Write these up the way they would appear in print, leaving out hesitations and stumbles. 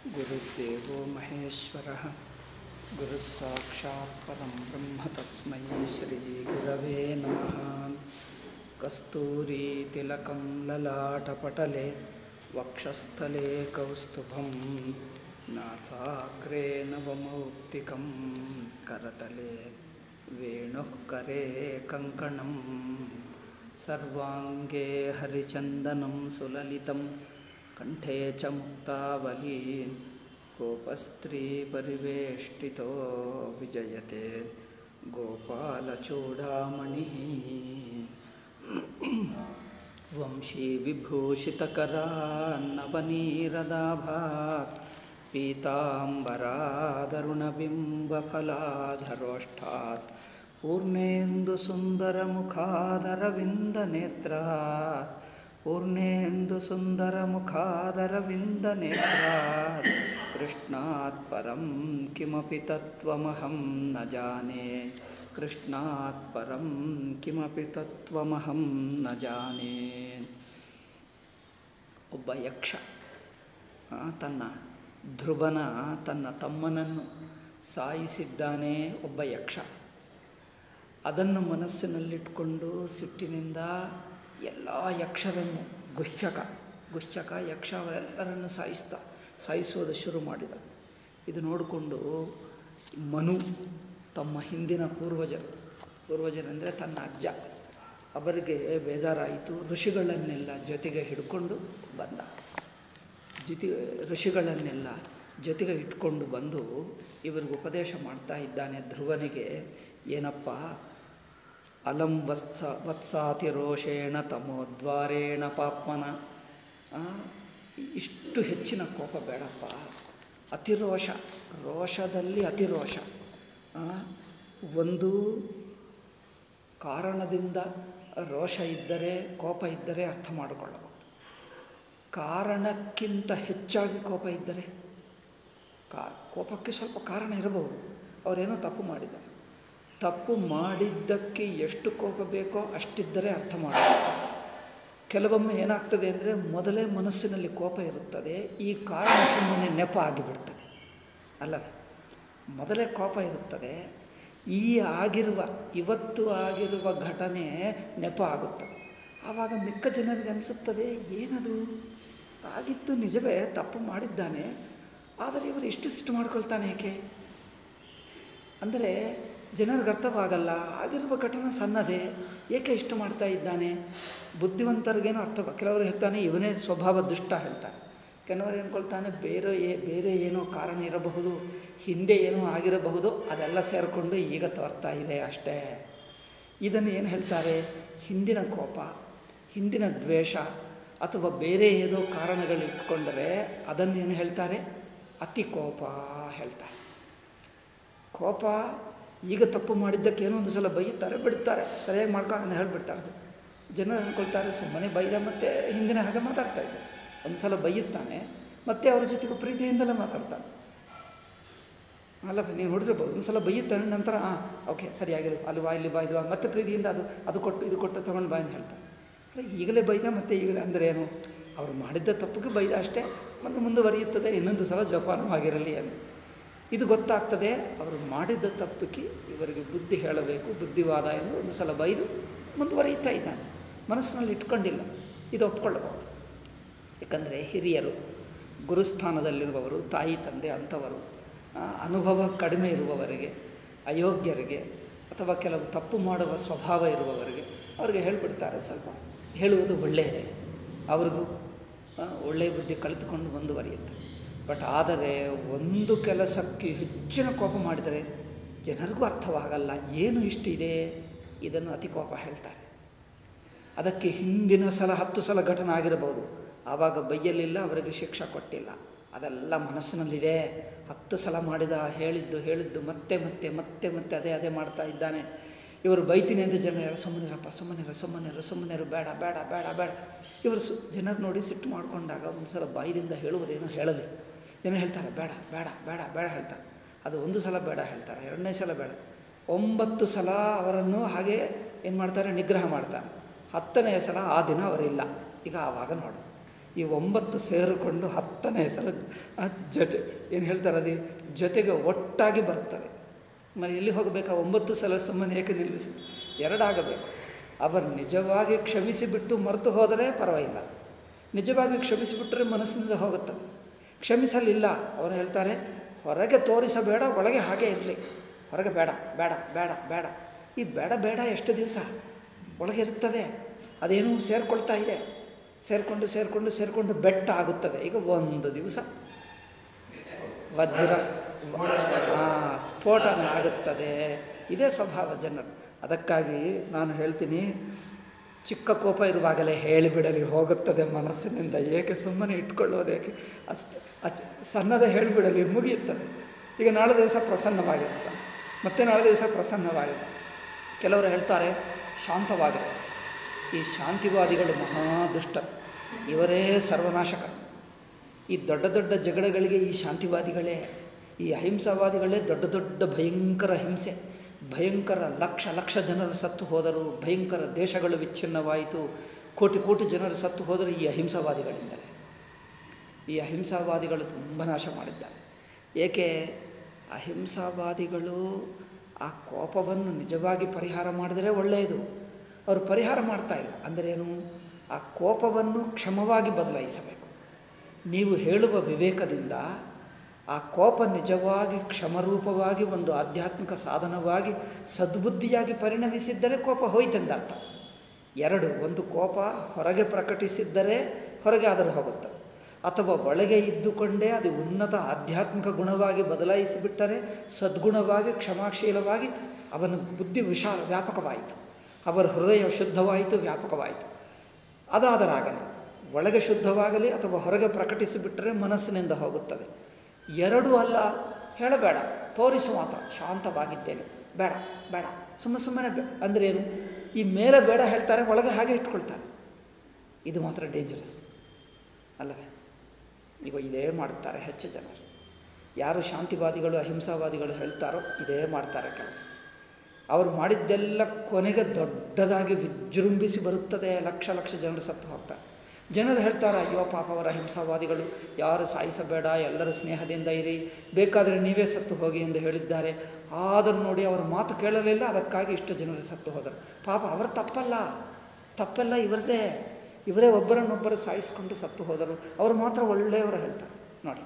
ಗುರುದೇವೋ ಮಹೇಶ್ವರಃ ಗುರುಸ್ಸಾಕ್ಷಾತ್ ಪರಂ ಬ್ರಹ್ಮ ತಸ್ಮೈ ಶ್ರೀ ಗುರವೇ ನಮಃ. ಕಸ್ತೂರಿ ತಿಲಕಂ ಲಲಾಟಪಟಲೆ ವಕ್ಷಸ್ಥಲೆ ಕೌಸ್ತುಭಂ ನಾಸಾಗ್ರೆ ನವಮೌಕ್ತಿಕಂ ಕರತಲೆ ವೇಣುಃ ಕರೆ ಕಂಕಣಂ ಸರ್ವಾಂಗೇ ಹರಿಚಂದನಂ ಸುಲಲಿತಂ ಕಂಠೇ ಚ ಮುಕ್ತಾವಲಿ ಗೋಪಸ್ತ್ರೀ ಪರಿವೇಷ್ಟಿತೋ ವಿಜಯತೆ ಗೋಪಾಲಚೂಡಾಮಣಿ ವಂಶೀ ವಿಭೂಷಿತಕರಾನ್ನವನೀರದಾಭಾತ್ ಪೀತಾಂಬರಾದರುಣಬಿಂಬಫಲಾಧರೋಷ್ಠಾತ್ ಪೂರ್ಣೇಂದು ಸುಂದರಮುಖಾದರವಿಂದನೇತ್ರಾತ್ ಪೂರ್ಣೇಂದು ಸುಂದರಮುಖಾದರವಿಂದನೇತ್ರಾತ್ ಕೃಷ್ಣಾತ್ ಪರಂ ಕಿಮಪಿ ತತ್ವಮಹಂ ನ ಜಾನೆ ಕೃಷ್ಣಾತ್ ಪರಂ ಕಿಮಪಿ ತತ್ವಮಹಂ ನ ಜಾನೆ. ಒಬ್ಬ ಯಕ್ಷ ತನ್ನ ಧ್ರುವನ ತನ್ನ ತಮ್ಮನನ್ನು ಸಾಯಿಸಿದ್ದಾನೆ. ಒಬ್ಬ ಯಕ್ಷ ಅದನ್ನು ಮನಸ್ಸಿನಲ್ಲಿಟ್ಕೊಂಡು ಸಿಟ್ಟಿನಿಂದ ಎಲ್ಲ ಯಕ್ಷರನ್ನು ಗುಹ್ಯಕ ಯಕ್ಷ ಅವರೆಲ್ಲರನ್ನು ಸಾಯಿಸೋದು ಶುರು ಮಾಡಿದ. ಇದು ನೋಡಿಕೊಂಡು ಮನು ತಮ್ಮ ಹಿಂದಿನ ಪೂರ್ವಜರೆಂದರೆ ತನ್ನ ಅಜ್ಜ ಅವರಿಗೆ ಬೇಜಾರಾಯಿತು. ಋಷಿಗಳನ್ನೆಲ್ಲ ಜೊತೆಗೆ ಹಿಡ್ಕೊಂಡು ಬಂದ. ಋಷಿಗಳನ್ನೆಲ್ಲ ಜೊತೆಗೆ ಇಟ್ಕೊಂಡು ಬಂದು ಇವರಿಗೆ ಉಪದೇಶ ಮಾಡ್ತಾ ಇದ್ದಾನೆ. ಧ್ರುವನಿಗೆ ಏನಪ್ಪ, ಅಲಂ ವತ್ಸಾತಿ ರೋಷೇಣ ತಮೋದ್ವಾರೇಣ ಪಾಪ್ಮನ, ಇಷ್ಟು ಹೆಚ್ಚಿನ ಕೋಪ ಬೇಡಪ್ಪ. ಅತಿರೋಷ, ರೋಷದಲ್ಲಿ ಅತಿರೋಷ. ಒಂದು ಕಾರಣದಿಂದ ರೋಷ ಇದ್ದರೆ ಕೋಪ ಇದ್ದರೆ ಅರ್ಥ ಮಾಡಿಕೊಳ್ಳಬಹುದು. ಕಾರಣಕ್ಕಿಂತ ಹೆಚ್ಚಾಗಿ ಕೋಪ ಇದ್ದರೆ ಕೋಪಕ್ಕೆ ಸ್ವಲ್ಪ ಕಾರಣ ಇರಬಹುದು. ಅವರೇನೋ ತಪ್ಪು ಮಾಡಿದ್ದಾರೆ. ತಪ್ಪು ಮಾಡಿದ್ದಕ್ಕೆ ಎಷ್ಟು ಕೋಪ ಬೇಕೋ ಅಷ್ಟಿದ್ದರೆ ಅರ್ಥ ಮಾಡಬೇಕು. ಕೆಲವೊಮ್ಮೆ ಏನಾಗ್ತದೆ ಅಂದರೆ ಮೊದಲೇ ಮನಸ್ಸಿನಲ್ಲಿ ಕೋಪ ಇರುತ್ತದೆ, ಈ ಕಾರಣ ಸುಮ್ಮನೆ ನೆಪ ಆಗಿಬಿಡ್ತದೆ ಅಲ್ಲವೇ. ಮೊದಲೇ ಕೋಪ ಇರುತ್ತದೆ, ಇವತ್ತು ಆಗಿರುವ ಘಟನೆ ನೆಪ ಆಗುತ್ತದೆ. ಆವಾಗ ಮಿಕ್ಕ ಜನರಿಗೆ ಅನಿಸುತ್ತದೆ, ಏನದು ಆಗಿತ್ತು ನಿಜವೇ, ತಪ್ಪು ಮಾಡಿದ್ದಾನೆ, ಆದರೆ ಇವರು ಇಷ್ಟು ಸಿಟ್ಟು ಮಾಡ್ಕೊಳ್ತಾನೆ ಏಕೆ ಅಂದರೆ ಜನರಿಗೆ ಅರ್ಥವಾಗಲ್ಲ. ಆಗಿರುವ ಘಟನೆ ಸಣ್ಣದೇ, ಏಕೆ ಇಷ್ಟು ಮಾಡ್ತಾ ಇದ್ದಾನೆ. ಬುದ್ಧಿವಂತರಿಗೇನೋ ಕೆಲವರು ಹೇಳ್ತಾನೆ ಇವನೇ ಸ್ವಭಾವ ದುಷ್ಟ ಹೇಳ್ತಾನೆ. ಕೆಲವರು ಏನ್ಕೊಳ್ತಾನೆ ಬೇರೆ ಏನೋ ಕಾರಣ ಇರಬಹುದು, ಹಿಂದೆ ಏನೋ ಆಗಿರಬಹುದು, ಅದೆಲ್ಲ ಸೇರಿಕೊಂಡು ಈಗ ತೋರ್ತಾ ಇದೆ ಅಷ್ಟೇ. ಇದನ್ನು ಏನು ಹೇಳ್ತಾರೆ, ಹಿಂದಿನ ಕೋಪ, ಹಿಂದಿನ ದ್ವೇಷ ಅಥವಾ ಬೇರೆ ಏನೋ ಕಾರಣಗಳು ಇಟ್ಕೊಂಡರೆ ಅದನ್ನು ಏನು ಹೇಳ್ತಾರೆ, ಅತಿ ಕೋಪ ಹೇಳ್ತಾರೆ. ಕೋಪ ಈಗ ತಪ್ಪು ಮಾಡಿದ್ದಕ್ಕೆ ಏನೋ ಒಂದು ಸಲ ಬೈಯುತ್ತಾರೆ, ಬಿಡ್ತಾರೆ, ಸರಿಯಾಗಿ ಮಾಡ್ಕೊಂಡು ಹೇಳಿಬಿಡ್ತಾರೆ. ಜನ ಅಂದ್ಕೊಳ್ತಾರೆ ಸುಮ್ಮನೆ ಬೈದ ಮತ್ತು ಹಿಂದಿನ ಹಾಗೆ ಮಾತಾಡ್ತಾ ಇದ್ದೆ. ಒಂದು ಸಲ ಬೈಯುತ್ತಾನೆ, ಮತ್ತೆ ಅವ್ರ ಜೊತೆಗೆ ಪ್ರೀತಿಯಿಂದಲೇ ಮಾತಾಡ್ತಾನೆ ಅಲ್ಲ. ನೀವು ನೋಡಿರ್ಬೋದು, ಒಂದು ಸಲ ಬೈಯುತ್ತಾನೆ, ನಂತರ ಓಕೆ ಸರಿಯಾಗಿರು, ಅಲ್ಲಿ ಬಾ ಇಲ್ಲಿ ಬಾ ಇದು ಮತ್ತೆ ಪ್ರೀತಿಯಿಂದ ಅದು ಕೊಟ್ಟು ಇದು ಕೊಟ್ಟು ತೊಗೊಂಡು ಬಾ ಅಂತ ಹೇಳ್ತಾರೆ. ಅಲ್ಲ, ಈಗಲೇ ಬೈದ ಮತ್ತೆ ಈಗಲೇ ಅಂದರೆ ಏನು, ಅವರು ಮಾಡಿದ್ದ ತಪ್ಪಿಗೆ ಬೈದ ಅಷ್ಟೇ, ಮತ್ತು ಮುಂದುವರಿಯುತ್ತದೆ, ಇನ್ನೊಂದು ಸಲ ಜೋಪಾನವಾಗಿರಲಿ ಅಂತ. ಇದು ಗೊತ್ತಾಗ್ತದೆ, ಅವರು ಮಾಡಿದ್ದ ತಪ್ಪಿಗೆ ಇವರಿಗೆ ಬುದ್ಧಿ ಹೇಳಬೇಕು, ಬುದ್ಧಿವಾದ ಎಂದು ಒಂದು ಸಲ ಬೈದು ಮುಂದುವರಿಯುತ್ತಾ ಇದ್ದಾನೆ, ಮನಸ್ಸಿನಲ್ಲಿ ಇಟ್ಕೊಂಡಿಲ್ಲ. ಇದು ಒಪ್ಕೊಳ್ಳಬಹುದು. ಏಕೆಂದರೆ ಹಿರಿಯರು, ಗುರುಸ್ಥಾನದಲ್ಲಿರುವವರು, ತಾಯಿ ತಂದೆ ಅಂಥವರು, ಅನುಭವ ಕಡಿಮೆ ಇರುವವರಿಗೆ, ಅಯೋಗ್ಯರಿಗೆ ಅಥವಾ ಕೆಲವು ತಪ್ಪು ಮಾಡುವ ಸ್ವಭಾವ ಇರುವವರಿಗೆ ಅವರಿಗೆ ಹೇಳಿಬಿಡ್ತಾರೆ. ಸ್ವಲ್ಪ ಹೇಳುವುದು ಒಳ್ಳೆಯದೇ, ಅವ್ರಿಗೂ ಒಳ್ಳೆಯ ಬುದ್ಧಿ ಕಲಿತುಕೊಂಡು ಮುಂದುವರಿಯುತ್ತೆ. ಬಟ್ ಆದರೆ ಒಂದು ಕೆಲಸಕ್ಕೆ ಹೆಚ್ಚಿನ ಕೋಪ ಮಾಡಿದರೆ ಜನರಿಗೂ ಅರ್ಥವಾಗಲ್ಲ, ಏನು ಇಷ್ಟಿದೆ, ಇದನ್ನು ಅತಿ ಕೋಪ ಹೇಳ್ತಾರೆ. ಅದಕ್ಕೆ ಹಿಂದಿನ ಸಲ 10 ಸಲ ಘಟನೆ ಆಗಿರಬಹುದು, ಆವಾಗ ಬೈಯಲಿಲ್ಲ, ಅವರಿಗೆ ಶಿಕ್ಷೆ ಕೊಟ್ಟಿಲ್ಲ, ಅದೆಲ್ಲ ಮನಸ್ಸಿನಲ್ಲಿದೆ. 10 ಸಲ ಮಾಡಿದ, ಹೇಳಿದ್ದು ಮತ್ತೆ ಮತ್ತೆ ಮತ್ತೆ ಮತ್ತೆ ಅದೇ ಮಾಡ್ತಾ ಇದ್ದಾನೆ. ಇವರು ಬೈತೀನಿ ಅಂತ ಜನರು ಸುಮ್ಮನಿರು, ಬೇಡ ಬೇಡ ಬೇಡ ಬೇಡ. ಇವರು ಜನರು ನೋಡಿ ಸಿಟ್ಟು ಮಾಡಿಕೊಂಡಾಗ ಒಂದು ಸಲ ಬಾಯಿದಿಂದ ಹೇಳುವುದೇನೋ ಹೇಳಲಿ, ಜನ ಹೇಳ್ತಾರೆ ಬೇಡ ಬೇಡ ಬೇಡ ಬೇಡ ಹೇಳ್ತಾರೆ. ಅದು ಒಂದು ಸಲ ಬೇಡ ಹೇಳ್ತಾರೆ, 2ನೇ ಸಲ ಬೇಡ, 9 ಸಲ ಅವರನ್ನು ಹಾಗೆ ಏನು ಮಾಡ್ತಾರೆ, ನಿಗ್ರಹ ಮಾಡ್ತಾರೆ. 10ನೇ ಸಲ ಆ ದಿನ ಅವರಿಲ್ಲ. ಈಗ ಆವಾಗ ನೋಡು ಈ 9 ಸೇರಿಕೊಂಡು 10ನೇ ಸಲ ಜೊತೆ ಏನು ಹೇಳ್ತಾರೆ ಅದು ಜೊತೆಗೆ ಒಟ್ಟಾಗಿ ಬರ್ತವೆ. మరి ಎಲ್ಲಿ ಹೋಗಬೇಕಾ? 9 ಸಲ ಸುಮ್ಮನೆ ಏಕೆ ನಿಲ್ಲಿಸಿ 2 ಆಗಬೇಕು. ಅವರು ನಿಜವಾಗಿ ಕ್ಷಮಿಸಿಬಿಟ್ಟು ಮರೆತು ಹೋದರೆ ಪರವಾಗಿಲ್ಲ, ನಿಜವಾಗಿ ಕ್ಷಮಿಸಿಬಿಟ್ಟರೆ ಮನಸ್ಸಿನಿಂದ ಹೋಗುತ್ತದೆ. ಕ್ಷಮಿಸಲಿಲ್ಲ, ಅವರು ಹೇಳ್ತಾರೆ ಹೊರಗೆ ತೋರಿಸಬೇಡ, ಒಳಗೆ ಹಾಗೆ ಇರಲಿ. ಹೊರಗೆ ಬೇಡ ಬೇಡ ಬೇಡ ಬೇಡ, ಈ ಬೇಡ ಬೇಡ ಎಷ್ಟು ದಿವಸ ಒಳಗೆ ಇರ್ತದೆ, ಅದೇನೂ ಸೇರಿಕೊಳ್ತಾ ಇದೆ, ಸೇರಿಕೊಂಡು ಸೇರಿಕೊಂಡು ಸೇರಿಕೊಂಡು ಬೆಟ್ಟ ಆಗುತ್ತದೆ. ಈಗ ಒಂದು ದಿವಸ ವಜ್ರ ಸ್ಫೋಟನ ಆಗುತ್ತದೆ. ಇದೇ ಸ್ವಭಾವ ಜನರು. ಅದಕ್ಕಾಗಿ ನಾನು ಹೇಳ್ತೀನಿ, ಚಿಕ್ಕ ಕೋಪ ಇರುವಾಗಲೇ ಹೇಳಿಬಿಡಲಿ, ಹೋಗುತ್ತದೆ ಮನಸ್ಸಿನಿಂದ. ಏಕೆ ಸುಮ್ಮನೆ ಇಟ್ಕೊಳ್ಳೋದೇಕೆ? ಅಷ್ಟು ಸಣ್ಣದೇ ಹೇಳಿಬಿಡಲಿ, ಮುಗಿಯುತ್ತದೆ. ಈಗ ನಾಳೆ ದಿವಸ ಪ್ರಸನ್ನವಾಗಿರುತ್ತೆ, ಮತ್ತೆ ನಾಳೆ ದಿವಸ ಪ್ರಸನ್ನವಾಗಿರುತ್ತೆ. ಕೆಲವರು ಹೇಳ್ತಾರೆ ಶಾಂತವಾಗಿರು. ಈ ಶಾಂತಿವಾದಿಗಳು ಮಹಾದುಷ್ಟ, ಇವರೇ ಸರ್ವನಾಶಕ. ಈ ದೊಡ್ಡ ದೊಡ್ಡ ಜಗಳಗಳಿಗೆ ಈ ಶಾಂತಿವಾದಿಗಳೇ, ಈ ಅಹಿಂಸಾವಾದಿಗಳೇ ದೊಡ್ಡ ದೊಡ್ಡ ಭಯಂಕರ ಹಿಂಸೆ, ಭಯಂಕರ ಲಕ್ಷ ಲಕ್ಷ ಜನರು ಸತ್ತು ಹೋದರು, ಭಯಂಕರ ದೇಶಗಳು ವಿಚ್ಛಿನ್ನವಾಯಿತು, ಕೋಟಿ ಕೋಟಿ ಜನರು ಸತ್ತು ಹೋದರು ಈ ಅಹಿಂಸಾವಾದಿಗಳಿಂದಲೇ. ಈ ಅಹಿಂಸಾವಾದಿಗಳು ತುಂಬ ನಾಶ ಮಾಡಿದ್ದಾರೆ. ಏಕೆ? ಅಹಿಂಸಾವಾದಿಗಳು ಆ ಕೋಪವನ್ನು ನಿಜವಾಗಿ ಪರಿಹಾರ ಮಾಡಿದರೆ ಒಳ್ಳೆಯದು. ಅವರು ಪರಿಹಾರ ಮಾಡ್ತಾ ಇಲ್ಲ. ಅಂದರೇನು? ಆ ಕೋಪವನ್ನು ಕ್ಷಮವಾಗಿ ಬದಲಾಯಿಸಬೇಕು. ನೀವು ಹೇಳುವ ವಿವೇಕದಿಂದ ಆ ಕೋಪ ನಿಜವಾಗಿ ಕ್ಷಮರೂಪವಾಗಿ ಒಂದು ಆಧ್ಯಾತ್ಮಿಕ ಸಾಧನವಾಗಿ ಸದ್ಬುದ್ಧಿಯಾಗಿ ಪರಿಣಮಿಸಿದ್ದರೆ ಕೋಪ ಹೋಯ್ತೆಂದರ್ಥ. 2, ಒಂದು ಕೋಪ ಹೊರಗೆ ಪ್ರಕಟಿಸಿದ್ದರೆ ಹೊರಗೆ ಆದರೂ ಹೋಗುತ್ತೆ, ಅಥವಾ ಒಳಗೆ ಇದ್ದುಕೊಂಡೇ ಅದು ಉನ್ನತ ಆಧ್ಯಾತ್ಮಿಕ ಗುಣವಾಗಿ ಬದಲಾಯಿಸಿಬಿಟ್ಟರೆ ಸದ್ಗುಣವಾಗಿ ಕ್ಷಮಾಶೀಲವಾಗಿ ಅವನ ಬುದ್ಧಿ ವಿಶಾಲ ವ್ಯಾಪಕವಾಯಿತು, ಅವರ ಹೃದಯ ಶುದ್ಧವಾಯಿತು, ವ್ಯಾಪಕವಾಯಿತು. ಅದಾದರಾಗಲಿ, ಒಳಗೆ ಶುದ್ಧವಾಗಲಿ ಅಥವಾ ಹೊರಗೆ ಪ್ರಕಟಿಸಿಬಿಟ್ಟರೆ ಮನಸ್ಸಿನಿಂದ ಹೋಗುತ್ತದೆ. 2 ಅಲ್ಲ, ಹೇಳಬೇಡ, ತೋರಿಸು ಮಾತ್ರ, ಶಾಂತವಾಗಿದ್ದೇನೆ, ಬೇಡ ಬೇಡ, ಸುಮ್ಮನೆ ಅಂದರೆ ಏನು? ಈ ಮೇಲೆ ಬೇಡ ಹೇಳ್ತಾರೆ, ಒಳಗೆ ಹಾಗೆ ಇಟ್ಕೊಳ್ತಾರೆ. ಇದು ಮಾತ್ರ ಡೇಂಜರಸ್ ಅಲ್ಲವೇ? ಈಗ ಇದೇ ಮಾಡ್ತಾರೆ ಹೆಚ್ಚು ಜನರು. ಯಾರು ಶಾಂತಿವಾದಿಗಳು ಅಹಿಂಸಾವಾದಿಗಳು ಹೇಳ್ತಾರೋ ಇದೇ ಮಾಡ್ತಾರೆ ಕೆಲಸ. ಅವರು ಮಾಡಿದ್ದೆಲ್ಲ ಕೊನೆಗೆ ದೊಡ್ಡದಾಗಿ ವಿಜೃಂಭಿಸಿ ಬರುತ್ತದೆ, ಲಕ್ಷ ಲಕ್ಷ ಜನರು ಸತ್ತು ಹೋಗ್ತಾರೆ. ಜನರು ಹೇಳ್ತಾರೆ, ಅಯ್ಯೋ ಪಾಪ ಅವರ ಅಹಿಂಸಾವಾದಿಗಳು, ಯಾರು ಸಾಯಿಸಬೇಡ, ಎಲ್ಲರೂ ಸ್ನೇಹದಿಂದ ಇರಿ, ಬೇಕಾದರೆ ನೀವೇ ಸತ್ತು ಹೋಗಿ ಎಂದು ಹೇಳಿದ್ದಾರೆ. ಆದರೂ ನೋಡಿ ಅವರ ಮಾತು ಕೇಳಲಿಲ್ಲ, ಅದಕ್ಕಾಗಿ ಇಷ್ಟು ಜನರು ಸತ್ತು ಹೋದರು. ಪಾಪ ಅವರ ತಪ್ಪೆಲ್ಲ ಇವರದೇ. ಇವರೇ ಒಬ್ಬರನ್ನೊಬ್ಬರು ಸಾಯಿಸ್ಕೊಂಡು ಸತ್ತು ಹೋದರು. ಅವರು ಮಾತ್ರ ಒಳ್ಳೆಯವರು ಹೇಳ್ತಾರೆ ನೋಡಿ.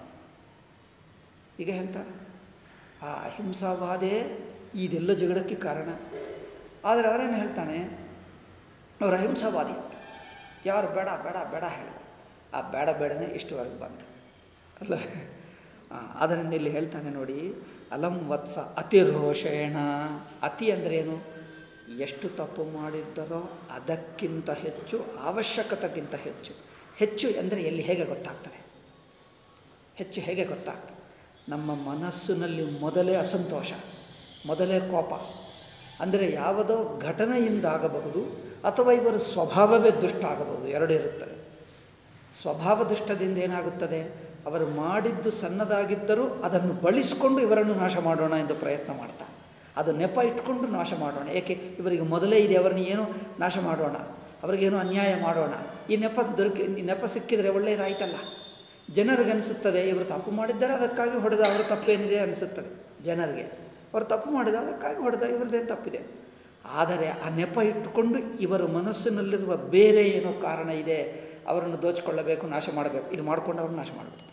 ಈಗ ಹೇಳ್ತಾರೆ ಆ ಅಹಿಂಸಾವಾದೇ ಇದೆಲ್ಲ ಜಗಳಕ್ಕೆ ಕಾರಣ. ಆದರೆ ಅವರೇನು ಹೇಳ್ತಾನೆ, ಅವರು ಅಹಿಂಸಾವಾದಿ ಅಂತ. ಯಾರು ಬೇಡ ಬೇಡ ಬೇಡ ಹೇಳಿದ, ಆ ಬೇಡ ಬೇಡನೇ ಇಷ್ಟವರೆಗೆ ಬಂತು ಅಲ್ಲ. ಅದರಿಂದ ಇಲ್ಲಿ ಹೇಳ್ತಾನೆ ನೋಡಿ, ಅಲಂ ವತ್ಸ ಅತಿರೋಷೇಣ. ಅತಿ ಅಂದ್ರೇನು? ಎಷ್ಟು ತಪ್ಪು ಮಾಡಿದ್ದರೋ ಅದಕ್ಕಿಂತ ಹೆಚ್ಚು, ಅವಶ್ಯಕತೆಗಿಂತ ಹೆಚ್ಚು. ಹೆಚ್ಚು ಅಂದರೆ ಎಲ್ಲಿ ಹೇಗೆ ಗೊತ್ತಾಗ್ತದೆ? ಹೆಚ್ಚು ಹೇಗೆ ಗೊತ್ತಾಗ್ತದೆ? ನಮ್ಮ ಮನಸ್ಸಿನಲ್ಲಿ ಮೊದಲೇ ಅಸಂತೋಷ, ಮೊದಲೇ ಕೋಪ. ಅಂದರೆ ಯಾವುದೋ ಘಟನೆಯಿಂದಾಗಬಹುದು ಅಥವಾ ಇವರ ಸ್ವಭಾವವೇ ದುಷ್ಟ ಆಗಬಹುದು, 2 ಇರುತ್ತದೆ. ಸ್ವಭಾವ ದುಷ್ಟದಿಂದ ಏನಾಗುತ್ತದೆ? ಅವರು ಮಾಡಿದ್ದು ಸಣ್ಣದಾಗಿದ್ದರೂ ಅದನ್ನು ಬಳಸಿಕೊಂಡು ಇವರನ್ನು ನಾಶ ಮಾಡೋಣ ಎಂದು ಪ್ರಯತ್ನ ಮಾಡ್ತಾರೆ. ಅದು ನೆಪ ಇಟ್ಕೊಂಡು ನಾಶ ಮಾಡೋಣ. ಏಕೆ? ಇವರಿಗೆ ಮೊದಲೇ ಇದೆ, ಅವರನ್ನು ಏನೋ ನಾಶ ಮಾಡೋಣ, ಅವರಿಗೇನೋ ಅನ್ಯಾಯ ಮಾಡೋಣ. ಈ ನೆಪ ಸಿಕ್ಕಿದರೆ ಒಳ್ಳೆಯದಾಯ್ತಲ್ಲ. ಜನರಿಗನ್ನಿಸುತ್ತದೆ ಇವರು ತಪ್ಪು ಮಾಡಿದ್ದಾರೆ, ಅದಕ್ಕಾಗಿ ಹೊಡೆದ, ಅವರ ತಪ್ಪೇನಿದೆ ಅನಿಸುತ್ತದೆ ಜನರಿಗೆ. ಅವರು ತಪ್ಪು ಮಾಡಿದ, ಅದಕ್ಕಾಗಿ ಹೊಡೆದ, ಇವರದ್ದೇನು ತಪ್ಪಿದೆ. ಆದರೆ ಆ ನೆಪ ಇಟ್ಟುಕೊಂಡು ಇವರ ಮನಸ್ಸಿನಲ್ಲಿರುವ ಬೇರೆ ಏನೋ ಕಾರಣ ಇದೆ, ಅವರನ್ನು ದೋಚಿಕೊಳ್ಳಬೇಕು, ನಾಶ ಮಾಡಬೇಕು, ಇದು ಮಾಡಿಕೊಂಡು ಅವ್ರನ್ನ ನಾಶ ಮಾಡಿಬಿಡ್ತಾರೆ.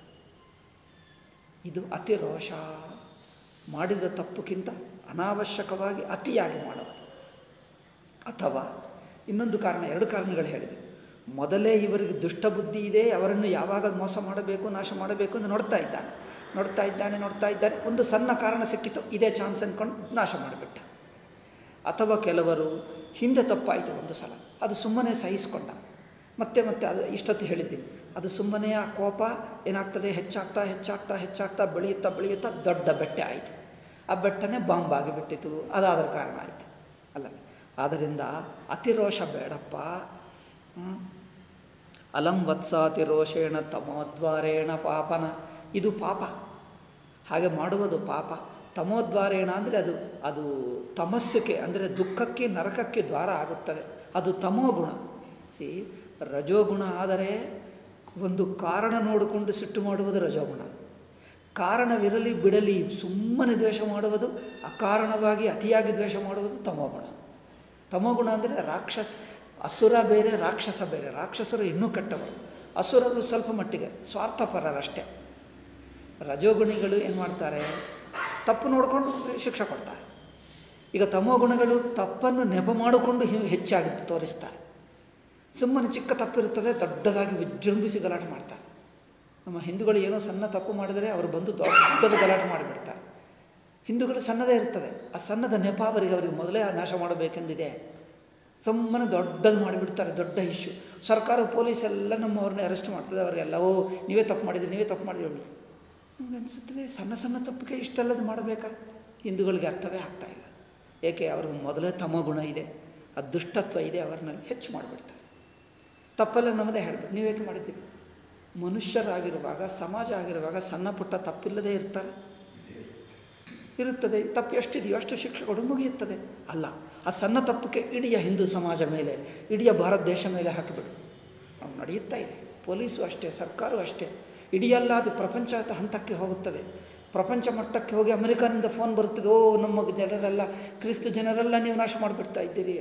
ಇದು ಅತಿರೋಷ. ಮಾಡಿದ ತಪ್ಪುಕ್ಕಿಂತ ಅನಾವಶ್ಯಕವಾಗಿ ಅತಿಯಾಗಿ ಮಾಡುವುದು. ಅಥವಾ ಇನ್ನೊಂದು ಕಾರಣ, 2 ಕಾರಣಗಳು ಹೇಳಿದೆ. ಮೊದಲೇ ಇವರಿಗೆ ದುಷ್ಟಬುದ್ಧಿ ಇದೆ, ಅವರನ್ನು ಯಾವಾಗ ಮೋಸ ಮಾಡಬೇಕು, ನಾಶ ಮಾಡಬೇಕು ಎಂದು ನೋಡ್ತಾ ಇದ್ದಾನೆ. ಒಂದು ಸಣ್ಣ ಕಾರಣ ಸಿಕ್ಕಿತು, ಇದೇ ಚಾನ್ಸ್ ಅಂದ್ಕೊಂಡು ನಾಶ ಮಾಡಿಬಿಟ್ಟ. ಅಥವಾ ಕೆಲವರು ಹಿಂದೆ ತಪ್ಪಾಯಿತು ಒಂದು ಸಲ, ಅದು ಸುಮ್ಮನೆ ಸಹಿಸಿಕೊಂಡ, ಮತ್ತೆ ಅದು ಇಷ್ಟೊತ್ತು ಹೇಳಿದ್ದೀನಿ, ಅದು ಸುಮ್ಮನೆ ಆ ಕೋಪ ಏನಾಗ್ತದೆ, ಹೆಚ್ಚಾಗ್ತಾ ಬೆಳೆಯುತ್ತಾ ದೊಡ್ಡ ಬೆಟ್ಟ ಆಯಿತು. ಆ ಬೆಟ್ಟನೇ ಬಾಂಬ್ ಆಗಿಬಿಟ್ಟಿತು, ಅದಾದರ ಕಾರಣ ಆಯಿತು ಅಲ್ಲ. ಆದ್ದರಿಂದ ಅತಿರೋಷ ಬೇಡಪ್ಪ. ಅಲಂ ವತ್ಸಾತಿರೋಷೇಣ ತಮೋದ್ವಾರೇಣ ಪಾಪನ. ಇದು ಪಾಪ, ಹಾಗೆ ಮಾಡುವುದು ಪಾಪ. ತಮೋದ್ವಾರೇಣ ಅಂದರೆ ಅದು ತಮಸ್ಸಿಗೆ ಅಂದರೆ ದುಃಖಕ್ಕೆ, ನರಕಕ್ಕೆ ದ್ವಾರ ಆಗುತ್ತದೆ. ಅದು ತಮೋಗುಣ. ರಜೋಗುಣ ಆದರೆ ಒಂದು ಕಾರಣ ನೋಡಿಕೊಂಡು ಸಿಟ್ಟು ಮಾಡುವುದು ರಜೋಗುಣ. ಕಾರಣವಿರಲಿ ಬಿಡಲಿ ಸುಮ್ಮನೆ ದ್ವೇಷ ಮಾಡುವುದು, ಅಕಾರಣವಾಗಿ ಅತಿಯಾಗಿ ದ್ವೇಷ ಮಾಡುವುದು ತಮೋಗುಣ. ತಮೋಗುಣ ಅಂದರೆ ಅಸುರ ಬೇರೆ, ರಾಕ್ಷಸ ಬೇರೆ. ರಾಕ್ಷಸರು ಇನ್ನೂ ಕೆಟ್ಟವರು, ಅಸುರರು ಸ್ವಲ್ಪ ಮಟ್ಟಿಗೆ ಸ್ವಾರ್ಥಪರರಷ್ಟೇ. ರಜೋಗುಣಿಗಳು ಏನು ಮಾಡ್ತಾರೆ, ತಪ್ಪು ನೋಡಿಕೊಂಡು ಶಿಕ್ಷೆ ಕೊಡ್ತಾರೆ. ಈಗ ತಮೋಗುಣಗಳು ತಪ್ಪನ್ನು ನೆಪ ಮಾಡಿಕೊಂಡು ಹೆಚ್ಚಾಗಿ ತೋರಿಸ್ತಾರೆ. ಸುಮ್ಮನೆ ಚಿಕ್ಕ ತಪ್ಪಿರುತ್ತದೆ, ದೊಡ್ಡದಾಗಿ ವಿಜೃಂಭಿಸಿ ಗಲಾಟೆ ಮಾಡ್ತಾರೆ. ನಮ್ಮ ಹಿಂದೂಗಳು ಏನೋ ಸಣ್ಣ ತಪ್ಪು ಮಾಡಿದರೆ ಅವರು ಬಂದು ದೊಡ್ಡದು ಗಲಾಟೆ ಮಾಡಿಬಿಡ್ತಾರೆ. ಹಿಂದೂಗಳು ಸಣ್ಣದೇ ಇರ್ತದೆ, ಆ ಸಣ್ಣದ ನೆಪ ಅವರಿಗೆ ಮೊದಲೇ ನಾಶ ಮಾಡಬೇಕೆಂದಿದೆ. ಸುಮ್ಮನೆ ದೊಡ್ಡದು ಮಾಡಿಬಿಡ್ತಾರೆ, ದೊಡ್ಡ ಇಶ್ಯೂ. ಸರ್ಕಾರ ಪೊಲೀಸ್ ಎಲ್ಲ ನಮ್ಮವ್ರನ್ನ ಅರೆಸ್ಟ್ ಮಾಡ್ತದೆ. ಅವರಿಗೆಲ್ಲ ನೀವೇ ತಪ್ಪು ಮಾಡಿದ್ರಿ, ನೀವೇ ತಪ್ಪು ಮಾಡಿದ್ರಿ ಹೇಳ್ಬಿಡ್ತಾರೆ. ನಮ್ಗೆ ಅನಿಸುತ್ತದೆ ಸಣ್ಣ ಸಣ್ಣ ತಪ್ಪಿಗೆ ಇಷ್ಟೆಲ್ಲದು ಮಾಡಬೇಕಾ? ಹಿಂದೂಗಳಿಗೆ ಅರ್ಥವೇ ಆಗ್ತಾಯಿಲ್ಲ. ಏಕೆ? ಅವ್ರಿಗೆ ಮೊದಲೇ ತಮೋಗುಣ ಇದೆ, ಆ ದುಷ್ಟತ್ವ ಇದೆ, ಅವರನ್ನಲ್ಲಿ ಹೆಚ್ಚು ಮಾಡಿಬಿಡ್ತಾರೆ. ತಪ್ಪೆಲ್ಲ ನಮ್ಮದೇ ಹೇಳ್ಬೇಕು, ನೀವೇಕೆ ಮಾಡಿದ್ದೀರಿ? ಮನುಷ್ಯರಾಗಿರುವಾಗ, ಸಮಾಜ ಆಗಿರುವಾಗ ಸಣ್ಣ ಪುಟ್ಟ ತಪ್ಪಿಲ್ಲದೆ ಇರುತ್ತದೆ. ತಪ್ಪು ಎಷ್ಟಿದೆಯೋ ಅಷ್ಟು ಶಿಕ್ಷೆಗಳು ಮುಗಿಯುತ್ತದೆ. ಅಲ್ಲ, ಆ ಸಣ್ಣ ತಪ್ಪಕ್ಕೆ ಇಡೀ ಹಿಂದೂ ಸಮಾಜ ಮೇಲೆ, ಇಡೀ ಭಾರತ ದೇಶ ಮೇಲೆ ಹಾಕಿಬಿಡು. ನಾವು ನಡೆಯುತ್ತಾ ಇದೆ. ಪೊಲೀಸು ಅಷ್ಟೇ, ಸರ್ಕಾರವೂ ಅಷ್ಟೇ. ಇಡೀ ಎಲ್ಲ ಅದು ಪ್ರಪಂಚದ ಹಂತಕ್ಕೆ ಹೋಗುತ್ತದೆ. ಪ್ರಪಂಚ ಮಟ್ಟಕ್ಕೆ ಹೋಗಿ ಅಮೆರಿಕಾನಿಂದ ಫೋನ್ ಬರುತ್ತದೆ, ನಮ್ಮ ಜನರೆಲ್ಲ, ಕ್ರಿಸ್ತ ಜನರೆಲ್ಲ ನೀವು ನಾಶ ಮಾಡಿಬಿಡ್ತಾ ಇದ್ದೀರಿ.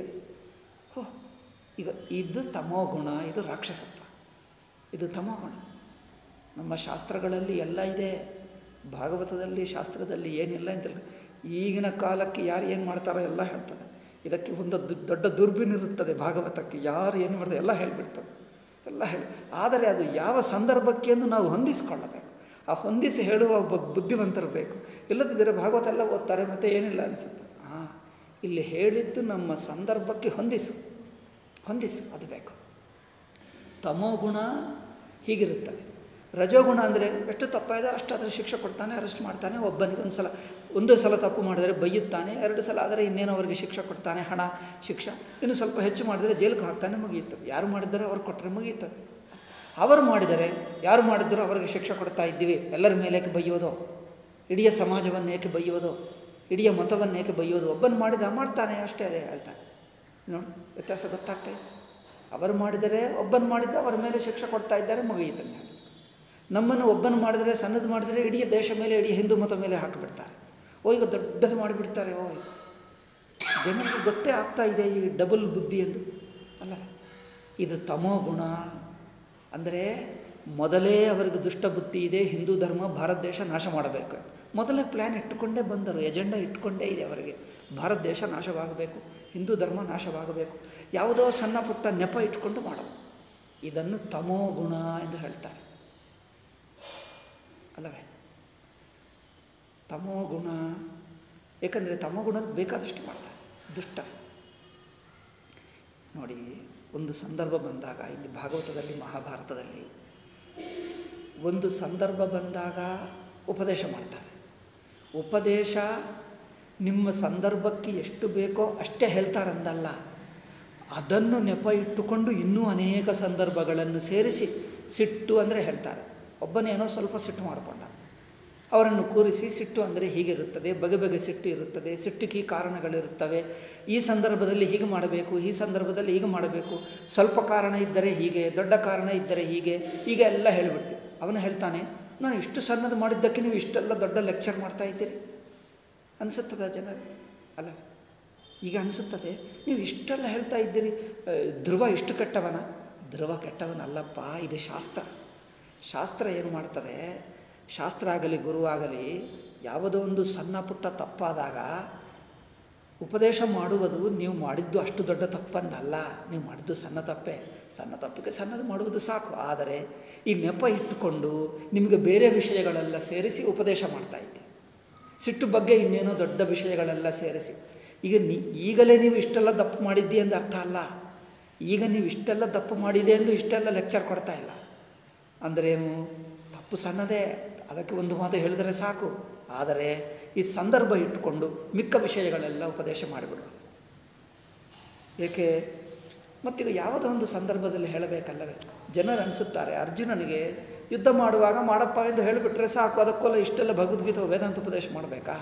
ಈಗ ಇದು ತಮೋಗುಣ, ಇದು ರಾಕ್ಷಸತ್ವ, ಇದು ತಮೋಗುಣ. ನಮ್ಮ ಶಾಸ್ತ್ರಗಳಲ್ಲಿ ಎಲ್ಲ ಇದೆ. ಭಾಗವತದಲ್ಲಿ, ಶಾಸ್ತ್ರದಲ್ಲಿ ಏನಿಲ್ಲ ಅಂತಲ್ಲ. ಈಗಿನ ಕಾಲಕ್ಕೆ ಯಾರು ಏನು ಮಾಡ್ತಾರೋ ಎಲ್ಲ ಹೇಳ್ತದೆ. ಇದಕ್ಕೆ ಒಂದು ದೊಡ್ಡ ದುರ್ಬಿನಿರುತ್ತದೆ ಭಾಗವತಕ್ಕೆ. ಯಾರು ಏನು ಮಾಡ್ತಾರೆ ಎಲ್ಲ ಹೇಳಿಬಿಡ್ತದೆ, ಎಲ್ಲ ಹೇಳಿ. ಆದರೆ ಅದು ಯಾವ ಸಂದರ್ಭಕ್ಕೆ ಎಂದು ನಾವು ಹೊಂದಿಸಿಕೊಳ್ಳಬೇಕು. ಆ ಹೊಂದಿಸಿ ಹೇಳುವ ಬುದ್ಧಿವಂತರು ಬೇಕು. ಇಲ್ಲದಿದ್ದರೆ ಭಾಗವತ ಎಲ್ಲ ಓದ್ತಾರೆ, ಮತ್ತು ಏನಿಲ್ಲ ಅನಿಸುತ್ತೆ. ಇಲ್ಲಿ ಹೇಳಿದ್ದು ನಮ್ಮ ಸಂದರ್ಭಕ್ಕೆ ಹೊಂದಿಸು, ಅದು ಬೇಕು. ತಮೋಗುಣ ಹೀಗಿರುತ್ತದೆ. ರಜೋಗುಣ ಅಂದರೆ ಎಷ್ಟು ತಪ್ಪಾಯಿದೆ ಅಷ್ಟು ಅದರ ಶಿಕ್ಷೆ ಕೊಡ್ತಾನೆ, ಅರೆಸ್ಟ್ ಮಾಡ್ತಾನೆ. ಒಬ್ಬನಿಗೆ ಒಂದು ಸಲ ತಪ್ಪು ಮಾಡಿದರೆ ಬೈಯುತ್ತಾನೆ, 2 ಸಲ ಆದರೆ ಇನ್ನೇನು ಅವರಿಗೆ ಶಿಕ್ಷೆ ಕೊಡ್ತಾನೆ, ಹಣ ಶಿಕ್ಷೆ. ಇನ್ನು ಸ್ವಲ್ಪ ಹೆಚ್ಚು ಮಾಡಿದರೆ ಜೈಲಿಗೆ ಹಾಕ್ತಾನೆ, ಮುಗಿಯುತ್ತದೆ. ಯಾರು ಮಾಡಿದ್ದಾರೆ ಅವ್ರು ಕೊಟ್ಟರೆ ಮುಗಿಯುತ್ತದೆ. ಅವರು ಮಾಡಿದರೆ, ಯಾರು ಮಾಡಿದ್ದರೂ ಅವರಿಗೆ ಶಿಕ್ಷೆ ಕೊಡ್ತಾ ಇದ್ದೀವಿ. ಎಲ್ಲರ ಮೇಲೆ ಏಕೆ ಬೈಯೋದು? ಇಡೀ ಸಮಾಜವನ್ನು ಏಕೆ ಬೈಯೋದು? ಇಡೀ ಮತವನ್ನು ಏಕೆ ಬೈಯೋದು? ಒಬ್ಬನು ಮಾಡ್ತಾನೆ ಅಷ್ಟೇ, ಅದೇ ಹೇಳ್ತಾನೆ. ನೋಡಿ ವ್ಯತ್ಯಾಸ ಗೊತ್ತಾಗ್ತಾಯಿದೆ. ಅವರು ಮಾಡಿದರೆ, ಒಬ್ಬನು ಮಾಡಿದ್ದ ಅವರ ಮೇಲೆ ಶಿಕ್ಷೆ ಕೊಡ್ತಾ ಇದ್ದಾರೆ, ಮುಗಿಯುತ್ತಂತ ಹೇಳಿ. ನಮ್ಮನ್ನು ಒಬ್ಬನು ಮಾಡಿದರೆ, ಸಣ್ಣದು ಮಾಡಿದರೆ ಇಡೀ ದೇಶ ಮೇಲೆ, ಇಡೀ ಹಿಂದೂ ಮತ ಮೇಲೆ ಹಾಕಿಬಿಡ್ತಾರೆ. ಈಗ ದೊಡ್ಡದು ಮಾಡಿಬಿಡ್ತಾರೆ. ಜನರಿಗೆ ಗೊತ್ತೇ ಆಗ್ತಾ ಇದೆ ಈ ಡಬಲ್ ಬುದ್ಧಿ ಎಂದು. ಅಲ್ಲ, ಇದು ತಮೋಗುಣ. ಅಂದರೆ ಮೊದಲೇ ಅವರಿಗೆ ದುಷ್ಟ ಬುದ್ಧಿ ಇದೆ. ಹಿಂದೂ ಧರ್ಮ, ಭಾರತ ದೇಶ ನಾಶ ಮಾಡಬೇಕು. ಮೊದಲೇ ಪ್ಲ್ಯಾನ್ ಇಟ್ಟುಕೊಂಡೇ ಬಂದರು, ಎಜೆಂಡಾ ಇಟ್ಕೊಂಡೇ ಇದೆ ಅವರಿಗೆ. ಭಾರತ ದೇಶ ನಾಶವಾಗಬೇಕು, ಹಿಂದೂ ಧರ್ಮ ನಾಶವಾಗಬೇಕು. ಯಾವುದೋ ಸಣ್ಣ ಪುಟ್ಟ ನೆಪ ಇಟ್ಕೊಂಡು ಮಾಡೋದು. ಇದನ್ನು ತಮೋಗುಣ ಎಂದು ಹೇಳ್ತಾರೆ, ಅಲ್ಲವೇ? ತಮೋಗುಣ. ಏಕೆಂದರೆ ತಮೋಗುಣ ಬೇಕಾದಷ್ಟು ಮಾಡ್ತಾರೆ ದುಷ್ಟ. ನೋಡಿ, ಒಂದು ಸಂದರ್ಭ ಬಂದಾಗ, ಇಲ್ಲಿ ಭಾಗವತದಲ್ಲಿ, ಮಹಾಭಾರತದಲ್ಲಿ ಒಂದು ಸಂದರ್ಭ ಬಂದಾಗ ಉಪದೇಶ ಮಾಡ್ತಾರೆ. ಉಪದೇಶ ನಿಮ್ಮ ಸಂದರ್ಭಕ್ಕೆ ಎಷ್ಟು ಬೇಕೋ ಅಷ್ಟೇ ಹೇಳ್ತಾರಂದಲ್ಲ, ಅದನ್ನು ನೆಪ ಇಟ್ಟುಕೊಂಡು ಇನ್ನೂ ಅನೇಕ ಸಂದರ್ಭಗಳನ್ನು ಸೇರಿಸಿ ಸಿಟ್ಟು ಅಂದರೆ ಹೇಳ್ತಾರೆ. ಒಬ್ಬನೇನೋ ಸ್ವಲ್ಪ ಸಿಟ್ಟು ಮಾಡಿಕೊಂಡ, ಅವರನ್ನು ಕೂರಿಸಿ ಸಿಟ್ಟು ಅಂದರೆ ಹೀಗಿರುತ್ತದೆ, ಬಗೆ ಬಗೆ ಸಿಟ್ಟು ಇರುತ್ತದೆ, ಸಿಟ್ಟಿಗೆ ಕಾರಣಗಳಿರುತ್ತವೆ. ಈ ಸಂದರ್ಭದಲ್ಲಿ ಹೀಗೆ ಮಾಡಬೇಕು, ಈ ಸಂದರ್ಭದಲ್ಲಿ ಹೀಗೆ ಮಾಡಬೇಕು, ಸ್ವಲ್ಪ ಕಾರಣ ಇದ್ದರೆ ಹೀಗೆ, ದೊಡ್ಡ ಕಾರಣ ಇದ್ದರೆ ಹೀಗೆ ಎಲ್ಲ ಹೇಳಿಬಿಡ್ತೀವಿ. ಅವನು ಹೇಳ್ತಾನೆ, ನಾನು ಇಷ್ಟು ಸಣ್ಣದು ಮಾಡಿದ್ದಕ್ಕೆ ನೀವು ಇಷ್ಟೆಲ್ಲ ದೊಡ್ಡ ಲೆಕ್ಚರ್ ಮಾಡ್ತಾ ಇದ್ದೀರಿ ಅನಿಸುತ್ತದೆ ಜನರು, ಅಲ್ಲ? ಈಗ ಅನಿಸುತ್ತದೆ, ನೀವು ಇಷ್ಟೆಲ್ಲ ಹೇಳ್ತಾ ಇದ್ದೀರಿ, ಧ್ರುವ ಇಷ್ಟು ಕೆಟ್ಟವನ? ಧ್ರುವ ಕೆಟ್ಟವನಲ್ಲಪ್ಪ, ಇದು ಶಾಸ್ತ್ರ ಏನು ಮಾಡ್ತದೆ? ಶಾಸ್ತ್ರ ಆಗಲಿ, ಗುರುವಾಗಲಿ, ಯಾವುದೋ ಒಂದು ಸಣ್ಣ ಪುಟ್ಟ ತಪ್ಪಾದಾಗ ಉಪದೇಶ ಮಾಡುವುದು ನೀವು ಮಾಡಿದ್ದು ಅಷ್ಟು ದೊಡ್ಡ ತಪ್ಪಂದಲ್ಲ. ನೀವು ಮಾಡಿದ್ದು ಸಣ್ಣ ತಪ್ಪಿಗೆ ಸಣ್ಣದು ಮಾಡುವುದು ಸಾಕು. ಆದರೆ ಈ ನೆಪ ಇಟ್ಟುಕೊಂಡು ನಿಮಗೆ ಬೇರೆ ವಿಷಯಗಳೆಲ್ಲ ಸೇರಿಸಿ ಉಪದೇಶ ಮಾಡ್ತಾ ಇದ್ದೆ. ಸಿಟ್ಟು ಬಗ್ಗೆ ಇನ್ನೇನೋ ದೊಡ್ಡ ವಿಷಯಗಳೆಲ್ಲ ಸೇರಿಸಿ. ಈಗಲೇ ನೀವು ಇಷ್ಟೆಲ್ಲ ದಪ್ಪು ಮಾಡಿದ್ದಿ ಎಂದು ಅರ್ಥ ಅಲ್ಲ. ಈಗ ನೀವು ಇಷ್ಟೆಲ್ಲ ದಪ್ಪು ಮಾಡಿದೆ ಎಂದು ಇಷ್ಟೆಲ್ಲ ಲೆಕ್ಚರ್ ಕೊಡ್ತಾ ಇಲ್ಲ. ಅಂದ್ರೇನು? ತಪ್ಪು ಸಣ್ಣದೇ, ಅದಕ್ಕೆ ಒಂದು ಮಾತು ಹೇಳಿದರೆ ಸಾಕು. ಆದರೆ ಈ ಸಂದರ್ಭ ಇಟ್ಟುಕೊಂಡು ಮಿಕ್ಕ ವಿಷಯಗಳೆಲ್ಲ ಉಪದೇಶ ಮಾಡಿಬಿಡು. ಏಕೆ? ಮತ್ತೀಗ ಯಾವುದೋ ಒಂದು ಸಂದರ್ಭದಲ್ಲಿ ಹೇಳಬೇಕಲ್ಲವೇ? ಜನರು ಅನಿಸುತ್ತಾರೆ, ಅರ್ಜುನನಿಗೆ ಯುದ್ಧ ಮಾಡುವಾಗ ಮಾಡಪ್ಪ ಎಂದು ಹೇಳಿಬಿಟ್ರೆ ಸಾಕು, ಅದಕ್ಕೆಲ್ಲ ಇಷ್ಟೆಲ್ಲ ಭಗವದ್ಗೀತೆ ವೇದಾಂತ ಉಪದೇಶ ಮಾಡಬೇಕಾ?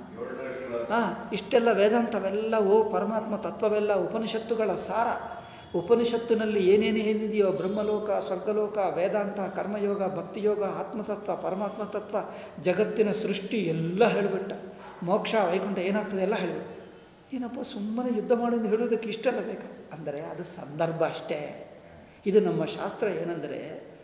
ಇಷ್ಟೆಲ್ಲ ವೇದಾಂತವೆಲ್ಲ, ಪರಮಾತ್ಮ ತತ್ವವೆಲ್ಲ, ಉಪನಿಷತ್ತುಗಳ ಸಾರ, ಉಪನಿಷತ್ತಿನಲ್ಲಿ ಏನೇನಿದೆಯೋ ಬ್ರಹ್ಮಲೋಕ, ಸ್ವರ್ಗಲೋಕ, ವೇದಾಂತ, ಕರ್ಮಯೋಗ, ಭಕ್ತಿಯೋಗ, ಆತ್ಮತತ್ವ, ಪರಮಾತ್ಮ ತತ್ವ, ಜಗತ್ತಿನ ಸೃಷ್ಟಿ ಎಲ್ಲ ಹೇಳಿಬಿಟ್ಟ. ಮೋಕ್ಷ, ವೈಕುಂಠ ಏನಾಗ್ತದೆ ಎಲ್ಲ ಹೇಳಿಬಿಟ್ಟ. ಏನಪ್ಪ ಸುಮ್ಮನೆ ಯುದ್ಧ ಮಾಡೋದು ಹೇಳೋದಕ್ಕೆ ಇಷ್ಟೆಲ್ಲ ಬೇಕಾ ಅಂದರೆ ಅದು ಸಂದರ್ಭ ಅಷ್ಟೇ. ಇದು ನಮ್ಮ ಶಾಸ್ತ್ರ ಏನಂದರೆ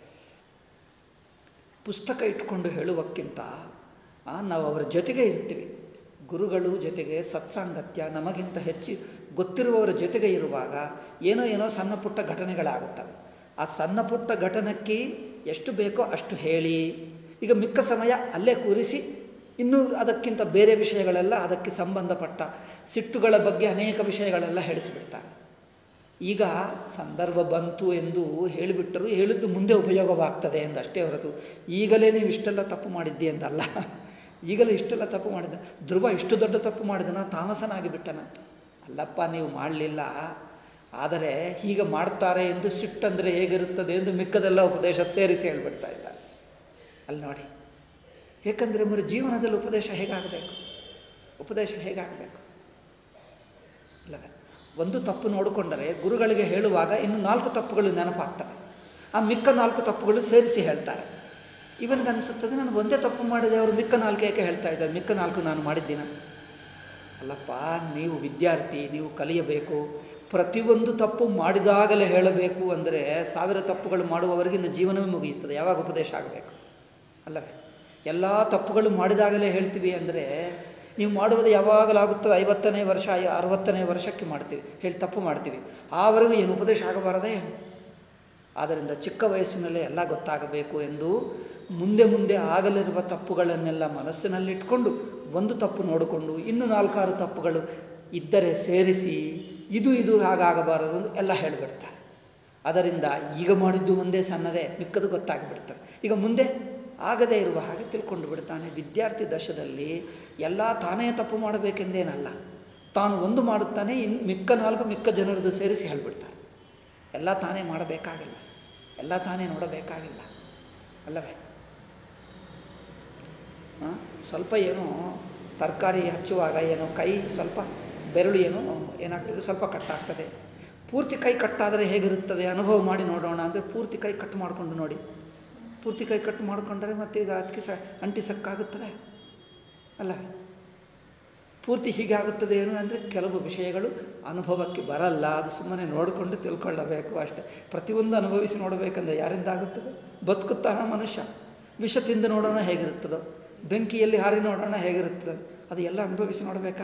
ಪುಸ್ತಕ ಇಟ್ಕೊಂಡು ಹೇಳುವಕ್ಕಿಂತ ನಾವು ಅವರ ಜೊತೆಗೆ ಇರ್ತೀವಿ. ಗುರುಗಳು ಜೊತೆಗೆ ಸತ್ಸಾಂಗತ್ಯ, ನಮಗಿಂತ ಹೆಚ್ಚು ಗೊತ್ತಿರುವವರ ಜೊತೆಗೆ ಇರುವಾಗ ಏನೋ ಸಣ್ಣ ಪುಟ್ಟ ಘಟನೆಗಳಾಗುತ್ತವೆ. ಆ ಸಣ್ಣ ಪುಟ್ಟ ಘಟನೆಗೆ ಎಷ್ಟು ಬೇಕೋ ಅಷ್ಟು ಹೇಳಿ, ಈಗ ಮಿಕ್ಕ ಸಮಯ ಅಲ್ಲೇ ಕೂರಿಸಿ ಇನ್ನೂ ಅದಕ್ಕಿಂತ ಬೇರೆ ವಿಷಯಗಳೆಲ್ಲ ಅದಕ್ಕೆ ಸಂಬಂಧಪಟ್ಟ ಸಿಟ್ಟುಗಳ ಬಗ್ಗೆ ಅನೇಕ ವಿಷಯಗಳೆಲ್ಲ ಹೇಳಿಸಿಬಿಡ್ತಾರೆ. ಈಗ ಸಂದರ್ಭ ಬಂತು ಎಂದು ಹೇಳಿಬಿಟ್ಟರು, ಹೇಳಿದ್ದು ಮುಂದೆ ಉಪಯೋಗವಾಗ್ತದೆ ಎಂದಷ್ಟೇ ಹೊರತು ಈಗಲೇ ನೀವು ಇಷ್ಟೆಲ್ಲ ತಪ್ಪು ಮಾಡಿದ್ದಿ ಎಂದಲ್ಲ. ಈಗಲೇ ಇಷ್ಟೆಲ್ಲ ತಪ್ಪು ಮಾಡಿದ ಧ್ರುವ ಇಷ್ಟು ದೊಡ್ಡ ತಪ್ಪು ಮಾಡಿದನ, ತಾಮಸನಾಗಿ ಬಿಟ್ಟನ. ಅಲ್ಲಪ್ಪ, ನೀವು ಮಾಡಲಿಲ್ಲ, ಆದರೆ ಹೀಗೆ ಮಾಡ್ತಾರೆ ಎಂದು ಸಿಟ್ಟಂದರೆ ಹೇಗಿರುತ್ತದೆ ಎಂದು ಮಿಕ್ಕದೆಲ್ಲ ಉಪದೇಶ ಸೇರಿಸಿ ಹೇಳಿಬಿಡ್ತಾ ಇದ್ದಾರೆ. ಅಲ್ಲಿ ನೋಡಿ, ಏಕೆಂದರೆ ಮರು ಜೀವನದಲ್ಲಿ ಉಪದೇಶ ಹೇಗಾಗಬೇಕು, ಉಪದೇಶ ಹೇಗಾಗಬೇಕು ಅಲ್ಲವೇ? ಒಂದು ತಪ್ಪು ನೋಡಿಕೊಂಡರೆ ಗುರುಗಳಿಗೆ ಹೇಳುವಾಗ ಇನ್ನು 4 ತಪ್ಪುಗಳು ನೆನಪಾಗ್ತವೆ. ಆ ಮಿಕ್ಕ 4 ತಪ್ಪುಗಳು ಸೇರಿಸಿ ಹೇಳ್ತಾರೆ. ಇವನಿಗನ್ನಿಸುತ್ತದೆ ನಾನು ಒಂದೇ ತಪ್ಪು ಮಾಡಿದೆ, ಅವರು ಮಿಕ್ಕ 4 ಏಕೆ ಹೇಳ್ತಾ ಇದ್ದಾರೆ, ಮಿಕ್ಕ 4 ನಾನು ಮಾಡಿದ್ದೀನ. ಅಲ್ಲಪ್ಪ, ನೀವು ವಿದ್ಯಾರ್ಥಿ, ನೀವು ಕಲಿಯಬೇಕು. ಪ್ರತಿಯೊಂದು ತಪ್ಪು ಮಾಡಿದಾಗಲೇ ಹೇಳಬೇಕು ಅಂದರೆ 1000 ತಪ್ಪುಗಳು ಮಾಡುವವರೆಗೆ ಇನ್ನು ಜೀವನವೇ ಮುಗಿಯುತ್ತದೆ. ಯಾವಾಗ ಉಪದೇಶ ಆಗಬೇಕು ಅಲ್ಲವೇ? ಎಲ್ಲ ತಪ್ಪುಗಳು ಮಾಡಿದಾಗಲೇ ಹೇಳ್ತೀವಿ ಅಂದರೆ ನೀವು ಮಾಡುವುದು ಯಾವಾಗಲಾಗುತ್ತದೆ 50ನೇ ವರ್ಷ 60ನೇ ವರ್ಷಕ್ಕೆ ಮಾಡ್ತೀವಿ, ತಪ್ಪು ಮಾಡ್ತೀವಿ. ಆವರೆಗೂ ಏನು ಉಪದೇಶ ಆಗಬಾರದೇ ಏನು? ಆದ್ದರಿಂದ ಚಿಕ್ಕ ವಯಸ್ಸಿನಲ್ಲೇ ಎಲ್ಲ ಗೊತ್ತಾಗಬೇಕು ಎಂದು ಮುಂದೆ ಆಗಲಿರುವ ತಪ್ಪುಗಳನ್ನೆಲ್ಲ ಮನಸ್ಸಿನಲ್ಲಿಟ್ಕೊಂಡು ಒಂದು ತಪ್ಪು ನೋಡಿಕೊಂಡು ಇನ್ನು 4-6 ತಪ್ಪುಗಳು ಇದ್ದರೆ ಸೇರಿಸಿ ಇದು ಹಾಗಾಗಬಾರದು ಎಲ್ಲ ಹೇಳಿಬಿಡ್ತಾರೆ. ಅದರಿಂದ ಈಗ ಮಾಡಿದ್ದು ಒಂದೇ ಸಣ್ಣದೇ, ಮಿಕ್ಕದು ಗೊತ್ತಾಗಿಬಿಡ್ತಾರೆ. ಈಗ ಮುಂದೆ ಆಗದೇ ಇರುವ ಹಾಗೆ ತಿಳ್ಕೊಂಡು ಬಿಡ್ತಾನೆ. ವಿದ್ಯಾರ್ಥಿ ದಶದಲ್ಲಿ ಎಲ್ಲ ತಾನೇ ತಪ್ಪು ಮಾಡಬೇಕೆಂದೇನಲ್ಲ, ತಾನು ಒಂದು ಮಾಡುತ್ತಾನೆ, ಇನ್ನು ಮಿಕ್ಕ 4 ಮಿಕ್ಕ ಜನರದ್ದು ಸೇರಿಸಿ ಹೇಳಿಬಿಡ್ತಾರೆ. ಎಲ್ಲ ತಾನೇ ಮಾಡಬೇಕಾಗಿಲ್ಲ, ಎಲ್ಲ ತಾನೇ ನೋಡಬೇಕಾಗಿಲ್ಲ ಅಲ್ಲವೇ? ಸ್ವಲ್ಪ ಏನೋ ತರಕಾರಿ ಹಚ್ಚುವಾಗ ಏನೋ ಕೈ ಸ್ವಲ್ಪ ಬೆರಳು ಏನಾಗ್ತದೆ, ಸ್ವಲ್ಪ ಕಟ್ಟಾಗ್ತದೆ. ಪೂರ್ತಿ ಕೈ ಕಟ್ಟಾದರೆ ಹೇಗಿರುತ್ತದೆ ಅನುಭವ ಮಾಡಿ ನೋಡೋಣ ಅಂದರೆ ಪೂರ್ತಿ ಕೈ ಕಟ್ ಮಾಡಿಕೊಂಡು ನೋಡಿ. ಪೂರ್ತಿ ಕೈ ಕಟ್ ಮಾಡಿಕೊಂಡ್ರೆ ಮತ್ತೆ ಈಗ ಅದಕ್ಕೆ ಅಂಟಿಸಕ್ಕಾಗುತ್ತದೆ ಅಲ್ಲ? ಪೂರ್ತಿ ಹೀಗೆ ಆಗುತ್ತದೆ ಏನು ಅಂದರೆ ಕೆಲವು ವಿಷಯಗಳು ಅನುಭವಕ್ಕೆ ಬರಲ್ಲ, ಅದು ಸುಮ್ಮನೆ ನೋಡಿಕೊಂಡು ತಿಳ್ಕೊಳ್ಳಬೇಕು ಅಷ್ಟೇ. ಪ್ರತಿಯೊಂದು ಅನುಭವಿಸಿ ನೋಡಬೇಕಂದ್ರೆ ಯಾರಿಂದ ಆಗುತ್ತದೆ? ಬದುಕುತ್ತಾನ ಮನುಷ್ಯ. ವಿಷ ತಿಂದು ನೋಡೋಣ ಹೇಗಿರುತ್ತದೋ, ಬೆಂಕಿಯಲ್ಲಿ ಹಾರಿ ನೋಡೋಣ ಹೇಗಿರುತ್ತದೆ, ಅದು ಎಲ್ಲ ಅನುಭವಿಸಿ ನೋಡಬೇಕಾ?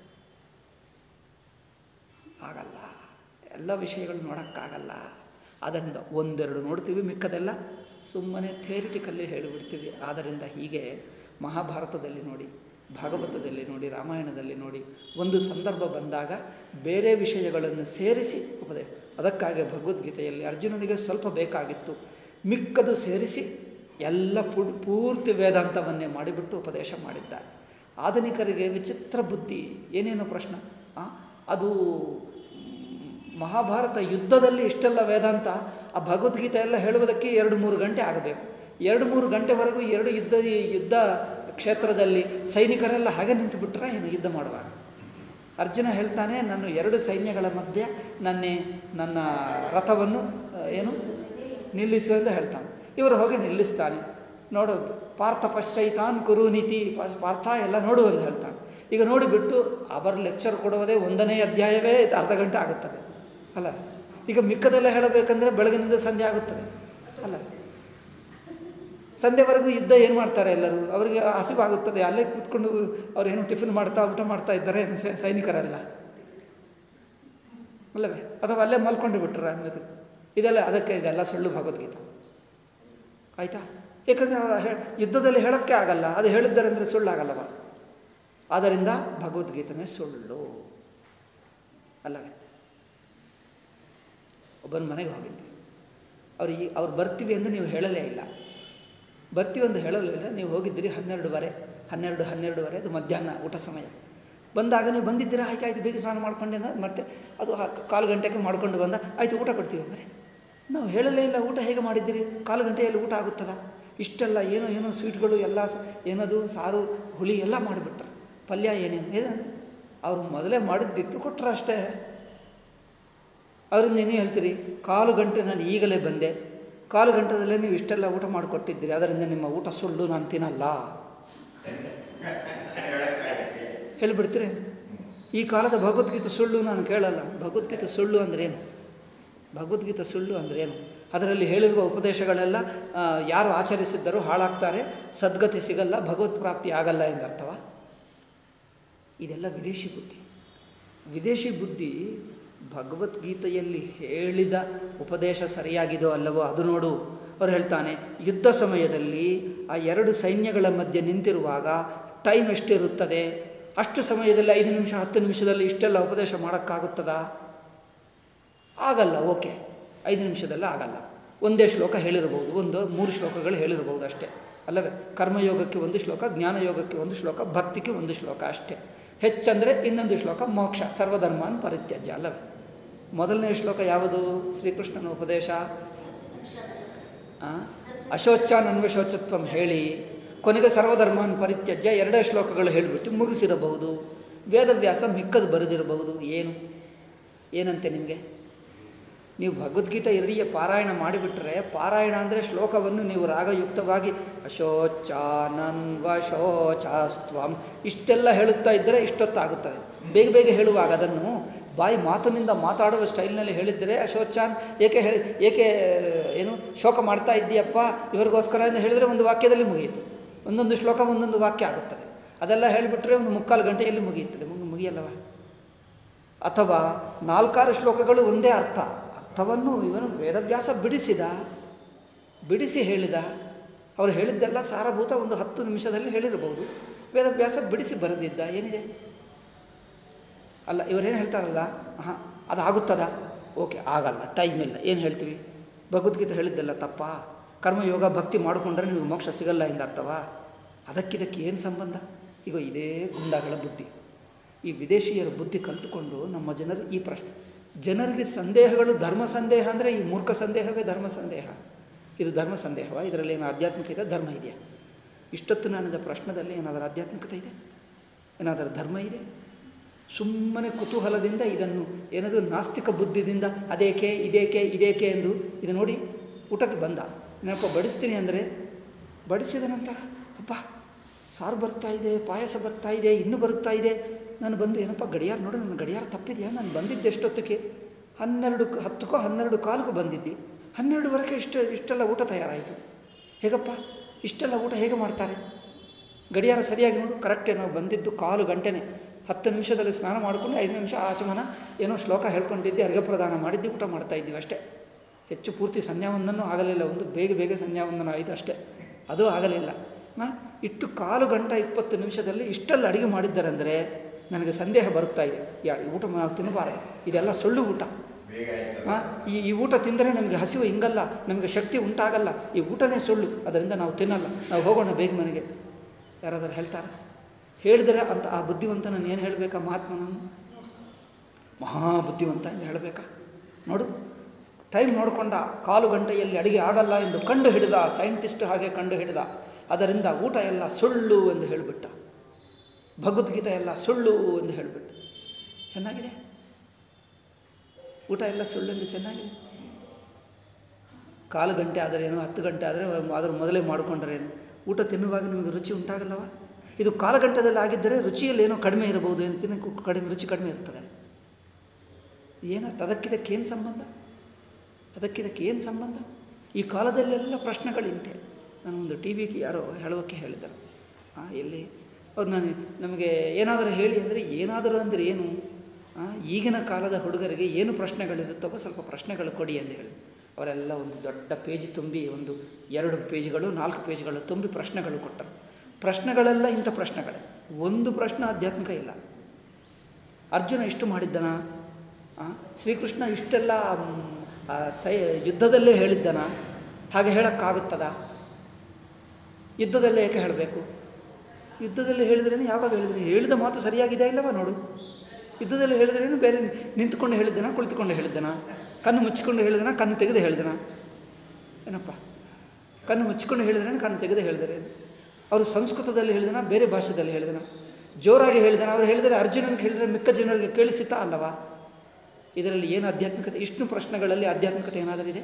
ಆಗಲ್ಲ, ಎಲ್ಲ ವಿಷಯಗಳು ನೋಡೋಕ್ಕಾಗಲ್ಲ. ಆದ್ದರಿಂದ 1-2 ನೋಡ್ತೀವಿ, ಮಿಕ್ಕದೆಲ್ಲ ಸುಮ್ಮನೆ ಥಿಯರಿಟಿಕಲ್ಲಿ ಹೇಳಿಬಿಡ್ತೀವಿ. ಆದ್ದರಿಂದ ಹೀಗೆ ಮಹಾಭಾರತದಲ್ಲಿ ನೋಡಿ, ಭಾಗವತದಲ್ಲಿ ನೋಡಿ, ರಾಮಾಯಣದಲ್ಲಿ ನೋಡಿ, ಒಂದು ಸಂದರ್ಭ ಬಂದಾಗ ಬೇರೆ ವಿಷಯಗಳನ್ನು ಸೇರಿಸಿ ಉಪದೇಶ. ಅದಕ್ಕಾಗಿ ಭಗವದ್ಗೀತೆಯಲ್ಲಿ ಅರ್ಜುನನಿಗೆ ಸ್ವಲ್ಪ ಬೇಕಾಗಿತ್ತು, ಮಿಕ್ಕದು ಸೇರಿಸಿ ಎಲ್ಲ ಪೂರ್ತಿ ವೇದಾಂತವನ್ನೇ ಮಾಡಿಬಿಟ್ಟು ಉಪದೇಶ ಮಾಡಿದ್ದಾರೆ. ಆಧುನಿಕರಿಗೆ ವಿಚಿತ್ರ ಬುದ್ಧಿ, ಏನೇನೋ ಪ್ರಶ್ನೆ. ಅದು ಮಹಾಭಾರತ ಯುದ್ಧದಲ್ಲಿ ಇಷ್ಟೆಲ್ಲ ವೇದಾಂತ, ಆ ಭಗವದ್ಗೀತೆ ಎಲ್ಲ ಹೇಳುವುದಕ್ಕೆ 2-3 ಗಂಟೆ ಆಗಬೇಕು. 2-3 ಗಂಟೆವರೆಗೂ ಯುದ್ಧ ಕ್ಷೇತ್ರದಲ್ಲಿ ಸೈನಿಕರೆಲ್ಲ ಹಾಗೆ ನಿಂತು ಬಿಟ್ಟರೆ ಏನು ಯುದ್ಧ ಮಾಡುವಾಗ? ಅರ್ಜುನ ಹೇಳ್ತಾನೆ, ನಾನು 2 ಸೈನ್ಯಗಳ ಮಧ್ಯೆ ನನ್ನ ರಥವನ್ನು ನಿಲ್ಲಿಸು ಎಂದು ಹೇಳ್ತಾನೆ. ಇವರು ಹೋಗಿ ನಿಲ್ಲಿಸ್ತಾನೆ. ನೋಡು, ಪಾರ್ಥ ಪಶ್ಚೈತಾನ್ ಕುರು ನೀತಿ, ಪಾರ್ಥ ಎಲ್ಲ ನೋಡು ಅಂತ ಹೇಳ್ತಾನೆ. ಈಗ ನೋಡಿಬಿಟ್ಟು ಅವರು ಲೆಕ್ಚರ್ ಕೊಡುವುದೇ 1ನೇ ಅಧ್ಯಾಯವೇ ಅರ್ಧ ಗಂಟೆ ಆಗುತ್ತದೆ ಅಲ್ಲ? ಈಗ ಮಿಕ್ಕದೆಲ್ಲ ಹೇಳಬೇಕಂದ್ರೆ ಬೆಳಗಿನಿಂದ ಸಂಧ್ಯೆ ಆಗುತ್ತದೆ ಅಲ್ಲ? ಸಂಧ್ಯೆವರೆಗೂ ಯುದ್ಧ ಏನು ಮಾಡ್ತಾರೆ ಎಲ್ಲರೂ? ಅವರಿಗೆ ಹಸಿವಾಗುತ್ತದೆ, ಅಲ್ಲೇ ಕೂತ್ಕೊಂಡು ಅವ್ರೇನು ಟಿಫಿನ್ ಊಟ ಮಾಡ್ತಾ ಇದ್ದಾರೆ ಸೈನಿಕರೆಲ್ಲ ಅಲ್ಲವೇ? ಅಥವಾ ಅಲ್ಲೇ ಮಲ್ಕೊಂಡು ಬಿಟ್ಟರೆ ಅನ್ಬೇಕು. ಇದೆಲ್ಲ ಸುಳ್ಳು ಭಗವದ್ಗೀತೆ ಆಯಿತಾ? ಏಕೆಂದರೆ ಅವರ ಯುದ್ಧದಲ್ಲಿ ಹೇಳೋಕ್ಕೆ ಆಗಲ್ಲ, ಅದು ಹೇಳಿದ್ದಾರೆ ಅಂದರೆ ಸುಳ್ಳಾಗಲ್ಲವ. ಆದ್ದರಿಂದ ಭಗವದ್ಗೀತೆನೇ ಸುಳ್ಳು ಅಲ್ಲವೇ? ಒಬ್ಬನ ಮನೆಗೆ ಹೋಗಿದ್ದೆ, ಅವ್ರು ಬರ್ತೀವಿ ಎಂದು ನೀವು ಹೇಳಲೇ ಇಲ್ಲ. ಬರ್ತೀವಿ ಎಂದು ಹೇಳಲಿಲ್ಲ, ನೀವು ಹೋಗಿದ್ದೀರಿ 12:30 ಅದು ಮಧ್ಯಾಹ್ನ ಊಟ ಸಮಯ. ಬಂದಾಗ ನೀವು ಬಂದಿದ್ದೀರಾ, ಆಯ್ತು ಬೇಗ ಸ್ನಾನ ಮಾಡ್ಕೊಂಡೆ ಮತ್ತೆ ಅದು 1/4 ಗಂಟೆಗೆ ಮಾಡ್ಕೊಂಡು ಬಂದ, ಆಯಿತು ಊಟ ಕೊಡ್ತೀವಿ ಅಂದರೆ ನಾವು ಹೇಳಲೇ ಇಲ್ಲ. ಊಟ ಹೇಗೆ ಮಾಡಿದ್ದೀರಿ? 1/4 ಗಂಟೆಯಲ್ಲಿ ಊಟ ಆಗುತ್ತದ? ಇಷ್ಟೆಲ್ಲ ಏನೋ ಸ್ವೀಟ್ಗಳು ಎಲ್ಲ ಏನದು ಸಾರು ಹುಳಿ ಎಲ್ಲ ಮಾಡಿಬಿಟ್ರು, ಪಲ್ಯ ಏನೇನು ಅವ್ರು ಮೊದಲೇ ಮಾಡಿದ್ದಿತ್ತು ಕೊಟ್ಟರು ಅಷ್ಟೇ. ಅವರಿಂದ ಏನು ಹೇಳ್ತೀರಿ, ಕಾಲು ಗಂಟೆ ನಾನು ಈಗಲೇ ಬಂದೆ, ಕಾಲು ಗಂಟೆದಲ್ಲೇ ನೀವು ಇಷ್ಟೆಲ್ಲ ಊಟ ಮಾಡಿಕೊಟ್ಟಿದ್ದೀರಿ, ಅದರಿಂದ ನಿಮ್ಮ ಊಟ ಸುಳ್ಳು, ನಾನು ತಿನ್ನಲ್ಲ ಹೇಳಿಬಿಡ್ತೀರಿ. ಈ ಕಾಲದ ಭಗವದ್ಗೀತೆ ಸುಳ್ಳು ನಾನು ಕೇಳಲ್ಲ. ಭಗವದ್ಗೀತೆ ಸುಳ್ಳು ಅಂದ್ರೇನು? ಭಗವದ್ಗೀತೆ ಸುಳ್ಳು ಅಂದ್ರೇನು? ಅದರಲ್ಲಿ ಹೇಳಿರುವ ಉಪದೇಶಗಳೆಲ್ಲ ಯಾರು ಆಚರಿಸಿದ್ದರೂ ಹಾಳಾಗ್ತಾರೆ, ಸದ್ಗತಿ ಸಿಗಲ್ಲ, ಭಗವತ್ ಪ್ರಾಪ್ತಿ ಆಗಲ್ಲ ಎಂದರ್ಥವ? ಇದೆಲ್ಲ ವಿದೇಶಿ ಬುದ್ಧಿ. ವಿದೇಶಿ ಬುದ್ಧಿ ಭಗವದ್ಗೀತೆಯಲ್ಲಿ ಹೇಳಿದ ಉಪದೇಶ ಸರಿಯಾಗಿದೋ ಅಲ್ಲವೋ ಅದು ನೋಡು. ಅವ್ರು ಹೇಳ್ತಾನೆ, ಯುದ್ಧ ಸಮಯದಲ್ಲಿ ಆ ಎರಡು ಸೈನ್ಯಗಳ ಮಧ್ಯೆ ನಿಂತಿರುವಾಗ ಟೈಮ್ ಎಷ್ಟಿರುತ್ತದೆ, ಅಷ್ಟು ಸಮಯದಲ್ಲಿ 5 ನಿಮಿಷ 10 ನಿಮಿಷದಲ್ಲಿ ಇಷ್ಟೆಲ್ಲ ಉಪದೇಶ ಮಾಡೋಕ್ಕಾಗುತ್ತದಾ? ಆಗಲ್ಲ. ಓಕೆ, 5 ನಿಮಿಷದಲ್ಲ ಆಗಲ್ಲ. ಒಂದೇ ಶ್ಲೋಕ ಹೇಳಿರ್ಬೋದು, 3 ಶ್ಲೋಕಗಳು ಹೇಳಿರ್ಬೋದು ಅಷ್ಟೇ ಅಲ್ಲವೇ? ಕರ್ಮಯೋಗಕ್ಕೆ 1 ಶ್ಲೋಕ, ಜ್ಞಾನಯೋಗಕ್ಕೆ 1 ಶ್ಲೋಕ, ಭಕ್ತಿಗೆ 1 ಶ್ಲೋಕ ಅಷ್ಟೇ. ಹೆಚ್ಚಂದರೆ ಇನ್ನೊಂದು ಶ್ಲೋಕ ಮೋಕ್ಷ, ಸರ್ವಧರ್ಮಾನ್ ಪರಿತ್ಯಜ್ಯ ಅಲ್ಲವೇ? ಮೊದಲನೇ ಶ್ಲೋಕ ಯಾವುದು? ಶ್ರೀಕೃಷ್ಣನ ಉಪದೇಶ ಅಶೋಚಾನನ್ವಶೋಚತ್ವಂ ಹೇಳಿ ಕೊನೆಗೆ ಸರ್ವಧರ್ಮಾನ್ ಪರಿತ್ಯಜ್ಯ 2 ಶ್ಲೋಕಗಳು ಹೇಳಿಬಿಟ್ಟು ಮುಗಿಸಿರಬಹುದು. ವೇದವ್ಯಾಸ ಮಿಕ್ಕದು ಬರೆದಿರಬಹುದು. ಏನಂತೆ ನಿಮಗೆ? ನೀವು ಭಗವದ್ಗೀತೆ ಇಡೀ ಪಾರಾಯಣ ಮಾಡಿಬಿಟ್ರೆ, ಪಾರಾಯಣ ಅಂದರೆ ಶ್ಲೋಕವನ್ನು ನೀವು ರಾಗಯುಕ್ತವಾಗಿ ಅಶೋಚಾನನ್ವಶೋಚಾಸ್ತ್ವಂ ಇಷ್ಟೆಲ್ಲ ಹೇಳುತ್ತಾ ಇದ್ದರೆ ಇಷ್ಟೊತ್ತಾಗುತ್ತದೆ. ಬೇಗ ಬೇಗ ಹೇಳುವಾಗ ಅದನ್ನು ಬಾಯಿ ಮಾತಿನಿಂದ ಮಾತಾಡುವ ಸ್ಟೈಲ್ನಲ್ಲಿ ಹೇಳಿದರೆ ಅಶೋಚಾನ್ ಏಕೆ ಏನು ಶೋಕ ಮಾಡ್ತಾ ಇದ್ದೀಯಪ್ಪ ಇವರಿಗೋಸ್ಕರ ಎಂದು ಹೇಳಿದರೆ ಒಂದು ವಾಕ್ಯದಲ್ಲಿ ಮುಗಿಯಿತು. ಒಂದೊಂದು ಶ್ಲೋಕ ಒಂದೊಂದು ವಾಕ್ಯ ಆಗುತ್ತದೆ. ಅದೆಲ್ಲ ಹೇಳಿಬಿಟ್ರೆ ಒಂದು 3/4 ಗಂಟೆಯಲ್ಲಿ ಮುಗಿಯುತ್ತದೆ. ಮುಗಿಯಲ್ಲವ? ಅಥವಾ 4-6 ಶ್ಲೋಕಗಳು ಒಂದೇ ಅರ್ಥವನ್ನು ಇವನು ವೇದವ್ಯಾಸ ಬಿಡಿಸಿ ಹೇಳಿದ. ಅವರು ಹೇಳಿದ್ದೆಲ್ಲ ಸಾರಭೂತ ಒಂದು 10 ನಿಮಿಷದಲ್ಲಿ ಹೇಳಿರಬಹುದು. ವೇದವ್ಯಾಸ ಬಿಡಿಸಿ ಬರೆದಿದ್ದ. ಏನಿದೆ? ಅಲ್ಲ, ಇವರೇನು ಹೇಳ್ತಾರಲ್ಲ, ಅದಾಗುತ್ತದ? ಓಕೆ, ಆಗಲ್ಲ, ಟೈಮ್ ಇಲ್ಲ. ಏನು ಹೇಳ್ತೀವಿ? ಭಗವದ್ಗೀತೆ ಹೇಳಿದ್ದೆಲ್ಲ ತಪ್ಪಾ? ಕರ್ಮಯೋಗ ಭಕ್ತಿ ಮಾಡಿಕೊಂಡ್ರೆ ನಿಮಗೆ ಮೋಕ್ಷ ಸಿಗಲ್ಲ ಎಂದರ್ಥವಾ? ಅದಕ್ಕಿದಕ್ಕೆ ಏನು ಸಂಬಂಧ? ಈಗ ಇದೇ ಗುಂಡಾಗಳ ಬುದ್ಧಿ, ಈ ವಿದೇಶಿಯರ ಬುದ್ಧಿ ಕಲಿತುಕೊಂಡು ನಮ್ಮ ಜನರು ಈ ಜನರಿಗೆ ಸಂದೇಹಗಳು. ಧರ್ಮ ಸಂದೇಹ ಅಂದರೆ ಈ ಮೂರ್ಖ ಸಂದೇಹವೇ ಧರ್ಮ ಸಂದೇಹ. ಇದು ಧರ್ಮ ಸಂದೇಹವಾ? ಇದರಲ್ಲಿ ಏನು ಆಧ್ಯಾತ್ಮಿಕ ಇದೆ, ಧರ್ಮ ಇದೆಯಾ? ಇಷ್ಟೊತ್ತು ನಾನಿದ ಪ್ರಶ್ನದಲ್ಲಿ ಏನಾದರೂ ಆಧ್ಯಾತ್ಮಿಕತೆ ಇದೆ, ಏನಾದರೂ ಧರ್ಮ ಇದೆ? ಸುಮ್ಮನೆ ಕುತೂಹಲದಿಂದ ಇದನ್ನು ಏನದು ನಾಸ್ತಿಕ ಬುದ್ಧಿದಿಂದ ಇದೇಕೆ ಎಂದು ಇದು ನೋಡಿ ಊಟಕ್ಕೆ ಬಂದ. ನೆನಪ ಬಡಿಸ್ತೀನಿ ಅಂದರೆ ಬಡಿಸಿದ ನಂತರ ಅಪ್ಪ ಸಾರು ಬರ್ತಾ ಇದೆ, ಪಾಯಸ ಬರ್ತಾ ಇದೆ, ಇನ್ನೂ ಬರುತ್ತಾ ಇದೆ. ನಾನು ಬಂದು ಏನಪ್ಪ ಗಡಿಯಾರ ನೋಡು, ನನ್ನ ಗಡಿಯಾರ ತಪ್ಪಿದೆಯಾ? ನಾನು ಬಂದಿದ್ದೆ ಎಷ್ಟೊತ್ತಿಗೆ? 10:10 12 ಬಂದಿದ್ದೆ. 12ವರೆಗೆ ಇಷ್ಟೆಲ್ಲ ಊಟ ತಯಾರಾಯಿತು. ಹೇಗಪ್ಪ ಇಷ್ಟೆಲ್ಲ ಊಟ ಹೇಗೆ ಮಾಡ್ತಾರೆ? ಗಡಿಯಾರ ಸರಿಯಾಗಿ ನೋಡು, ಕರೆಕ್ಟೇ. ನಾವು ಬಂದಿದ್ದು 1/4 ಗಂಟೆನೇ. 10 ನಿಮಿಷದಲ್ಲಿ ಸ್ನಾನ ಮಾಡಿಕೊಂಡು 5 ನಿಮಿಷ ಆಚಮನ ಏನೋ ಶ್ಲೋಕ ಹೇಳ್ಕೊಂಡಿದ್ದೆ, ಅರ್ಘ್ಯ ಪ್ರದಾನ ಮಾಡಿದ್ದೆ, ಊಟ ಮಾಡ್ತಾಯಿದ್ದೀವಿ ಅಷ್ಟೇ. ಹೆಚ್ಚು ಪೂರ್ತಿ ಸಂಧ್ಯಾವಂದನೂ ಆಗಲಿಲ್ಲ. ಒಂದು ಬೇಗ ಸಂಧ್ಯಾವಂದನ ಆಯಿತು ಅಷ್ಟೇ, ಅದು ಆಗಲಿಲ್ಲ. ಇಟ್ಟು 1/4 ಗಂಟೆ 20 ನಿಮಿಷದಲ್ಲಿ ಇಷ್ಟೆಲ್ಲ ಅಡುಗೆ ಮಾಡಿದ್ದಾರೆ ಅಂದರೆ ನನಗೆ ಸಂದೇಹ ಬರುತ್ತಾ ಇದೆ. ಊಟ ನಾವು ತಿನ್ನಬಾರದು, ಇದೆಲ್ಲ ಸುಳ್ಳು ಊಟ. ಈ ಊಟ ತಿಂದರೆ ನಮಗೆ ಹಸಿವು ಹಿಂಗಲ್ಲ, ನಮಗೆ ಶಕ್ತಿ ಉಂಟಾಗಲ್ಲ, ಈ ಊಟನೇ ಸುಳ್ಳು, ಅದರಿಂದ ನಾವು ತಿನ್ನಲ್ಲ, ನಾವು ಹೋಗೋಣ ಬೇಗ ಮನೆಗೆ. ಯಾರಾದರೂ ಹೇಳ್ತಾರೆ? ಹೇಳಿದರೆ ಅಂತ ಆ ಬುದ್ಧಿವಂತನನ್ನು ಏನು ಹೇಳಬೇಕಾ? ಮಹಾತ್ಮನನ್ನು ಮಹಾಬುದ್ಧಿವಂತ ಎಂದು ಹೇಳಬೇಕಾ? ನೋಡು, ಟೈಮ್ ನೋಡಿಕೊಂಡ, 1/4 ಗಂಟೆಯಲ್ಲಿ ಅಡುಗೆ ಆಗಲ್ಲ ಎಂದು ಕಂಡು ಹಿಡಿದ, ಸೈಂಟಿಸ್ಟ್ ಹಾಗೆ ಕಂಡು ಹಿಡಿದ. ಅದರಿಂದ ಊಟ ಎಲ್ಲ ಸುಳ್ಳು ಎಂದು ಹೇಳಿಬಿಟ್ಟ, ಭಗವದ್ಗೀತೆ ಎಲ್ಲ ಸುಳ್ಳು ಎಂದು ಹೇಳಿಬಿಟ್ಟ. ಚೆನ್ನಾಗಿದೆ, ಊಟ ಎಲ್ಲ ಸುಳ್ಳು ಎಂದು ಚೆನ್ನಾಗಿದೆ. 1/4 ಗಂಟೆ ಆದರೇನು, 10 ಗಂಟೆ ಆದರೆ ಅದ್ರ ಮೊದಲೇ ಮಾಡಿಕೊಂಡ್ರೇನು? ಊಟ ತಿನ್ನುವಾಗ ನಿಮಗೆ ರುಚಿ ಉಂಟಾಗಲ್ಲವ? ಇದು 1/4 ಗಂಟೆದಲ್ಲಿ ಆಗಿದ್ದರೆ ರುಚಿಯಲ್ಲಿ ಏನೋ ಕಡಿಮೆ ಇರಬಹುದು, ರುಚಿ ಕಡಿಮೆ ಇರ್ತದೆ. ಏನರ್ಥ? ಅದಕ್ಕಿದಕ್ಕೇನು ಸಂಬಂಧ? ಅದಕ್ಕಿದಕ್ಕೇನು ಸಂಬಂಧ? ಈ ಕಾಲದಲ್ಲೆಲ್ಲ ಪ್ರಶ್ನೆಗಳಿಂತೆ. ನಾನೊಂದು ಟಿವಿಗೆ ಯಾರೋ ಹೇಳೋಕ್ಕೆ ಹೇಳಿದ್ದರು. ಎಲ್ಲಿ ಅವ್ರು ನಮಗೆ ಏನಾದರೂ ಹೇಳಿ ಅಂದರೆ, ಏನಾದರೂ ಅಂದರೆ ಏನು? ಈಗಿನ ಕಾಲದ ಹುಡುಗರಿಗೆ ಏನು ಪ್ರಶ್ನೆಗಳಿರುತ್ತವೋ ಸ್ವಲ್ಪ ಪ್ರಶ್ನೆಗಳು ಕೊಡಿ ಎಂದು ಹೇಳಿ ಅವರೆಲ್ಲ ಒಂದು ದೊಡ್ಡ ಪೇಜ್ ತುಂಬಿ, ಒಂದು 2 ಪೇಜ್ಗಳು 4 ಪೇಜ್ಗಳು ತುಂಬಿ ಪ್ರಶ್ನೆಗಳು ಕೊಟ್ಟರು. ಪ್ರಶ್ನೆಗಳೆಲ್ಲ ಇಂಥ ಪ್ರಶ್ನೆಗಳೇ, ಒಂದು ಪ್ರಶ್ನೆ ಆಧ್ಯಾತ್ಮಿಕ ಇಲ್ಲ. ಅರ್ಜುನ ಇಷ್ಟು ಮಾಡಿದ್ದನ? ಶ್ರೀಕೃಷ್ಣ ಇಷ್ಟೆಲ್ಲ ಯುದ್ಧದಲ್ಲೇ ಹೇಳಿದ್ದನ? ಹಾಗೆ ಹೇಳೋಕ್ಕಾಗುತ್ತದ? ಯುದ್ಧದಲ್ಲೇ ಏಕೆ ಹೇಳಬೇಕು? ಯುದ್ಧದಲ್ಲಿ ಹೇಳಿದ್ರೇನು? ಯಾವಾಗ ಹೇಳಿದ್ರಿ? ಹೇಳಿದ ಮಾತು ಸರಿಯಾಗಿದೆ ಇಲ್ಲವ ನೋಡು. ಯುದ್ಧದಲ್ಲಿ ಹೇಳಿದ್ರೇನು? ಬೇರೆ ನಿಂತುಕೊಂಡು ಹೇಳಿದ್ದನ, ಕುಳಿತುಕೊಂಡು ಹೇಳಿದ್ದನ, ಕಣ್ಣು ಮುಚ್ಚಿಕೊಂಡು ಹೇಳಿದನ, ಕಣ್ಣು ತೆಗೆದು ಹೇಳಿದನ? ಏನಪ್ಪ, ಕಣ್ಣು ಮುಚ್ಚಿಕೊಂಡು ಹೇಳಿದ್ರೇನು, ಕಣ್ಣು ತೆಗೆದು ಹೇಳಿದ್ರೇನು? ಅವರು ಸಂಸ್ಕೃತದಲ್ಲಿ ಹೇಳಿದನ, ಬೇರೆ ಭಾಷೆಯಲ್ಲಿ ಹೇಳಿದನ? ಜೋರಾಗಿ ಹೇಳಿದನ? ಅವರು ಹೇಳಿದರೆ ಅರ್ಜುನನಿಗೆ ಹೇಳಿದರೆ ಮಿಕ್ಕ ಜನರಿಗೆ ಕೇಳಿಸಿತಾ ಅಲ್ಲವಾ? ಇದರಲ್ಲಿ ಏನು ಆಧ್ಯಾತ್ಮಿಕತೆ? ಇಷ್ಟು ಪ್ರಶ್ನೆಗಳಲ್ಲಿ ಆಧ್ಯಾತ್ಮಿಕತೆ ಏನಾದರೂ ಇದೆ?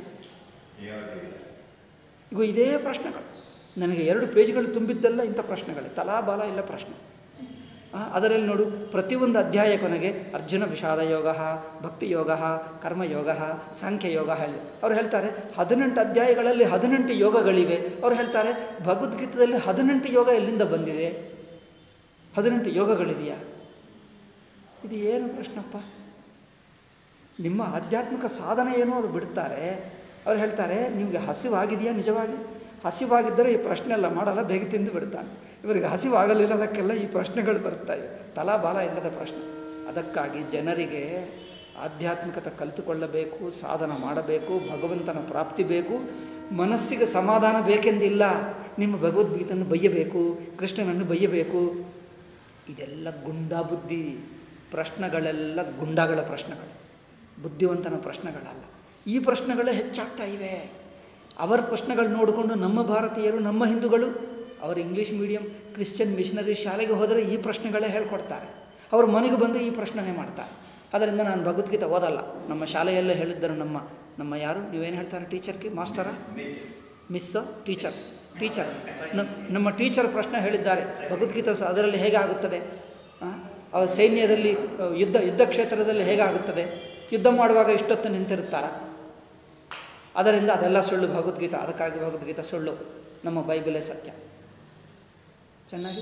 ಈಗ ಇದೇ ಪ್ರಶ್ನೆಗಳು ನನಗೆ 2 ಪೇಜ್ಗಳು ತುಂಬಿದ್ದೆಲ್ಲ ಇಂಥ ಪ್ರಶ್ನೆಗಳೇ, ತಲಾಬಾಲ ಇಲ್ಲ ಪ್ರಶ್ನೆ. ಅದರಲ್ಲಿ ನೋಡು, ಪ್ರತಿಯೊಂದು ಅಧ್ಯಾಯ ಕೊನೆಗೆ ಅರ್ಜುನ ವಿಷಾದ ಯೋಗ, ಭಕ್ತಿ ಯೋಗ, ಕರ್ಮಯೋಗ, ಸಾಂಖ್ಯಯೋಗ ಹೇಳಿ ಅವ್ರು ಹೇಳ್ತಾರೆ 18 ಅಧ್ಯಾಯಗಳಲ್ಲಿ 18 ಯೋಗಗಳಿವೆ. ಅವ್ರು ಹೇಳ್ತಾರೆ ಭಗವದ್ಗೀತೆಯಲ್ಲಿ 18 ಯೋಗ ಎಲ್ಲಿಂದ ಬಂದಿದೆ? 18 ಯೋಗಗಳಿವೆಯಾ? ಇದು ಏನು ಪ್ರಶ್ನಪ್ಪ? ನಿಮ್ಮ ಆಧ್ಯಾತ್ಮಿಕ ಸಾಧನೆ ಏನೋ ಅವ್ರು ಬಿಡ್ತಾರೆ. ಅವ್ರು ಹೇಳ್ತಾರೆ ನಿಮಗೆ ಹಸಿವಾಗಿದೆಯಾ? ನಿಜವಾಗಿ ಹಸಿವಾಗಿದ್ದರೆ ಈ ಪ್ರಶ್ನೆ ಎಲ್ಲ ಮಾಡಲ್ಲ, ಬೇಗ ತಿಂದು ಬಿಡ್ತಾನೆ. ಇವರಿಗೆ ಹಸಿವಾಗಲಿಲ್ಲದಕ್ಕೆಲ್ಲ ಈ ಪ್ರಶ್ನೆಗಳು ಬರ್ತಾಯಿವೆ, ತಲಾಬಾಲ ಇಲ್ಲದ ಪ್ರಶ್ನೆ. ಅದಕ್ಕಾಗಿ ಜನರಿಗೆ ಆಧ್ಯಾತ್ಮಿಕತೆ ಕಲಿತುಕೊಳ್ಳಬೇಕು, ಸಾಧನ ಮಾಡಬೇಕು, ಭಗವಂತನ ಪ್ರಾಪ್ತಿ ಬೇಕು, ಮನಸ್ಸಿಗೆ ಸಮಾಧಾನ ಬೇಕೆಂದಿಲ್ಲ. ನಿಮ್ಮ ಭಗವದ್ಗೀತೆಯನ್ನು ಬಯ್ಯಬೇಕು, ಕೃಷ್ಣನನ್ನು ಬಯ್ಯಬೇಕು. ಇದೆಲ್ಲ ಗುಂಡಾ ಬುದ್ಧಿ ಪ್ರಶ್ನೆಗಳೆಲ್ಲ, ಗುಂಡಾಗಳ ಪ್ರಶ್ನೆಗಳು, ಬುದ್ಧಿವಂತನ ಪ್ರಶ್ನೆಗಳಲ್ಲ. ಈ ಪ್ರಶ್ನೆಗಳೇ ಹೆಚ್ಚಾಗ್ತಾ ಇವೆ. ಅವರ ಪ್ರಶ್ನೆಗಳು ನೋಡಿಕೊಂಡು ನಮ್ಮ ಭಾರತೀಯರು, ನಮ್ಮ ಹಿಂದೂಗಳು, ಅವರು ಇಂಗ್ಲೀಷ್ ಮೀಡಿಯಂ ಕ್ರಿಶ್ಚಿಯನ್ ಮಿಷನರಿ ಶಾಲೆಗೆ ಹೋದರೆ ಈ ಪ್ರಶ್ನೆಗಳೇ ಹೇಳ್ಕೊಡ್ತಾರೆ. ಅವರು ಮನೆಗೆ ಬಂದು ಈ ಪ್ರಶ್ನೆನೇ ಮಾಡ್ತಾರೆ. ಅದರಿಂದ ನಾನು ಭಗವದ್ಗೀತೆ ಓದಲ್ಲ. ನಮ್ಮ ಶಾಲೆಯಲ್ಲೇ ಹೇಳಿದ್ದರು, ನಮ್ಮ ಯಾರು ನೀವೇನು ಹೇಳ್ತಾರೆ, ಟೀಚರ್ಗೆ ಮಾಸ್ಟರ, ಮಿಸ್ಸು, ಟೀಚರ್ ನಮ್ಮ ಟೀಚರ್ ಪ್ರಶ್ನೆ ಹೇಳಿದ್ದಾರೆ, ಭಗವದ್ಗೀತೆ ಅದರಲ್ಲಿ ಹೇಗೆ ಆಗುತ್ತದೆ? ಅವ್ರ ಸೈನ್ಯದಲ್ಲಿ ಯುದ್ಧ ಕ್ಷೇತ್ರದಲ್ಲಿ ಹೇಗಾಗುತ್ತದೆ? ಯುದ್ಧ ಮಾಡುವಾಗ ಇಷ್ಟೊತ್ತು ನಿಂತಿರುತ್ತಾರೆ. ಅದರಿಂದ ಅದೆಲ್ಲ ಸುಳ್ಳು ಭಗವದ್ಗೀತೆ. ಅದಕ್ಕಾಗಿ ಭಗವದ್ಗೀತೆ ಸುಳ್ಳು, ನಮ್ಮ ಬೈಬಲೇ ಸತ್ಯ. ಚೆನ್ನಾಗಿ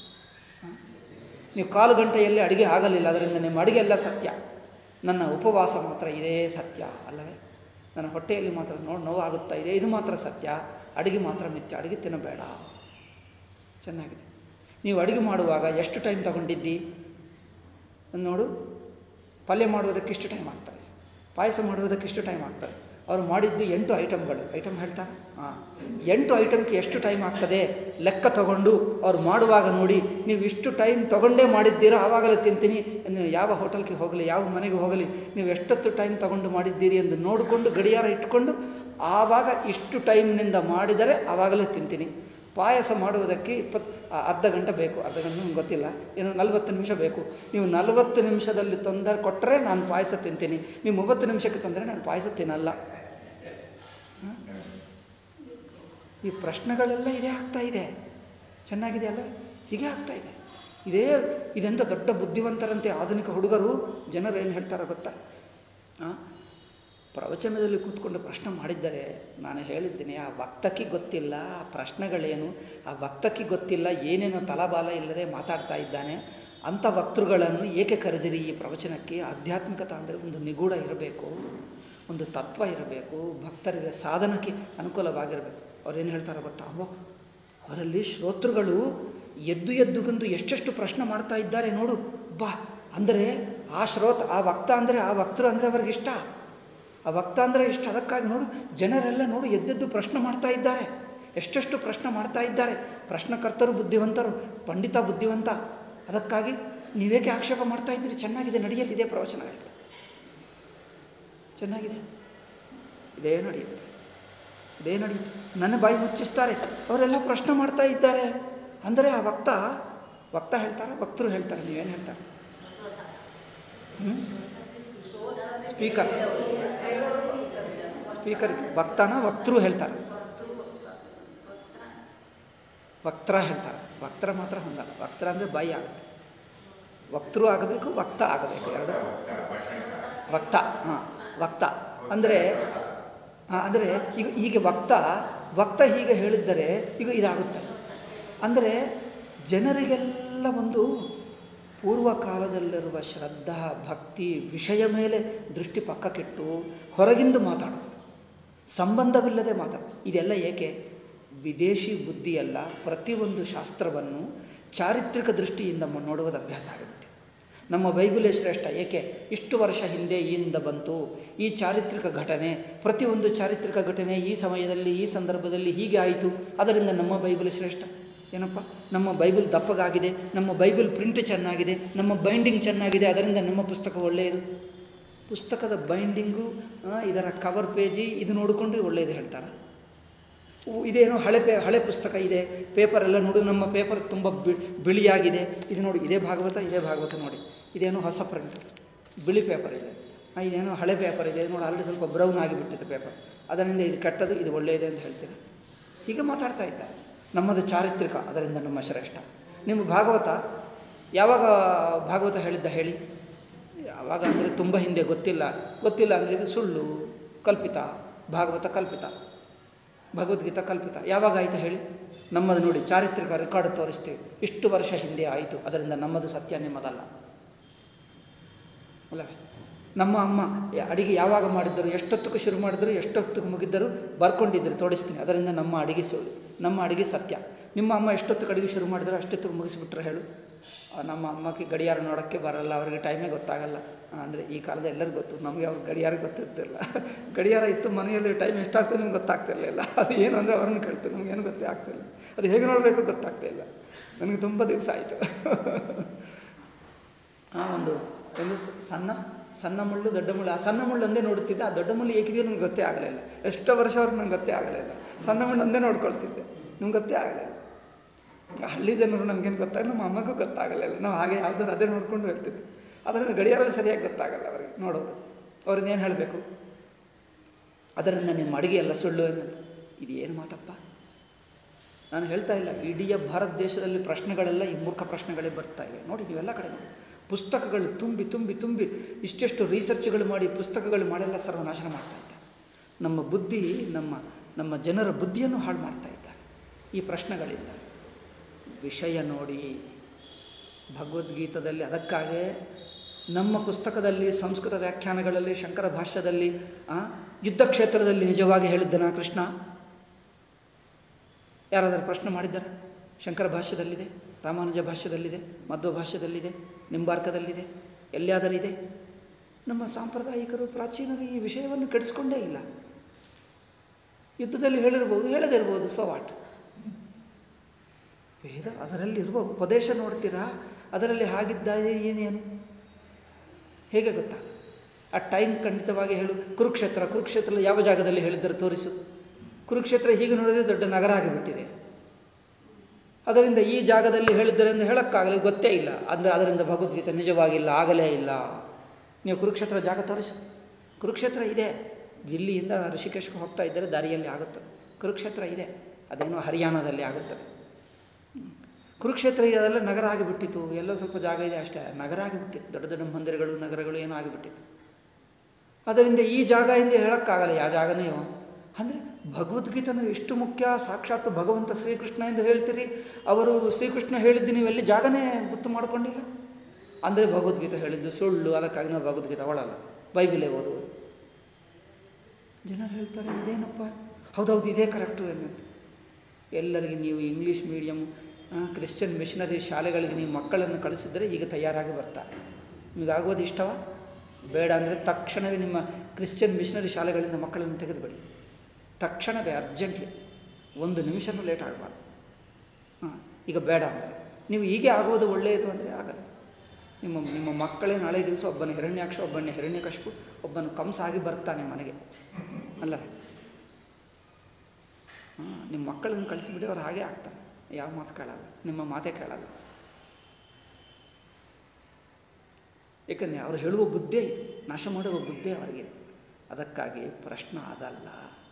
ನೀವು 1/4 ಗಂಟೆಯಲ್ಲಿ ಅಡುಗೆ ಆಗಲಿಲ್ಲ, ಅದರಿಂದ ನಿಮ್ಮ ಅಡುಗೆ ಎಲ್ಲ ಸತ್ಯ. ನನ್ನ ಉಪವಾಸ ಮಾತ್ರ ಇದೇ ಸತ್ಯ ಅಲ್ಲವೇ? ನನ್ನ ಹೊಟ್ಟೆಯಲ್ಲಿ ಮಾತ್ರ ನೋವಾಗುತ್ತಾ ಇದೆ, ಇದು ಮಾತ್ರ ಸತ್ಯ. ಅಡುಗೆ ಮಾತ್ರ ಮಿಥ್ಯ, ಅಡುಗೆ ತಿನ್ನಬೇಡ. ಚೆನ್ನಾಗಿದೆ. ನೀವು ಅಡುಗೆ ಮಾಡುವಾಗ ಎಷ್ಟು ಟೈಮ್ ತಗೊಂಡಿದ್ದಿ ನೋಡು. ಪಲ್ಯ ಮಾಡುವುದಕ್ಕೆ ಇಷ್ಟು ಟೈಮ್ ಆಗ್ತದೆ, ಪಾಯಸ ಮಾಡುವುದಕ್ಕೆ ಇಷ್ಟು ಟೈಮ್ ಆಗ್ತದೆ. ಅವರು ಮಾಡಿದ್ದು 8 ಐಟಮ್ಗಳು. ಐಟಮ್ ಹೇಳ್ತಾರೆ, 8 ಐಟಮ್ಗೆ ಎಷ್ಟು ಟೈಮ್ ಆಗ್ತದೆ ಲೆಕ್ಕ ತಗೊಂಡು ಅವ್ರು ಮಾಡುವಾಗ ನೋಡಿ, ನೀವು ಇಷ್ಟು ಟೈಮ್ ತೊಗೊಂಡೇ ಮಾಡಿದ್ದೀರಾ, ಆವಾಗಲೇ ತಿಂತೀನಿ. ಯಾವ ಹೋಟೆಲ್ಗೆ ಹೋಗಲಿ, ಯಾವ ಮನೆಗೆ ಹೋಗಲಿ, ನೀವು ಎಷ್ಟೊತ್ತು ಟೈಮ್ ತೊಗೊಂಡು ಮಾಡಿದ್ದೀರಿ ಎಂದು ನೋಡಿಕೊಂಡು ಗಡಿಯಾರ ಇಟ್ಕೊಂಡು ಆವಾಗ ಇಷ್ಟು ಟೈಮ್ನಿಂದ ಮಾಡಿದರೆ ಆವಾಗಲೇ ತಿಂತೀನಿ. ಪಾಯಸ ಮಾಡುವುದಕ್ಕೆ ಅರ್ಧ ಗಂಟೆ ಬೇಕು, ಅರ್ಧ ಗಂಟೆ ನಮ್ಗೆ ಗೊತ್ತಿಲ್ಲ, ಏನು 40 ನಿಮಿಷ ಬೇಕು. ನೀವು 40 ನಿಮಿಷದಲ್ಲಿ ತೊಂದರೆ ಕೊಟ್ಟರೆ ನಾನು ಪಾಯಸ ತಿಂತೀನಿ, ನೀವು 30 ನಿಮಿಷಕ್ಕೆ ತೊಂದರೆ ನಾನು ಪಾಯಸ ತಿನ್ನಲ್ಲ. ಈ ಪ್ರಶ್ನೆಗಳೆಲ್ಲ ಇದೇ ಆಗ್ತಾಯಿದೆ. ಚೆನ್ನಾಗಿದೆ ಅಲ್ಲ? ಹೀಗೆ ಆಗ್ತಾಯಿದೆ. ಇದೆಂಥ ದೊಡ್ಡ ಬುದ್ಧಿವಂತರಂತೆ ಆಧುನಿಕ ಹುಡುಗರು. ಜನರು ಏನು ಹೇಳ್ತಾರೆ ಗೊತ್ತಾ? ಪ್ರವಚನದಲ್ಲಿ ಕೂತ್ಕೊಂಡು ಪ್ರಶ್ನೆ ಮಾಡಿದ್ದರೆ ನಾನು ಹೇಳಿದ್ದೀನಿ, ಆ ವಕ್ತಕ್ಕೆ ಗೊತ್ತಿಲ್ಲ ಆ ಪ್ರಶ್ನೆಗಳೇನು, ಆ ವಕ್ತಕ್ಕೆ ಗೊತ್ತಿಲ್ಲ, ಏನೇನೋ ತಲಾಬಾಲ ಇಲ್ಲದೆ ಮಾತಾಡ್ತಾ ಇದ್ದಾನೆ. ಅಂಥ ವಕ್ತೃಗಳನ್ನು ಏಕೆ ಕರೆದಿರಿ ಈ ಪ್ರವಚನಕ್ಕೆ? ಆಧ್ಯಾತ್ಮಿಕತೆ ಅಂದರೆ ಒಂದು ನಿಗೂಢ ಇರಬೇಕು, ಒಂದು ತತ್ವ ಇರಬೇಕು, ಭಕ್ತರಿಗೆ ಸಾಧನಕ್ಕೆ ಅನುಕೂಲವಾಗಿರಬೇಕು. ಅವ್ರೇನು ಹೇಳ್ತಾರೆ ಗೊತ್ತಾ? ಅವರಲ್ಲಿ ಶ್ರೋತೃಗಳು ಎದ್ದು ಎಷ್ಟೆಷ್ಟು ಪ್ರಶ್ನೆ ಮಾಡ್ತಾ ಇದ್ದಾರೆ ನೋಡು. ಅಂದರೆ ಆ ವಕ್ತ ಅಂದರೆ, ಆ ವಕ್ತೃ ಅಂದರೆ ಅವ್ರಿಗೆ ಇಷ್ಟ, ಆ ವಕ್ತ ಅಂದರೆ ಇಷ್ಟ. ಅದಕ್ಕಾಗಿ ನೋಡು, ಜನರೆಲ್ಲ ನೋಡು ಎದ್ದೆದ್ದು ಪ್ರಶ್ನೆ ಮಾಡ್ತಾ ಇದ್ದಾರೆ, ಎಷ್ಟೆಷ್ಟು ಪ್ರಶ್ನೆ ಮಾಡ್ತಾ ಇದ್ದಾರೆ. ಪ್ರಶ್ನಕರ್ತರು ಬುದ್ಧಿವಂತರು, ಪಂಡಿತ ಬುದ್ಧಿವಂತ. ಅದಕ್ಕಾಗಿ ನೀವೇಕೆ ಆಕ್ಷೇಪ ಮಾಡ್ತಾ ಇದ್ದೀರಿ? ಚೆನ್ನಾಗಿದೆ, ನಡೆಯಲಿದೆ ಪ್ರವಚನ ಹೇಳ್ತಾ, ಚೆನ್ನಾಗಿದೆ, ಇದೇ ನಡೆಯುತ್ತೆ. ನನ್ನ ಬಾಯಿ ಮುಚ್ಚಿಸ್ತಾರೆ, ಅವರೆಲ್ಲ ಪ್ರಶ್ನೆ ಮಾಡ್ತಾ ಇದ್ದಾರೆ. ಅಂದರೆ ಆ ವಕ್ತ ಹೇಳ್ತಾರೆ, ವಕ್ತರು ಹೇಳ್ತಾರೆ. ನೀವೇನು ಹೇಳ್ತಾರೆ? ಸ್ಪೀಕರ್ ವಕ್ತನ ವಕ್ತರು ಹೇಳ್ತಾರೆ, ವಕ್ತ್ರ ಹೇಳ್ತಾರೆ. ವಕ್ತರ ಮಾತ್ರ ಹೊಂದಲ್ಲ. ವಕ್ತರ ಅಂದರೆ ಬಾಯಿ ಆಗುತ್ತೆ. ವಕ್ತರು ಆಗಬೇಕು, ವಕ್ತ ಆಗಬೇಕು, ಎರಡು. ವಕ್ತ ಅಂದರೆ ಈಗ ಹೀಗೆ ವಕ್ತ ಹೀಗೆ ಹೇಳಿದ್ದರೆ ಈಗ ಇದಾಗುತ್ತೆ. ಅಂದರೆ ಜನರಿಗೆಲ್ಲ ಒಂದು ಪೂರ್ವಕಾಲದಲ್ಲಿರುವ ಶ್ರದ್ಧಾ ಭಕ್ತಿ ವಿಷಯ ಮೇಲೆ ದೃಷ್ಟಿ ಪಕ್ಕಕ್ಕಿಟ್ಟು ಹೊರಗಿಂದು ಮಾತಾಡೋದು, ಸಂಬಂಧವಿಲ್ಲದೆ ಮಾತಾಡೋದು. ಇದೆಲ್ಲ ಏಕೆ? ವಿದೇಶಿ ಬುದ್ಧಿಯಲ್ಲ, ಪ್ರತಿಯೊಂದು ಶಾಸ್ತ್ರವನ್ನು ಚಾರಿತ್ರಿಕ ದೃಷ್ಟಿಯಿಂದ ನೋಡುವುದು ಅಭ್ಯಾಸ ಆಗಿಬಿಟ್ಟಿದೆ. ನಮ್ಮ ಬೈಬಲೇ ಶ್ರೇಷ್ಠ. ಏಕೆ? ಇಷ್ಟು ವರ್ಷ ಹಿಂದೆ ಇಂದ ಬಂತು ಈ ಚಾರಿತ್ರಿಕ ಘಟನೆ, ಪ್ರತಿಯೊಂದು ಚಾರಿತ್ರಿಕ ಘಟನೆ ಈ ಸಮಯದಲ್ಲಿ ಈ ಸಂದರ್ಭದಲ್ಲಿ ಹೀಗೆ ಆಯಿತು, ಅದರಿಂದ ನಮ್ಮ ಬೈಬಲ್ ಶ್ರೇಷ್ಠ. ಏನಪ್ಪ? ನಮ್ಮ ಬೈಬಲ್ ದಪ್ಪಗಾಗಿದೆ, ನಮ್ಮ ಬೈಬಲ್ ಪ್ರಿಂಟ್ ಚೆನ್ನಾಗಿದೆ, ನಮ್ಮ ಬೈಂಡಿಂಗ್ ಚೆನ್ನಾಗಿದೆ, ಅದರಿಂದ ನಮ್ಮ ಪುಸ್ತಕ ಒಳ್ಳೆಯದು. ಪುಸ್ತಕದ ಬೈಂಡಿಂಗು, ಇದರ ಕವರ್ ಪೇಜಿ ಇದು ನೋಡಿಕೊಂಡು ಒಳ್ಳೆಯದು ಹೇಳ್ತಾರೆ. ಇದೇನೋ ಹಳೆ ಪುಸ್ತಕ ಇದೆ, ಪೇಪರೆಲ್ಲ ನೋಡು, ನಮ್ಮ ಪೇಪರ್ ತುಂಬ ಬಿಳಿಯಾಗಿದೆ, ಇದು ನೋಡಿ, ಇದೇ ಭಾಗವತ ನೋಡಿ, ಇದೇನೋ ಹೊಸ ಪ್ರಿಂಟ್, ಬಿಳಿ ಪೇಪರ್ ಇದೆ, ಇದೇನೋ ಹಳೆ ಪೇಪರ್ ಇದೆ ನೋಡಿ, ಆಲ್ರೆಡಿ ಸ್ವಲ್ಪ ಬ್ರೌನ್ ಆಗಿಬಿಟ್ಟಿತ್ತು ಪೇಪರ್, ಅದರಿಂದ ಇದು ಕೆಟ್ಟದು, ಇದು ಒಳ್ಳೆಯದು ಅಂತ ಹೇಳ್ತೀವಿ. ಹೀಗೆ ಮಾತಾಡ್ತಾ ಇದ್ದಾರೆ. ನಮ್ಮದು ಚಾರಿತ್ರಿಕ, ಅದರಿಂದ ನಮ್ಮ ಶ್ರೇಷ್ಠ. ನಿಮ್ಮ ಭಾಗವತ ಯಾವಾಗ ಭಾಗವತ ಹೇಳಿದ್ದ ಹೇಳಿ? ಯಾವಾಗ ಅಂದರೆ ತುಂಬ ಹಿಂದೆ, ಗೊತ್ತಿಲ್ಲ ಅಂದರೆ ಇದು ಸುಳ್ಳು, ಕಲ್ಪಿತ. ಭಾಗವತ ಕಲ್ಪಿತ, ಭಗವದ್ಗೀತಾ ಕಲ್ಪಿತ. ಯಾವಾಗ ಆಯಿತು ಹೇಳಿ? ನಮ್ಮದು ನೋಡಿ, ಚಾರಿತ್ರಿಕ ರೆಕಾರ್ಡ್ ತೋರಿಸ್ತೀವಿ, ಇಷ್ಟು ವರ್ಷ ಹಿಂದೆ ಆಯಿತು, ಅದರಿಂದ ನಮ್ಮದು ಸತ್ಯ, ನಿಮ್ಮದಲ್ಲ ಅಲ್ಲವೇ? ನಮ್ಮ ಅಮ್ಮ ಅಡಿಗೆ ಯಾವಾಗ ಮಾಡಿದ್ದರು, ಎಷ್ಟೊತ್ತಿಗೆ ಶುರು ಮಾಡಿದ್ರು, ಎಷ್ಟೊತ್ತಿಗೆ ಮುಗಿದ್ದರು ಬರ್ಕೊಂಡಿದ್ದರು, ತೋರಿಸ್ತೀನಿ. ಅದರಿಂದ ನಮ್ಮ ಅಡಿಗೆ ಸತ್ಯ. ನಿಮ್ಮ ಅಮ್ಮ ಎಷ್ಟೊತ್ತಿಗೆ ಅಡಿಗೆ ಶುರು ಮಾಡಿದ್ರು ಅಷ್ಟೊತ್ತಿಗೆ ಮುಗಿಸ್ಬಿಟ್ರೆ ಹೇಳು? ನಮ್ಮ ಅಮ್ಮಕ್ಕೆ ಗಡಿಯಾರ ನೋಡೋಕ್ಕೆ ಬರಲ್ಲ, ಅವ್ರಿಗೆ ಟೈಮೇ ಗೊತ್ತಾಗಲ್ಲ. ಅಂದರೆ ಈ ಕಾಲದ ಎಲ್ಲರಿಗೂ ಗೊತ್ತು, ನಮಗೆ ಅವ್ರಿಗೆ ಗಡಿಯಾರ ಗೊತ್ತಿರ್ತಿಲ್ಲ. ಗಡಿಯಾರ ಇತ್ತು ಮನೆಯಲ್ಲಿ, ಟೈಮ್ ಎಷ್ಟಾಗ್ತದೆ ನಿಮ್ಗೆ ಗೊತ್ತಾಗ್ತಿರಲಿಲ್ಲ. ಅದು ಏನು ಅಂದರೆ ಅವ್ರನ್ನ ಕೇಳ್ತಾರೆ, ನಮಗೇನು ಗೊತ್ತೇ ಆಗ್ತಿಲ್ಲ. ಅದು ಹೇಗೆ ನೋಡಬೇಕು ಗೊತ್ತಾಗ್ತಾಯಿಲ್ಲ. ನನಗೆ ತುಂಬ ದಿವಸ ಆಯಿತು. ಒಂದು ಸಣ್ಣ ಮುಳ್ಳು, ದೊಡ್ಡ ಮುಳ್ಳು. ಆ ಸಣ್ಣ ಮುಳ್ಳು ಒಂದೇ ನೋಡುತ್ತಿದ್ದೆ, ಆ ದೊಡ್ಡ ಮುಳ್ಳು ಏಕಿದೆಯೋ ನನಗೆ ಗೊತ್ತೇ ಆಗಲಿಲ್ಲ. ಎಷ್ಟೋ ವರ್ಷ ಅವ್ರಿಗೆ ನನಗೆ ಗೊತ್ತೇ ಆಗಲಿಲ್ಲ. ಸಣ್ಣ ಮುಳ್ಳು ಒಂದೇ ನೋಡ್ಕೊಳ್ತಿದ್ದೆ, ನಮ್ಗೆ ಗೊತ್ತೇ ಆಗಲಿಲ್ಲ. ಹಳ್ಳಿ ಜನರು ನಮಗೇನು ಗೊತ್ತಾಗಲ್ಲ, ನಮ್ಮ ಅಮ್ಮಗೂ ಗೊತ್ತಾಗಲಿಲ್ಲ. ನಾವು ಹಾಗೆ ಯಾವುದಾದ್ರು ಅದೇ ನೋಡ್ಕೊಂಡು ಹೋಗ್ತಿದ್ದೆ. ಅದರಿಂದ ಗಡಿಯಾರವೂ ಸರಿಯಾಗಿ ಗೊತ್ತಾಗಲ್ಲ ಅವರಿಗೆ ನೋಡೋದು. ಅವ್ರನ್ನ ಏನು ಹೇಳಬೇಕು? ಅದರಿಂದ ನಿಮ್ಮ ಅಡುಗೆ ಎಲ್ಲ ಸುಳ್ಳು ಅನ್ನೋದು ಇದು ಏನು ಮಾತಪ್ಪ? ನಾನು ಹೇಳ್ತಾ ಇಲ್ಲ, ಇಡೀ ಭಾರತ ದೇಶದಲ್ಲಿ ಪ್ರಶ್ನೆಗಳೆಲ್ಲ ಈ ಮೂರ್ಖ ಪ್ರಶ್ನೆಗಳೇ ಬರ್ತಾ ಇವೆ. ನೋಡಿ, ನೀವೆಲ್ಲ ಕಡೆ ನೋಡಿ, ಪುಸ್ತಕಗಳು ತುಂಬಿ ಇಷ್ಟೆಷ್ಟು ರಿಸರ್ಚ್ಗಳು ಮಾಡಿ, ಪುಸ್ತಕಗಳು ಮಾಡೆಲ್ಲ ಸರ್ವನಾಶನ ಮಾಡ್ತಾ ಇದ್ದಾರೆ. ನಮ್ಮ ಬುದ್ಧಿ, ನಮ್ಮ ಜನರ ಬುದ್ಧಿಯನ್ನು ಹಾಳು ಮಾಡ್ತಾ ಇದ್ದಾರೆ ಈ ಪ್ರಶ್ನೆಗಳಿಂದ. ವಿಷಯ ನೋಡಿ, ಭಗವದ್ಗೀತದಲ್ಲಿ ಅದಕ್ಕಾಗೇ ನಮ್ಮ ಪುಸ್ತಕದಲ್ಲಿ, ಸಂಸ್ಕೃತ ವ್ಯಾಖ್ಯಾನಗಳಲ್ಲಿ, ಶಂಕರ ಭಾಷ್ಯದಲ್ಲಿ, ಯುದ್ಧ ಕ್ಷೇತ್ರದಲ್ಲಿ ನಿಜವಾಗಿ ಹೇಳಿದ್ದನ ಕೃಷ್ಣ? ಯಾರಾದರೂ ಪ್ರಶ್ನೆ ಮಾಡಿದ್ದಾರೆ? ಶಂಕರ ಭಾಷ್ಯದಲ್ಲಿದೆ, ರಾಮಾನುಜ ಭಾಷ್ಯದಲ್ಲಿದೆ, ಮಧ್ವ ಭಾಷ್ಯದಲ್ಲಿದೆ, ನಿಂಬಾರ್ಕದಲ್ಲಿದೆ, ಎಲ್ಲಿಯಾದರಿದೆ. ನಮ್ಮ ಸಾಂಪ್ರದಾಯಿಕರು, ಪ್ರಾಚೀನರು ಈ ವಿಷಯವನ್ನು ಕೆಡಿಸ್ಕೊಂಡೇ ಇಲ್ಲ. ಯುದ್ಧದಲ್ಲಿ ಹೇಳಿರ್ಬೋದು, ಹೇಳದೇ ಇರ್ಬೋದು, ಸೊ ವಾಟ್? ವೇದ ಅದರಲ್ಲಿರುವ ಉಪದೇಶ ನೋಡ್ತೀರಾ, ಅದರಲ್ಲಿ ಹಾಗಿದ್ದಾಗ ಏನೇನು ಹೇಗೆ ಗೊತ್ತಾ? ಆ ಟೈಮ್ ಖಂಡಿತವಾಗಿ ಹೇಳು. ಕುರುಕ್ಷೇತ್ರ ಯಾವ ಜಾಗದಲ್ಲಿ ಹೇಳಿದ್ದರು ತೋರಿಸು. ಕುರುಕ್ಷೇತ್ರ ಹೀಗೆ ನೋಡಿದರೆ ದೊಡ್ಡ ನಗರ ಆಗಿಬಿಟ್ಟಿದೆ. ಅದರಿಂದ ಈ ಜಾಗದಲ್ಲಿ ಹೇಳಿದ್ದಾರೆ ಎಂದು ಹೇಳೋಕ್ಕಾಗಲಿ, ಗೊತ್ತೇ ಇಲ್ಲ. ಅಂದರೆ ಅದರಿಂದ ಭಗವದ್ಗೀತೆ ನಿಜವಾಗಿಲ್ಲ, ಆಗಲೇ ಇಲ್ಲ. ನೀವು ಕುರುಕ್ಷೇತ್ರ ಜಾಗ ತೋರಿಸು. ಕುರುಕ್ಷೇತ್ರ ಇದೆ, ದಿಲ್ಲಿಯಿಂದ ಋಷಿಕೇಶ್ಗೆ ಹೋಗ್ತಾ ಇದ್ದರೆ ದಾರಿಯಲ್ಲಿ ಆಗುತ್ತೆ. ಕುರುಕ್ಷೇತ್ರ ಇದೆ, ಅದೇನೋ ಹರಿಯಾಣದಲ್ಲಿ ಆಗುತ್ತದೆ. ಕುರುಕ್ಷೇತ್ರ ಇದೆಲ್ಲ ನಗರ ಆಗಿಬಿಟ್ಟಿತ್ತು, ಎಲ್ಲೋ ಸ್ವಲ್ಪ ಜಾಗ ಇದೆ ಅಷ್ಟೇ, ನಗರ ಆಗಿಬಿಟ್ಟಿತ್ತು. ದೊಡ್ಡ ದೊಡ್ಡ ಮಂದಿರಗಳು, ನಗರಗಳು ಏನೋ ಆಗಿಬಿಟ್ಟಿತ್ತು. ಅದರಿಂದ ಈ ಜಾಗ ಎಂದು ಹೇಳೋಕ್ಕಾಗಲ್ಲ, ಯಾವ ಜಾಗನೂ. ಅಂದರೆ ಭಗವದ್ಗೀತನ ಎಷ್ಟು ಮುಖ್ಯ. ಸಾಕ್ಷಾತ್ ಭಗವಂತ ಶ್ರೀಕೃಷ್ಣ ಎಂದು ಹೇಳ್ತೀರಿ, ಅವರು ಶ್ರೀಕೃಷ್ಣ ಹೇಳಿದ್ದು ನೀವೆಲ್ಲಿ ಜಾಗನೇ ಗೊತ್ತು ಮಾಡಿಕೊಂಡಿಲ್ಲ. ಅಂದರೆ ಭಗವದ್ಗೀತೆ ಹೇಳಿದ್ದು ಸುಳ್ಳು, ಅದಕ್ಕಾಗಿ ನಾವು ಭಗವದ್ಗೀತೆ ಅವಳಲ್ಲ, ಬೈಬಿಲೇ ಓದು. ಜನರು ಹೇಳ್ತಾರೆ, ಇದೇನಪ್ಪ, ಹೌದೌದು ಇದೇ ಕರೆಕ್ಟು ಎನ್ನುತ್ತೆ. ಎಲ್ಲರಿಗೆ ನೀವು ಇಂಗ್ಲೀಷ್ ಮೀಡಿಯಮ್, ಕ್ರಿಶ್ಚಿಯನ್ ಮಿಷನರಿ ಶಾಲೆಗಳಿಗೆ ನೀವು ಮಕ್ಕಳನ್ನು ಕಳಿಸಿದರೆ ಈಗ ತಯಾರಾಗಿ ಬರ್ತಾರೆ. ನಿಮಗಾಗೋದು ಇಷ್ಟವಾ? ಬೇಡ ಅಂದರೆ ತಕ್ಷಣವೇ ನಿಮ್ಮ ಕ್ರಿಶ್ಚಿಯನ್ ಮಿಷನರಿ ಶಾಲೆಗಳಿಂದ ಮಕ್ಕಳನ್ನು ತೆಗೆದುಬಿಡಿ. ತಕ್ಷಣವೇ, ಅರ್ಜೆಂಟ್ಲಿ, 1 ನಿಮಿಷನೂ ಲೇಟ್ ಆಗಬಾರ್ದು. ಈಗ ಬೇಡ ಅಂದರೆ ನೀವು ಹೀಗೆ ಆಗೋದು ಒಳ್ಳೆಯದು ಅಂದರೆ ಆಗಲ್ಲ. ನಿಮ್ಮ ಮಕ್ಕಳೇ ನಾಳೆ ದಿವಸ ಒಬ್ಬನ ಹಿರಣ್ಯಾಕ್ಷ, ಒಬ್ಬನ ಹಿರಣ್ಯಕಶಿಪು, ಒಬ್ಬನ ಕಂಸ ಆಗಿ ಬರ್ತಾನೆ ಮನೆಗೆ, ಅಲ್ಲವೇ? ನಿಮ್ಮ ಮಕ್ಕಳನ್ನು ಕಳಿಸಿಬಿಡಿ, ಅವ್ರು ಹಾಗೆ ಆಗ್ತಾನೆ. ಯಾವ ಮಾತು ಕೇಳಲ್ಲ, ನಿಮ್ಮ ಮಾತೇ ಕೇಳಲ್ಲ. ಏಕೆಂದರೆ ಅವರು ಹೇಳುವ ಬುದ್ಧಿ ಇದೆ, ನಾಶ ಮಾಡುವ ಬುದ್ಧಿ ಅವರಿಗಿದೆ. ಅದಕ್ಕಾಗಿ ಪ್ರಶ್ನೆ ಅದಲ್ಲ,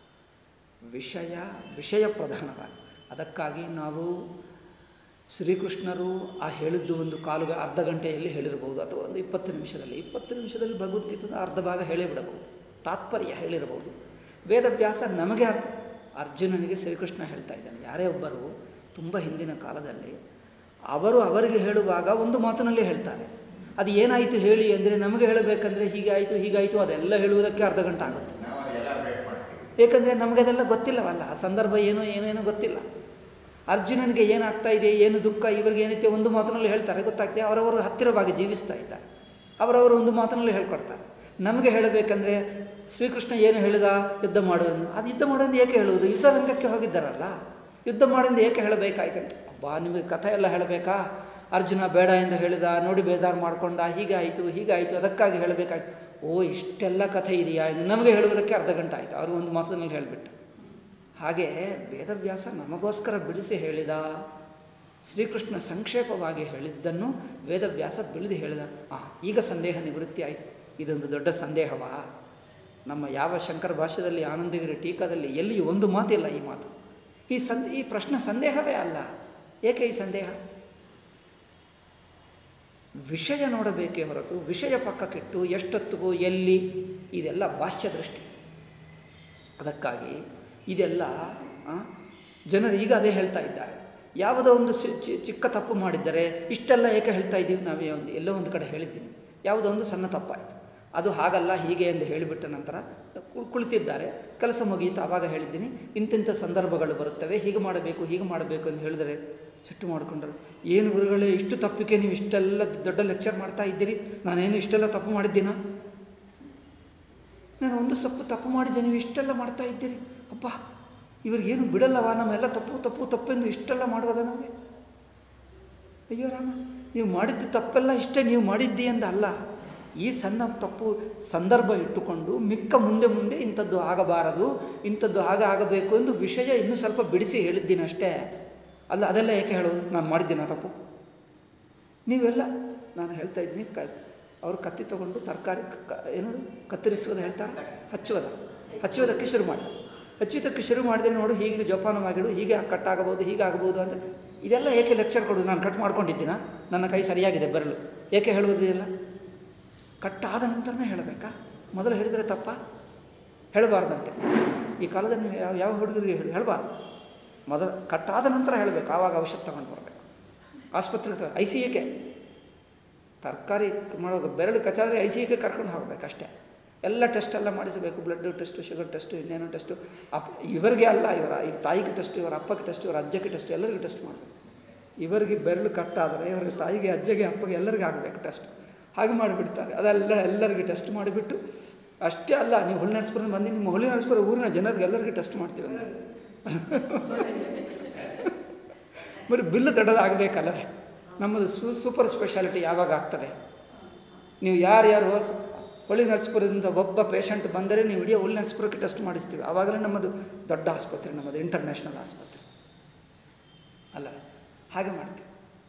ವಿಷಯ ಪ್ರಧಾನವಾಗಿ. ಅದಕ್ಕಾಗಿ ನಾವು ಶ್ರೀಕೃಷ್ಣರು ಆ ಹೇಳಿದ್ದು ಒಂದು ಅರ್ಧ ಗಂಟೆಯಲ್ಲಿ ಹೇಳಿರ್ಬೋದು, ಅಥವಾ ಒಂದು 20 ನಿಮಿಷದಲ್ಲಿ ಭಗವದ್ಗೀತೆಯ ಅರ್ಧ ಭಾಗ ಹೇಳಿಬಿಡಬಹುದು, ತಾತ್ಪರ್ಯ ಹೇಳಿರಬಹುದು. ವೇದವ್ಯಾಸ ನಮಗೆ ಅರ್ಜುನನಿಗೆ ಶ್ರೀಕೃಷ್ಣ ಹೇಳ್ತಾ ಇದ್ದಾನೆ. ಯಾರೇ ಒಬ್ಬರು ತುಂಬ ಹಿಂದಿನ ಕಾಲದಲ್ಲಿ ಅವರಿಗೆ ಹೇಳುವಾಗ ಒಂದು ಮಾತಿನಲ್ಲಿ ಹೇಳ್ತಾರೆ. ಅದು ಏನಾಯಿತು ಹೇಳಿ ಅಂದರೆ, ನಮಗೆ ಹೇಳಬೇಕಂದ್ರೆ ಹೀಗಾಯಿತು ಅದೆಲ್ಲ ಹೇಳುವುದಕ್ಕೆ ಅರ್ಧ ಗಂಟೆ ಆಗುತ್ತೆ. ಏಕೆಂದರೆ ನಮಗದೆಲ್ಲ ಗೊತ್ತಿಲ್ಲವಲ್ಲ, ಆ ಸಂದರ್ಭ ಏನೇನೋ ಗೊತ್ತಿಲ್ಲ. ಅರ್ಜುನನಿಗೆ ಏನಾಗ್ತಾ ಇದೆ, ಏನು ದುಃಖ, ಇವರಿಗೆ ಏನೈತೆ ಒಂದು ಮಾತಿನಲ್ಲಿ ಹೇಳ್ತಾರೆ, ಗೊತ್ತಾಗ್ತದೆ. ಅವರವರು ಹತ್ತಿರವಾಗಿ ಜೀವಿಸ್ತಾ ಇದ್ದಾರೆ, ಅವರವರು ಒಂದು ಮಾತಿನಲ್ಲಿ ಹೇಳ್ಕೊಡ್ತಾರೆ. ನಮಗೆ ಹೇಳಬೇಕಂದ್ರೆ ಶ್ರೀಕೃಷ್ಣ ಏನು ಹೇಳಿದ, ಯುದ್ಧ ಮಾಡುವುದು. ಅದು ಯುದ್ಧ ಮಾಡೋದು ಏಕೆ ಹೇಳುವುದು? ಯುದ್ಧ ರಂಗಕ್ಕೆ ಹೋಗಿದ್ದಾರಲ್ಲ, ಯುದ್ಧ ಮಾಡೋದು ಏಕೆ ಹೇಳಬೇಕಾಯ್ತು? ನಿಮಗೆ ಕಥೆ ಎಲ್ಲ ಹೇಳಬೇಕಾ? ಅರ್ಜುನ ಬೇಡ ಎಂದು ಹೇಳಿದ, ನೋಡಿ ಬೇಜಾರು ಮಾಡಿಕೊಂಡ, ಹೀಗಾಯಿತು ಅದಕ್ಕಾಗಿ ಹೇಳಬೇಕಾಯ್ತು. ಇಷ್ಟೆಲ್ಲ ಕಥೆ ಇದೆಯಾ ಇದು ನಮಗೆ ಹೇಳುವುದಕ್ಕೆ ಅರ್ಧ ಗಂಟೆ ಆಯಿತು, ಅವರು ಒಂದು ಮಾತಿನಲ್ಲಿ ಹೇಳಿಬಿಟ್ಟು. ಹಾಗೆ ವೇದವ್ಯಾಸ ನಮಗೋಸ್ಕರ ಬಿಡಿಸಿ ಹೇಳಿದ, ಶ್ರೀಕೃಷ್ಣ ಸಂಕ್ಷೇಪವಾಗಿ ಹೇಳಿದ್ದನ್ನು ವೇದವ್ಯಾಸ ಬಿಳಿದು ಹೇಳಿದ. ಈಗ ಸಂದೇಹ ನಿವೃತ್ತಿ ಆಯಿತು. ಇದೊಂದು ದೊಡ್ಡ ಸಂದೇಹವಾ? ನಮ್ಮ ಯಾವ ಶಂಕರ ಭಾಷ್ಯದಲ್ಲಿ ಆನಂದಗಿರಿ ಟೀಕಾದಲ್ಲಿ ಎಲ್ಲಿಯೂ ಒಂದು ಮಾತಿಲ್ಲ ಈ ಮಾತು. ಈ ಪ್ರಶ್ನೆ ಸಂದೇಹವೇ ಅಲ್ಲ. ಏಕೆ ಈ ಸಂದೇಹ? ವಿಷಯ ನೋಡಬೇಕೇ ಹೊರತು ವಿಷಯ ಪಕ್ಕಕ್ಕಿಟ್ಟು ಎಷ್ಟೊತ್ತಿಗೂ ಎಲ್ಲಿ ಇದೆಲ್ಲ ಭಾಷ್ಯ ದೃಷ್ಟಿ. ಅದಕ್ಕಾಗಿ ಇದೆಲ್ಲ ಜನರು ಈಗ ಅದೇ ಹೇಳ್ತಾ ಇದ್ದಾರೆ. ಯಾವುದೋ ಒಂದು ಚಿಕ್ಕ ತಪ್ಪು ಮಾಡಿದ್ದರೆ ಇಷ್ಟೆಲ್ಲ ಏಕೆ ಹೇಳ್ತಾ ಇದ್ದೀವಿ? ನಾವೇ ಎಲ್ಲೋ ಒಂದು ಕಡೆ ಹೇಳಿದ್ದೀನಿ, ಯಾವುದೋ ಒಂದು ಸಣ್ಣ ತಪ್ಪಾಯಿತು, ಅದು ಹಾಗಲ್ಲ ಹೀಗೆ ಎಂದು ಹೇಳಿಬಿಟ್ಟ ನಂತರ ಕುಳಿತಿದ್ದಾರೆ, ಕೆಲಸ ಮುಗಿಯಿತು, ಆವಾಗ ಹೇಳಿದ್ದೀನಿ ಇಂತಿಂಥ ಸಂದರ್ಭಗಳು ಬರುತ್ತವೆ, ಹೀಗೆ ಮಾಡಬೇಕು ಅಂತ ಹೇಳಿದರೆ ಸಿಟ್ಟು ಮಾಡಿಕೊಂಡರು. ಏನು ಗುರುಗಳೇ, ಇಷ್ಟು ತಪ್ಪಿಗೆ ನೀವು ಇಷ್ಟೆಲ್ಲ ದೊಡ್ಡ ಲೆಕ್ಚರ್ ಮಾಡ್ತಾ ಇದ್ದೀರಿ, ನಾನೇನು ಇಷ್ಟೆಲ್ಲ ತಪ್ಪು ಮಾಡಿದ್ದೀನಾ? ನಾನು ಒಂದು ತಪ್ಪು ಮಾಡಿದ್ದೆ, ನೀವು ಇಷ್ಟೆಲ್ಲ ಮಾಡ್ತಾ ಇದ್ದೀರಿ, ಅಪ್ಪ ಇವ್ರಿಗೇನು ಬಿಡಲ್ಲವಾ? ನಮ್ಮೆಲ್ಲ ತಪ್ಪೆಂದು ಇಷ್ಟೆಲ್ಲ ಮಾಡುವುದ ನಮಗೆ? ಅಯ್ಯೋ ರಾಮ, ನೀವು ಮಾಡಿದ್ದು ತಪ್ಪೆಲ್ಲ ಇಷ್ಟೇ ನೀವು ಮಾಡಿದ್ದಿ ಎಂದ ಅಲ್ಲ. ಈ ಸಣ್ಣ ತಪ್ಪು ಸಂದರ್ಭ ಇಟ್ಟುಕೊಂಡು ಮಿಕ್ಕ ಮುಂದೆ ಇಂಥದ್ದು ಆಗಬಾರದು, ಇಂಥದ್ದು ಆಗಬೇಕು ಎಂದು ವಿಷಯ ಇನ್ನೂ ಸ್ವಲ್ಪ ಬಿಡಿಸಿ ಹೇಳಿದ್ದೀನಿ ಅಷ್ಟೇ. ಅಲ್ಲ ಅದೆಲ್ಲ ಏಕೆ ಹೇಳೋದು? ನಾನು ಮಾಡಿದ್ದೀನ ತಪ್ಪು? ನೀವೆಲ್ಲ ನಾನು ಹೇಳ್ತಾ ಇದ್ದೀನಿ, ಅವರು ಕತ್ತಿ ತೊಗೊಂಡು ತರಕಾರಿ ಏನದು ಕತ್ತರಿಸುವುದು ಹೇಳ್ತಾರೆ, ಹಚ್ಚುವುದಕ್ಕೆ ಶುರು ಮಾಡಿದರೆ ನೋಡು ಹೀಗೆ ಜೋಪಾನವಾಗಿಡು, ಹೀಗೆ ಕಟ್ಟಾಗಬಹುದು, ಹೀಗಾಗಬಹುದು ಅಂತ. ಇದೆಲ್ಲ ಏಕೆ ಲೆಕ್ಚರ್ ಕೊಡೋದು? ನಾನು ಕಟ್ ಮಾಡ್ಕೊಂಡಿದ್ದೀನ, ನನ್ನ ಕೈ ಸರಿಯಾಗಿದೆ ಬೆರಳು, ಏಕೆ ಹೇಳುವುದು? ಇದೆಲ್ಲ ಕಟ್ಟಾದ ನಂತರನೇ ಹೇಳಬೇಕಾ? ಮೊದಲು ಹೇಳಿದರೆ ತಪ್ಪ? ಹೇಳಬಾರ್ದಂತೆ. ಈ ಕಾಲದಲ್ಲಿ ಯಾವ ಹುಡುಗರಿಗೆ ಹೇಳಬಾರ್ದು, ಮೊದಲು ಕಟ್ಟಾದ ನಂತರ ಹೇಳಬೇಕು, ಆವಾಗ ಔಷಧ ತಗೊಂಡು ಬರಬೇಕು. ಆಸ್ಪತ್ರೆ ICUಗೆ ತರಕಾರಿ ಮಾಡೋ ಬೆರಳು ಕಚ್ಚಾದರೆ ICUಗೆ ಕರ್ಕೊಂಡು ಹೋಗಬೇಕು ಅಷ್ಟೇ. ಎಲ್ಲ ಟೆಸ್ಟೆಲ್ಲ ಮಾಡಿಸಬೇಕು, ಬ್ಲಡ್ ಟೆಸ್ಟು, ಶುಗರ್ ಟೆಸ್ಟು, ಇನ್ನೇನೋ ಟೆಸ್ಟು. ಇವರಿಗೆ ಅಲ್ಲ, ಇವರ ತಾಯಿಗೆ ಟೆಸ್ಟು, ಇವರ ಅಪ್ಪಗೆ ಟೆಸ್ಟು, ಇವರ ಅಜ್ಜಗೆ ಟೆಸ್ಟು, ಎಲ್ಲರಿಗೂ ಟೆಸ್ಟ್ ಮಾಡಬೇಕು. ಇವರಿಗೆ ಬೆರಳು ಕಟ್ಟಾದರೆ ಇವರಿಗೆ ತಾಯಿಗೆ, ಅಜ್ಜಗೆ, ಅಪ್ಪಗೆ ಎಲ್ಲರಿಗೂ ಆಗಬೇಕು ಟೆಸ್ಟ್. ಹಾಗೆ ಮಾಡಿಬಿಡ್ತಾರೆ. ಅದೆಲ್ಲ ಎಲ್ಲರಿಗೂ ಟೆಸ್ಟ್ ಮಾಡಿಬಿಟ್ಟು ಅಷ್ಟೇ ಅಲ್ಲ, ನೀವು ಹೊಳೆನರಸೀಪುರ ಬಂದು ನಿಮ್ಮ ಹೊಳೆನರಸೀಪುರ ಊರಿನ ಜನರಿಗೆ ಎಲ್ಲರಿಗೂ ಟೆಸ್ಟ್ ಮಾಡ್ತೀವಿ ಅಂದರೆ ಬರೀ ಬಿಲ್ಲು ದೊಡ್ಡದಾಗಬೇಕಲ್ಲವೇ? ನಮ್ಮದು ಸೂಪರ್ ಸ್ಪೆಷಾಲಿಟಿ ಯಾವಾಗ ಆಗ್ತದೆ? ನೀವು ಯಾರ್ಯಾರು ಹೊಳೆನರಸೀಪುರದಿಂದ ಒಬ್ಬ ಪೇಷಂಟ್ ಬಂದರೆ ನೀವು ಇಡೀ ಹೊಳೆನರಸೀಪುರಕ್ಕೆ ಟೆಸ್ಟ್ ಮಾಡಿಸ್ತೀವಿ. ಆವಾಗಲೇ ನಮ್ಮದು ದೊಡ್ಡ ಆಸ್ಪತ್ರೆ, ನಮ್ಮದು ಇಂಟರ್ನ್ಯಾಷನಲ್ ಆಸ್ಪತ್ರೆ ಅಲ್ಲ. ಹಾಗೆ ಮಾಡ್ತೀವಿ.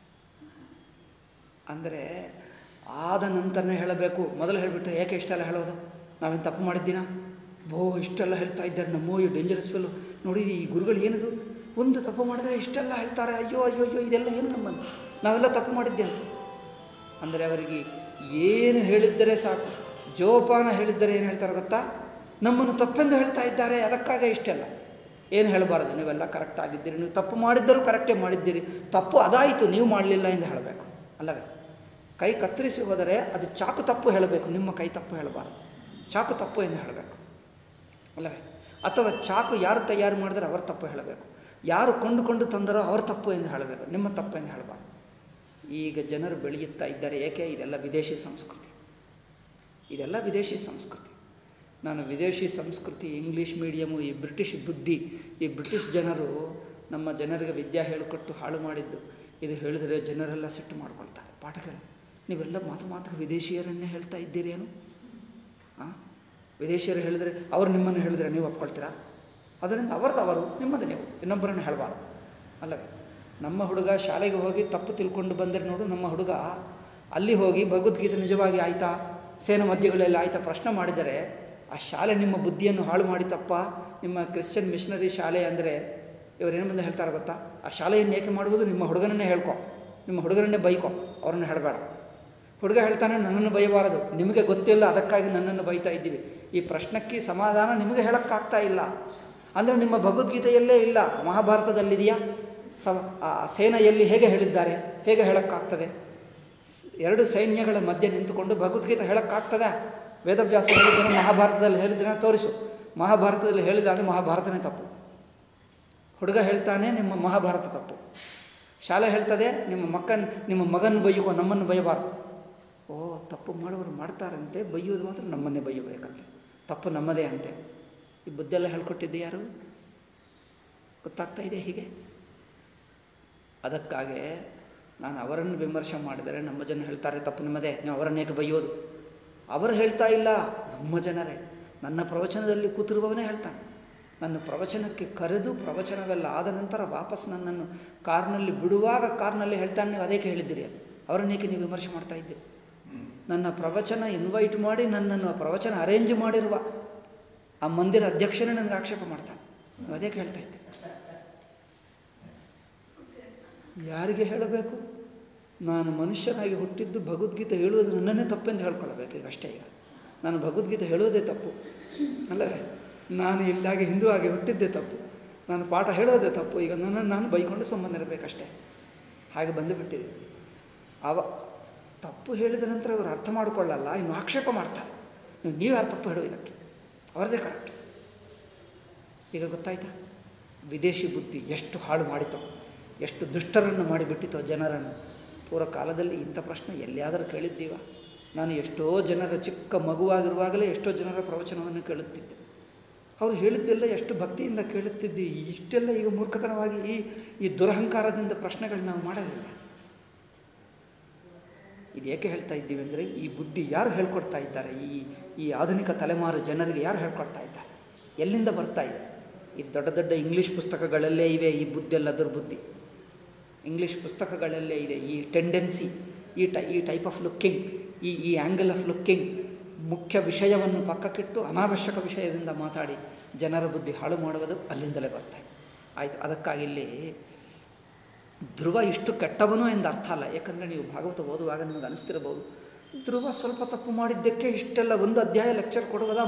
ಅಂದರೆ ಆದ ನಂತರನೇ ಹೇಳಬೇಕು. ಮೊದಲು ಹೇಳಿಬಿಟ್ರೆ ಏಕೆ ಇಷ್ಟೆಲ್ಲ ಹೇಳೋದು? ನಾವೇನು ತಪ್ಪು ಮಾಡಿದ್ದೀನ? ಇಷ್ಟೆಲ್ಲ ಹೇಳ್ತಾ ಇದ್ದಾರೆ, ನಮ್ಮೋ ಈ ಡೇಂಜರಸ್ ಫೆಲ್ಲೋ ನೋಡಿ, ಈ ಗುರುಗಳು ಏನದು ಒಂದು ತಪ್ಪು ಮಾಡಿದರೆ ಇಷ್ಟೆಲ್ಲ ಹೇಳ್ತಾರೆ, ಅಯ್ಯೋ ಇದೆಲ್ಲ ಏನು ನಮ್ಮನ್ನು ನಾವೆಲ್ಲ ತಪ್ಪು ಮಾಡಿದ್ದೆ ಅಂತ. ಅಂದರೆ ಅವರಿಗೆ ಏನು ಹೇಳಿದ್ದರೆ ಸಾಕು, ಜೋಪಾನ ಹೇಳಿದ್ದರೆ ಏನು ಹೇಳ್ತಾರೆ ಗೊತ್ತಾ? ನಮ್ಮನ್ನು ತಪ್ಪೆಂದು ಹೇಳ್ತಾ ಇದ್ದಾರೆ, ಅದಕ್ಕಾಗಿ ಇಷ್ಟೆಲ್ಲ. ಏನು ಹೇಳಬಾರದು, ನೀವೆಲ್ಲ ಕರೆಕ್ಟ್ ಆಗಿದ್ದೀರಿ, ನೀವು ತಪ್ಪು ಮಾಡಿದ್ದರೂ ಕರೆಕ್ಟೇ ಮಾಡಿದ್ದೀರಿ, ತಪ್ಪು ಅದಾಯಿತು, ನೀವು ಮಾಡಲಿಲ್ಲ ಎಂದು ಹೇಳಬೇಕು ಅಲ್ಲವೇ? ಕೈ ಕತ್ತರಿಸಿ ಹೋದರೆ ಅದು ಚಾಕು ತಪ್ಪು ಹೇಳಬೇಕು, ನಿಮ್ಮ ಕೈ ತಪ್ಪು ಹೇಳಬಾರದು, ಚಾಕು ತಪ್ಪು ಎಂದು ಹೇಳಬೇಕು ಅಲ್ಲವೇ? ಅಥವಾ ಚಾಕು ಯಾರು ತಯಾರು ಮಾಡಿದರೆ ಅವ್ರ ತಪ್ಪು ಹೇಳಬೇಕು, ಯಾರು ಕೊಂಡುಕೊಂಡು ತಂದರೋ ಅವ್ರ ತಪ್ಪು ಎಂದು ಹೇಳಬೇಕು, ನಿಮ್ಮ ತಪ್ಪು ಎಂದು ಹೇಳಬಾರ್ದು. ಈಗ ಜನರು ಬೆಳೆಯುತ್ತಾ ಇದ್ದಾರೆ. ಏಕೆ? ಇದೆಲ್ಲ ವಿದೇಶಿ ಸಂಸ್ಕೃತಿ, ಇದೆಲ್ಲ ವಿದೇಶಿ ಸಂಸ್ಕೃತಿ. ನಾನು ವಿದೇಶಿ ಸಂಸ್ಕೃತಿ, ಇಂಗ್ಲೀಷ್ ಮೀಡಿಯಮು, ಈ ಬ್ರಿಟಿಷ್ ಬುದ್ಧಿ, ಈ ಬ್ರಿಟಿಷ್ ಜನರು ನಮ್ಮ ಜನರಿಗೆ ವಿದ್ಯೆ ಹೇಳಿಕೊಟ್ಟು ಹಾಳು ಮಾಡಿದ್ದು. ಇದು ಹೇಳಿದರೆ ಜನರೆಲ್ಲ ಸಿಟ್ಟು ಮಾಡ್ಕೊಳ್ತಾರೆ. ಪಾಠಗಳು ನೀವೆಲ್ಲ ಮಾತು ವಿದೇಶಿಯರನ್ನೇ ಹೇಳ್ತಾ ಇದ್ದೀರೇನು? ವಿದೇಶಿಯರು ಹೇಳಿದರೆ, ಅವರು ನಿಮ್ಮನ್ನು ಹೇಳಿದರೆ ನೀವು ಒಪ್ಕೊಳ್ತೀರಾ? ಅದರಿಂದ ಅವರು ನಿಮ್ಮದು ನೀವು ಇನ್ನೊಬ್ಬರನ್ನು ಹೇಳಬಾರ್ದು ಅಲ್ಲವೇ? ನಮ್ಮ ಹುಡುಗ ಶಾಲೆಗೆ ಹೋಗಿ ತಪ್ಪು ತಿಳ್ಕೊಂಡು ಬಂದರೆ ನೋಡು, ನಮ್ಮ ಹುಡುಗ ಅಲ್ಲಿ ಹೋಗಿ ಭಗವದ್ಗೀತೆ ನಿಜವಾಗಿ ಆಯಿತಾ, ಸೇನ ಮಧ್ಯಗಳಲ್ಲಿ ಆಯಿತಾ ಪ್ರಶ್ನೆ ಮಾಡಿದರೆ, ಆ ಶಾಲೆ ನಿಮ್ಮ ಬುದ್ಧಿಯನ್ನು ಹಾಳು ಮಾಡಿತಪ್ಪ, ನಿಮ್ಮ ಕ್ರಿಶ್ಚಿಯನ್ ಮಿಷನರಿ ಶಾಲೆ ಅಂದರೆ ಇವರೇನು ಬಂದು ಹೇಳ್ತಾರೆ ಗೊತ್ತಾ? ಆ ಶಾಲೆಯನ್ನು ಏಕೆ ಮಾಡುವುದು? ನಿಮ್ಮ ಹುಡುಗನನ್ನೇ ಹೇಳ್ಕೊ, ನಿಮ್ಮ ಹುಡುಗರನ್ನೇ ಬೈಕೊ, ಅವರನ್ನು ಹೇಳಬೇಡ. ಹುಡುಗ ಹೇಳ್ತಾನೆ, ನನ್ನನ್ನು ಬೈಯಬಾರದು, ನಿಮಗೆ ಗೊತ್ತಿಲ್ಲ, ಅದಕ್ಕಾಗಿ ನನ್ನನ್ನು ಬೈತಾ ಇದ್ದೀವಿ. ಈ ಪ್ರಶ್ನಕ್ಕೆ ಸಮಾಧಾನ ನಿಮಗೆ ಹೇಳೋಕ್ಕಾಗ್ತಾ ಇಲ್ಲ ಅಂದರೆ ನಿಮ್ಮ ಭಗವದ್ಗೀತೆಯಲ್ಲೇ ಇಲ್ಲ, ಮಹಾಭಾರತದಲ್ಲಿದೆಯಾ? ಸೇನೆಯಲ್ಲಿ ಹೇಗೆ ಹೇಳಿದ್ದಾರೆ? ಹೇಗೆ ಹೇಳೋಕ್ಕಾಗ್ತದೆ? ಎರಡು ಸೈನ್ಯಗಳ ಮಧ್ಯೆ ನಿಂತುಕೊಂಡು ಭಗವದ್ಗೀತೆ ಹೇಳೋಕ್ಕಾಗ್ತದೆ? ವೇದವ್ಯಾಸ ಹೇಳಿದ್ದನ್ನು ಮಹಾಭಾರತದಲ್ಲಿ ಹೇಳಿದ್ದನ್ನು ತೋರಿಸು. ಮಹಾಭಾರತದಲ್ಲಿ ಹೇಳಿದ ಅಂದರೆ ಮಹಾಭಾರತನೇ ತಪ್ಪು. ಹುಡುಗ ಹೇಳ್ತಾನೆ, ನಿಮ್ಮ ಮಹಾಭಾರತ ತಪ್ಪು. ಶಾಲೆ ಹೇಳ್ತದೆ, ನಿಮ್ಮ ಮಗನ ಬೈಯುವ, ನಮ್ಮನ್ನು ಬೈಯಬಾರ್ದು. ತಪ್ಪು ಮಾಡುವವರು ಮಾಡ್ತಾರಂತೆ, ಬೈಯುವುದು ಮಾತ್ರ ನಮ್ಮನ್ನೇ ಬೈಯಬೇಕಂತೆ, ತಪ್ಪು ನಮ್ಮದೇ ಅಂತೆ. ಈ ಬುದ್ಧೆಲ್ಲ ಹೇಳ್ಕೊಟ್ಟಿದ್ದೆ ಯಾರು? ಗೊತ್ತಾಗ್ತಾ ಇದೆ ಹೀಗೆ. ಅದಕ್ಕಾಗಿ ನಾನು ಅವರನ್ನು ವಿಮರ್ಶೆ ಮಾಡಿದರೆ ನಮ್ಮ ಜನ ಹೇಳ್ತಾರೆ ತಪ್ಪು ನಿಮ್ಮದೇ, ನೀವು ಅವರನ್ನೇಕೆ ಬೈಯೋದು? ಅವರು ಹೇಳ್ತಾ ಇಲ್ಲ, ನಮ್ಮ ಜನರೇ. ನನ್ನ ಪ್ರವಚನದಲ್ಲಿ ಕೂತಿರುವವನೇ ಹೇಳ್ತಾನೆ. ನನ್ನ ಪ್ರವಚನಕ್ಕೆ ಕರೆದು ಪ್ರವಚನವೆಲ್ಲ ಆದ ನಂತರ ವಾಪಸ್ ನನ್ನನ್ನು ಕಾರ್ನಲ್ಲಿ ಬಿಡುವಾಗ ಕಾರ್ನಲ್ಲಿ ಹೇಳ್ತಾನೆ, ನೀವು ಅದೇಕೆ ಹೇಳಿದ್ದೀರಿ? ಅವರನ್ನೇಕೆ ನೀವು ವಿಮರ್ಶೆ ಮಾಡ್ತಾ ಇದ್ದೀರಿ? ನನ್ನ ಪ್ರವಚನ ಇನ್ವೈಟ್ ಮಾಡಿ ನನ್ನನ್ನು ಪ್ರವಚನ ಅರೇಂಜ್ ಮಾಡಿರುವ ಆ ಮಂದಿರ ಅಧ್ಯಕ್ಷನೇ ನನಗೆ ಆಕ್ಷೇಪ ಮಾಡ್ತಾನೆ. ಅದೇ ಕೇಳ್ತಾ ಇದ್ದೆ, ಯಾರಿಗೆ ಹೇಳಬೇಕು? ನಾನು ಮನುಷ್ಯನಾಗಿ ಹುಟ್ಟಿದ್ದು ಭಗವದ್ಗೀತೆ ಹೇಳುವುದು ನನ್ನನ್ನೇ ತಪ್ಪೆಂದು ಹೇಳ್ಕೊಳ್ಬೇಕು. ಈಗ ಅಷ್ಟೇ, ಈಗ ನಾನು ಭಗವದ್ಗೀತೆ ಹೇಳೋದೇ ತಪ್ಪು ಅಲ್ಲವೇ? ನಾನು ಇಲ್ಲಾಗಿ ಹಿಂದೂ ಆಗಿ ಹುಟ್ಟಿದ್ದೇ ತಪ್ಪು, ನಾನು ಪಾಠ ಹೇಳೋದೇ ತಪ್ಪು. ಈಗ ನನ್ನನ್ನು ನಾನು ಬೈಕೊಂಡು ಸಂಬಂಧ ಇರಬೇಕಷ್ಟೇ. ಹಾಗೆ ಬಂದುಬಿಟ್ಟಿದೆ. ತಪ್ಪು ಹೇಳಿದ ನಂತರ ಅವರು ಅರ್ಥ ಮಾಡಿಕೊಳ್ಳಲ್ಲ, ಇನ್ನು ಆಕ್ಷೇಪ ಮಾಡ್ತಾರೆ. ನೀವು ಯಾರು ತಪ್ಪು ಹೇಳೋ ಇದಕ್ಕೆ? ಅವರದೇ ಕರೆಕ್ಟ್. ಈಗ ಗೊತ್ತಾಯ್ತಾ? ವಿದೇಶಿ ಬುದ್ಧಿ ಎಷ್ಟು ಹಾಳು ಮಾಡಿತೋ, ಎಷ್ಟು ದುಷ್ಟರನ್ನು ಮಾಡಿಬಿಟ್ಟಿತೋ ಜನರನ್ನು. ಪೂರ್ವ ಕಾಲದಲ್ಲಿ ಇಂಥ ಪ್ರಶ್ನೆ ಎಲ್ಲಿಯಾದರೂ ಕೇಳಿದ್ದೀವ? ನಾನು ಎಷ್ಟೋ ಜನರ ಚಿಕ್ಕ ಮಗುವಾಗಿರುವಾಗಲೇ ಎಷ್ಟೋ ಜನರ ಪ್ರವಚನವನ್ನು ಕೇಳುತ್ತಿದ್ದೆ. ಅವರು ಹೇಳಿದ್ದೆಲ್ಲ ಎಷ್ಟು ಭಕ್ತಿಯಿಂದ ಕೇಳುತ್ತಿದ್ದೀವಿ. ಇಷ್ಟೆಲ್ಲ ಈಗ ಮೂರ್ಖತನವಾಗಿ ಈ ದುರಹಂಕಾರದಿಂದ ಪ್ರಶ್ನೆಗಳು ನಾವು ಮಾಡಲಿಲ್ಲ. ಇದೇಕೆ ಹೇಳ್ತಾ ಇದ್ದೀವಿ ಅಂದರೆ, ಈ ಬುದ್ಧಿ ಯಾರು ಹೇಳ್ಕೊಡ್ತಾ ಇದ್ದಾರೆ? ಈ ಆಧುನಿಕ ತಲೆಮಾರು ಜನರಿಗೆ ಯಾರು ಹೇಳ್ಕೊಡ್ತಾ ಇದ್ದಾರೆ? ಎಲ್ಲಿಂದ ಬರ್ತಾ ಇದೆ? ಈ ದೊಡ್ಡ ದೊಡ್ಡ ಇಂಗ್ಲೀಷ್ ಪುಸ್ತಕಗಳಲ್ಲೇ ಇವೆ ಈ ಬುದ್ಧಿ ಎಲ್ಲ ದುರ್ಬುದ್ಧಿ. ಇಂಗ್ಲೀಷ್ ಪುಸ್ತಕಗಳಲ್ಲೇ ಇದೆ ಈ ಟೆಂಡೆನ್ಸಿ, ಈ ಟೈಪ್ ಆಫ್ ಲುಕ್ಕಿಂಗ್, ಈ ಆ್ಯಂಗಲ್ ಆಫ್ ಲುಕ್ಕಿಂಗ್. ಮುಖ್ಯ ವಿಷಯವನ್ನು ಪಕ್ಕಕ್ಕಿಟ್ಟು ಅನಾವಶ್ಯಕ ವಿಷಯದಿಂದ ಮಾತಾಡಿ ಜನರ ಬುದ್ಧಿ ಹಾಳು ಮಾಡುವುದು ಅಲ್ಲಿಂದಲೇ ಬರ್ತಾಯಿದೆ. ಆಯಿತು, ಅದಕ್ಕಾಗಿ ಇಲ್ಲಿ ಧ್ರುವ ಇಷ್ಟು ಕೆಟ್ಟವನು ಎಂದು ಅರ್ಥ ಅಲ್ಲ. ಯಾಕಂದರೆ ನೀವು ಭಾಗವತ ಓದುವಾಗ ನಿಮಗೆ ಅನಿಸ್ತಿರಬಹುದು, ಧ್ರುವ ಸ್ವಲ್ಪ ತಪ್ಪು ಮಾಡಿದ್ದಕ್ಕೆ ಇಷ್ಟೆಲ್ಲ ಒಂದು ಅಧ್ಯಾಯ ಲೆಕ್ಚರ್ ಕೊಡುವುದ?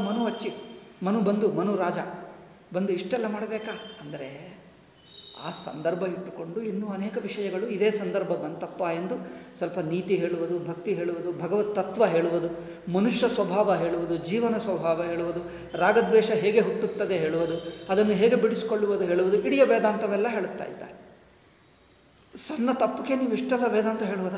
ಮನು ರಾಜ ಬಂದು ಇಷ್ಟೆಲ್ಲ ಮಾಡಬೇಕಾ? ಅಂದರೆ ಆ ಸಂದರ್ಭ ಇಟ್ಟುಕೊಂಡು ಇನ್ನೂ ಅನೇಕ ವಿಷಯಗಳು ಇದೇ ಸಂದರ್ಭ ಬಂತಪ್ಪ ಎಂದು ಸ್ವಲ್ಪ ನೀತಿ ಹೇಳುವುದು, ಭಕ್ತಿ ಹೇಳುವುದು, ಭಗವತ್ ತತ್ವ ಹೇಳುವುದು, ಮನುಷ್ಯ ಸ್ವಭಾವ ಹೇಳುವುದು, ಜೀವನ ಸ್ವಭಾವ ಹೇಳುವುದು, ರಾಗದ್ವೇಷ ಹೇಗೆ ಹುಟ್ಟುತ್ತದೆ ಹೇಳುವುದು, ಅದನ್ನು ಹೇಗೆ ಬಿಡಿಸಿಕೊಳ್ಳುವುದು ಹೇಳುವುದು, ಇಡೀ ವೇದಾಂತವೆಲ್ಲ ಹೇಳುತ್ತಾ ಇದ್ದಾರೆ. ಸಣ್ಣ ತಪ್ಪಿಗೆ ನೀವು ಇಷ್ಟೆಲ್ಲ ವೇದಾಂತ ಹೇಳುವುದಾ?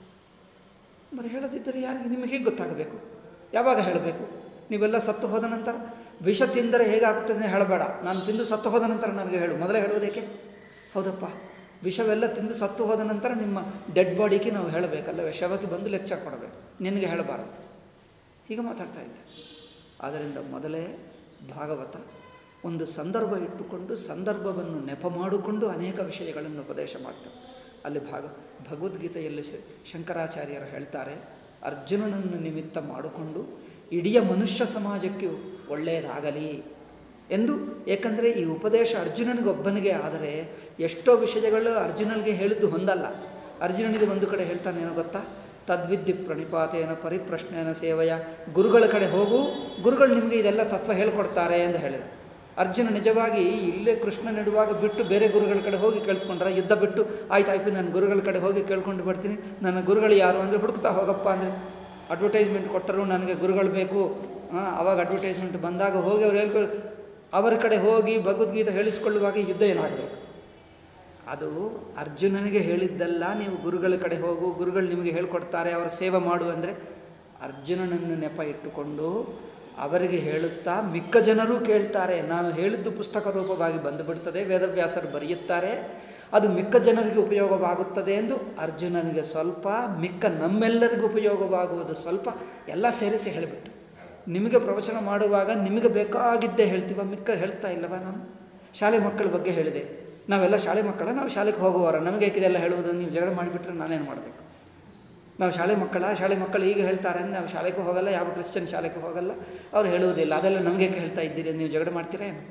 ಬರೀ ಹೇಳದಿದ್ದರೆ ಯಾರಿಗೆ? ನಿಮಗೆ ಹೇಗೆ ಗೊತ್ತಾಗಬೇಕು? ಯಾವಾಗ ಹೇಳಬೇಕು? ನೀವೆಲ್ಲ ಸತ್ತು ಹೋದ ನಂತರ ವಿಷ ತಿಂದರೆ ಹೇಗಾಗುತ್ತದೆ ಹೇಳಬೇಡ. ನಾನು ತಿಂದು ಸತ್ತು ಹೋದ ನಂತರ ನನಗೆ ಹೇಳು. ಮೊದಲೇ ಹೇಳುವುದೇಕೆ? ಹೌದಪ್ಪ, ವಿಷವೆಲ್ಲ ತಿಂದು ಸತ್ತು ಹೋದ ನಂತರ ನಿಮ್ಮ ಡೆಡ್ ಬಾಡಿಗೆ ನಾವು ಹೇಳಬೇಕಲ್ಲವೇ? ಶವಕ್ಕೆ ಬಂದು ಲೆಕ್ಚರ್ ಕೊಡಬೇಕು, ನಿನಗೆ ಹೇಳಬಾರದು. ಹೀಗೆ ಮಾತಾಡ್ತಾ ಇದ್ದೆ. ಆದ್ದರಿಂದ ಮೊದಲೇ ಭಾಗವತ ಒಂದು ಸಂದರ್ಭ ಇಟ್ಟುಕೊಂಡು ಸಂದರ್ಭವನ್ನು ನೆಪ ಮಾಡಿಕೊಂಡು ಅನೇಕ ವಿಷಯಗಳನ್ನು ಉಪದೇಶ ಮಾಡ್ತಾರೆ. ಅಲ್ಲಿ ಭಗವದ್ಗೀತೆಯಲ್ಲಿ ಶಂಕರಾಚಾರ್ಯರು ಹೇಳ್ತಾರೆ, ಅರ್ಜುನನನ್ನು ನಿಮಿತ್ತ ಮಾಡಿಕೊಂಡು ಇಡೀ ಮನುಷ್ಯ ಸಮಾಜಕ್ಕೆ ಒಳ್ಳೆಯದಾಗಲಿ ಎಂದು. ಏಕೆಂದರೆ ಈ ಉಪದೇಶ ಅರ್ಜುನನಿಗೊಬ್ಬನಿಗೆ ಆದರೆ ಎಷ್ಟೋ ವಿಷಯಗಳು ಅರ್ಜುನನಿಗೆ ಹೇಳಿದ್ದು ಹೊಂದಲ್ಲ. ಅರ್ಜುನನಿಗೆ ಒಂದು ಕಡೆ ಹೇಳ್ತಾನೆ, ಏನೋ ಗೊತ್ತಾ? ತದ್ವಿದ್ಧಿ ಪ್ರಣಿಪಾತೇನ ಪರಿಪ್ರಶ್ನೆನ ಸೇವೆಯ, ಗುರುಗಳ ಕಡೆ ಹೋಗು, ಗುರುಗಳು ನಿಮಗೆ ಇದೆಲ್ಲ ತತ್ವ ಹೇಳ್ಕೊಡ್ತಾರೆ ಎಂದು ಹೇಳಿದ. ಅರ್ಜುನ ನಿಜವಾಗಿ ಇಲ್ಲೇ ಕೃಷ್ಣ ನೆಡುವಾಗ ಬಿಟ್ಟು ಬೇರೆ ಗುರುಗಳ ಕಡೆ ಹೋಗಿ ಕೇಳ್ಕೊಂಡ್ರೆ, ಯುದ್ಧ ಬಿಟ್ಟು ಆಯ್ತಾಯ್ತು ನಾನು ಗುರುಗಳ ಕಡೆ ಹೋಗಿ ಕೇಳ್ಕೊಂಡು ಬರ್ತೀನಿ, ನನ್ನ ಗುರುಗಳು ಯಾರು ಅಂದರೆ ಹುಡುಕ್ತಾ ಹೋಗಪ್ಪ ಅಂದರೆ, ಅಡ್ವರ್ಟೈಸ್ಮೆಂಟ್ ಕೊಟ್ಟರು ನನಗೆ ಗುರುಗಳು ಬೇಕು, ಆವಾಗ ಅಡ್ವರ್ಟೈಸ್ಮೆಂಟ್ ಬಂದಾಗ ಹೋಗಿ ಅವ್ರು ಅವರ ಕಡೆ ಹೋಗಿ ಭಗವದ್ಗೀತೆ ಹೇಳಿಸ್ಕೊಳ್ಳುವಾಗ ಯುದ್ಧ ಏನಾಗಬೇಕು? ಅದು ಅರ್ಜುನನಿಗೆ ಹೇಳಿದ್ದಲ್ಲ. ನೀವು ಗುರುಗಳ ಕಡೆ ಹೋಗು, ಗುರುಗಳು ನಿಮಗೆ ಹೇಳ್ಕೊಡ್ತಾರೆ, ಅವರ ಸೇವೆ ಮಾಡು ಅಂದರೆ ಅರ್ಜುನನನ್ನು ನೆಪ ಇಟ್ಟುಕೊಂಡು ಅವರಿಗೆ ಹೇಳುತ್ತಾ ಮಿಕ್ಕ ಜನರೂ ಕೇಳ್ತಾರೆ. ನಾನು ಹೇಳಿದ್ದು ಪುಸ್ತಕ ರೂಪವಾಗಿ ಬಂದುಬಿಡ್ತದೆ, ವೇದವ್ಯಾಸರು ಬರೆಯುತ್ತಾರೆ, ಅದು ಮಿಕ್ಕ ಜನರಿಗೆ ಉಪಯೋಗವಾಗುತ್ತದೆ ಎಂದು ಅರ್ಜುನನಿಗೆ ಸ್ವಲ್ಪ, ಮಿಕ್ಕ ನಮ್ಮೆಲ್ಲರಿಗೂ ಉಪಯೋಗವಾಗುವುದು ಸ್ವಲ್ಪ, ಎಲ್ಲ ಸೇರಿಸಿ ಹೇಳಿಬಿಟ್ಟು. ನಿಮಗೆ ಪ್ರವಚನ ಮಾಡುವಾಗ ನಿಮಗೆ ಬೇಕಾಗಿದ್ದೇ ಹೇಳ್ತೀವ, ಮಿಕ್ಕ ಹೇಳ್ತಾ ಇಲ್ಲವ? ನಾನು ಶಾಲೆ ಮಕ್ಕಳ ಬಗ್ಗೆ ಹೇಳಿದೆ, ನಾವೆಲ್ಲ ಶಾಲೆ ಮಕ್ಕಳ, ನಾವು ಶಾಲೆಗೆ ಹೋಗುವವರ, ನಮಗೆ ಇದೆಲ್ಲ ಹೇಳುವುದು? ನೀವು ಜಗಳ ಮಾಡಿಬಿಟ್ರೆ ನಾನೇನು ಮಾಡಬೇಕು? ನಾವು ಶಾಲೆ ಮಕ್ಕಳು ಈಗ ಹೇಳ್ತಾರೆ ಅಂದರೆ ನಾವು ಶಾಲೆಗೂ ಹೋಗಲ್ಲ, ಯಾವ ಕ್ರಿಶ್ಚಿಯನ್ ಶಾಲೆಗೂ ಹೋಗಲ್ಲ, ಅವ್ರು ಹೇಳುವುದಿಲ್ಲ, ಅದೆಲ್ಲ ನಮಗೆ ಹೇಳ್ತಾ ಇದ್ದೀರಿ, ನೀವು ಜಗಳ ಮಾಡ್ತೀರಾ ಏನು?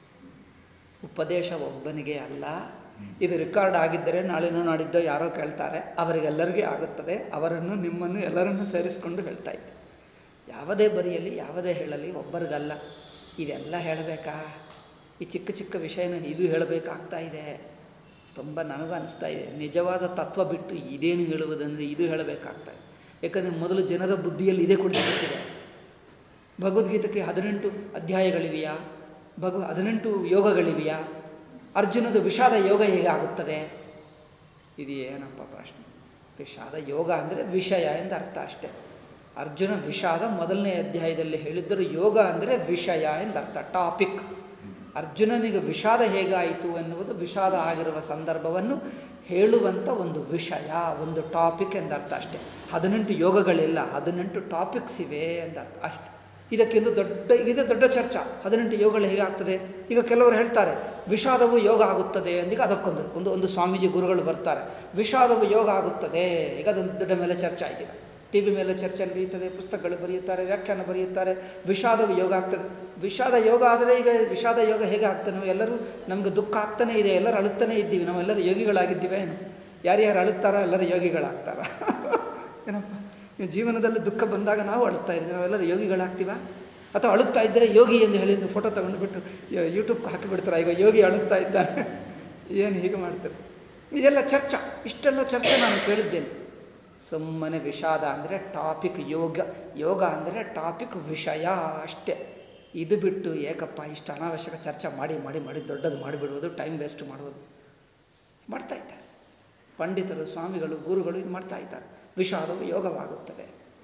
ಉಪದೇಶ ಒಬ್ಬನಿಗೆ ಅಲ್ಲ. ಇದು ರೆಕಾರ್ಡ್ ಆಗಿದ್ದರೆ ನಾಳೆನೋ ನಾಡಿದ್ದೋ ಯಾರೋ ಕೇಳ್ತಾರೆ, ಅವರಿಗೆಲ್ಲರಿಗೂ ಆಗುತ್ತದೆ. ಅವರನ್ನು ನಿಮ್ಮನ್ನು ಎಲ್ಲರನ್ನೂ ಸೇರಿಸ್ಕೊಂಡು ಹೇಳ್ತಾ ಇದ್ದೆ. ಯಾವುದೇ ಬರೆಯಲಿ, ಯಾವುದೇ ಹೇಳಲಿ, ಒಬ್ಬರಿಗಲ್ಲ. ಇದೆಲ್ಲ ಹೇಳಬೇಕಾ? ಈ ಚಿಕ್ಕ ಚಿಕ್ಕ ವಿಷಯನ ಇದು ಹೇಳಬೇಕಾಗ್ತಾ ಇದೆ. ತುಂಬ ನನಗೂ ಅನಿಸ್ತಾ ಇದೆ, ನಿಜವಾದ ತತ್ವ ಬಿಟ್ಟು ಇದೇನು ಹೇಳುವುದಂದರೆ ಇದು ಹೇಳಬೇಕಾಗ್ತಾ ಇದೆ. ಯಾಕಂದರೆ ಮೊದಲು ಜನರ ಬುದ್ಧಿಯಲ್ಲಿ ಇದೇ ಕುಡಿದುಬಿಟ್ಟಿದೆ. ಭಗವದ್ಗೀತೆಗೆ 18 ಅಧ್ಯಾಯಗಳಿವೆಯಾ? 18 ಯೋಗಗಳಿವೆಯಾ? ಅರ್ಜುನದ ವಿಷಾದ ಯೋಗ ಹೇಗೆ ಆಗುತ್ತದೆ? ಇದು ಏನಪ್ಪ ಪ್ರಶ್ನೆ? ವಿಷಾದ ಯೋಗ ಅಂದರೆ ವಿಷಯ ಎಂದು ಅರ್ಥ ಅಷ್ಟೇ. ಅರ್ಜುನ ವಿಷಾದ ಮೊದಲನೇ ಅಧ್ಯಾಯದಲ್ಲಿ ಹೇಳಿದ್ದರು, ಯೋಗ ಅಂದರೆ ವಿಷಯ ಎಂದರ್ಥ, ಟಾಪಿಕ್. ಅರ್ಜುನನಿಗೆ ವಿಷಾದ ಹೇಗಾಯಿತು ಎನ್ನುವುದು ವಿಷಾದ ಆಗಿರುವ ಸಂದರ್ಭವನ್ನು ಹೇಳುವಂಥ ಒಂದು ವಿಷಯ, ಒಂದು ಟಾಪಿಕ್ ಎಂದರ್ಥ ಅಷ್ಟೇ. 18 ಯೋಗಗಳಿಲ್ಲ, 18 ಟಾಪಿಕ್ಸ್ ಇವೆ ಎಂದರ್ಥ ಅಷ್ಟೆ. ಇದಕ್ಕಿಂದು ದೊಡ್ಡ ಚರ್ಚಾ. 18 ಯೋಗಗಳು ಹೇಗಾಗ್ತದೆ? ಈಗ ಕೆಲವರು ಹೇಳ್ತಾರೆ ವಿಷಾದವು ಯೋಗ ಆಗುತ್ತದೆ ಎಂದೀಗ ಅದಕ್ಕೊಂದು ಸ್ವಾಮೀಜಿ ಗುರುಗಳು ಬರ್ತಾರೆ, ವಿಷಾದವು ಯೋಗ ಆಗುತ್ತದೆ, ಈಗ ಅದೊಂದು ದೊಡ್ಡ ಮೇಲೆ ಚರ್ಚೆ ಆಯ್ತಿದೆ. ಟಿ ವಿ ಮೇಲೆ ಚರ್ಚೆ ನಡೆಯುತ್ತದೆ, ಪುಸ್ತಕಗಳು ಬರೆಯುತ್ತಾರೆ, ವ್ಯಾಖ್ಯಾನ ಬರೆಯುತ್ತಾರೆ, ವಿಷಾದ ಯೋಗ ಆಗ್ತದೆ. ವಿಷಾದ ಯೋಗ ಆದರೆ ಈಗ ವಿಷಾದ ಯೋಗ ಹೇಗೆ ಆಗ್ತದೆ? ನಾವು ಎಲ್ಲರೂ ನಮಗೆ ದುಃಖ ಆಗ್ತಾನೇ ಇದೆ, ಎಲ್ಲರೂ ಅಳುತ್ತಾನೇ ಇದ್ದೀವಿ, ನಾವೆಲ್ಲರೂ ಯೋಗಿಗಳಾಗಿದ್ದೀವಿ ಏನು? ಯಾರ್ಯಾರು ಅಳುತ್ತಾರೋ ಎಲ್ಲರೂ ಯೋಗಿಗಳಾಗ್ತಾರ ಏನಪ್ಪ? ಜೀವನದಲ್ಲಿ ದುಃಖ ಬಂದಾಗ ನಾವು ಅಳುತ್ತಾ ಇದ್ದೀವಿ, ನಾವೆಲ್ಲರೂ ಯೋಗಿಗಳಾಗ್ತೀವ? ಅಥವಾ ಅಳುತ್ತಾ ಇದ್ದರೆ ಯೋಗಿ ಎಂದು ಹೇಳಿ ಫೋಟೋ ತಗೊಂಡುಬಿಟ್ಟು ಯೂಟ್ಯೂಬ್ಗೆ ಹಾಕಿಬಿಡ್ತಾರೆ, ಈಗ ಯೋಗಿ ಅಳುತ್ತಾ ಇದ್ದಾನೆ, ಏನು ಹೀಗೆ ಮಾಡ್ತಾರೆ? ಇದೆಲ್ಲ ಚರ್ಚೆ, ಇಷ್ಟೆಲ್ಲ ಚರ್ಚೆ ನಾನು ಕೇಳಿದ್ದೇನೆ. ಸುಮ್ಮನೆ ವಿಷಾದ ಅಂದರೆ ಟಾಪಿಕ್ ಯೋಗ, ಯೋಗ ಅಂದರೆ ಟಾಪಿಕ್ ವಿಷಯ ಅಷ್ಟೇ. ಇದು ಬಿಟ್ಟು ಏಕಪ್ಪ ಇಷ್ಟು ಅನಾವಶ್ಯಕ ಚರ್ಚೆ ಮಾಡಿ ಮಾಡಿ ಮಾಡಿ ದೊಡ್ಡದು ಮಾಡಿಬಿಡುವುದು, ಟೈಮ್ ವೇಸ್ಟ್ ಮಾಡುವುದು ಮಾಡ್ತಾಯಿದ್ದಾರೆ ಪಂಡಿತರು, ಸ್ವಾಮಿಗಳು, ಗುರುಗಳು. ಇದು ಮಾಡ್ತಾ ಇದ್ದಾರೆ. ವಿಷಾದವು ಯೋಗವಾಗುತ್ತದೆ.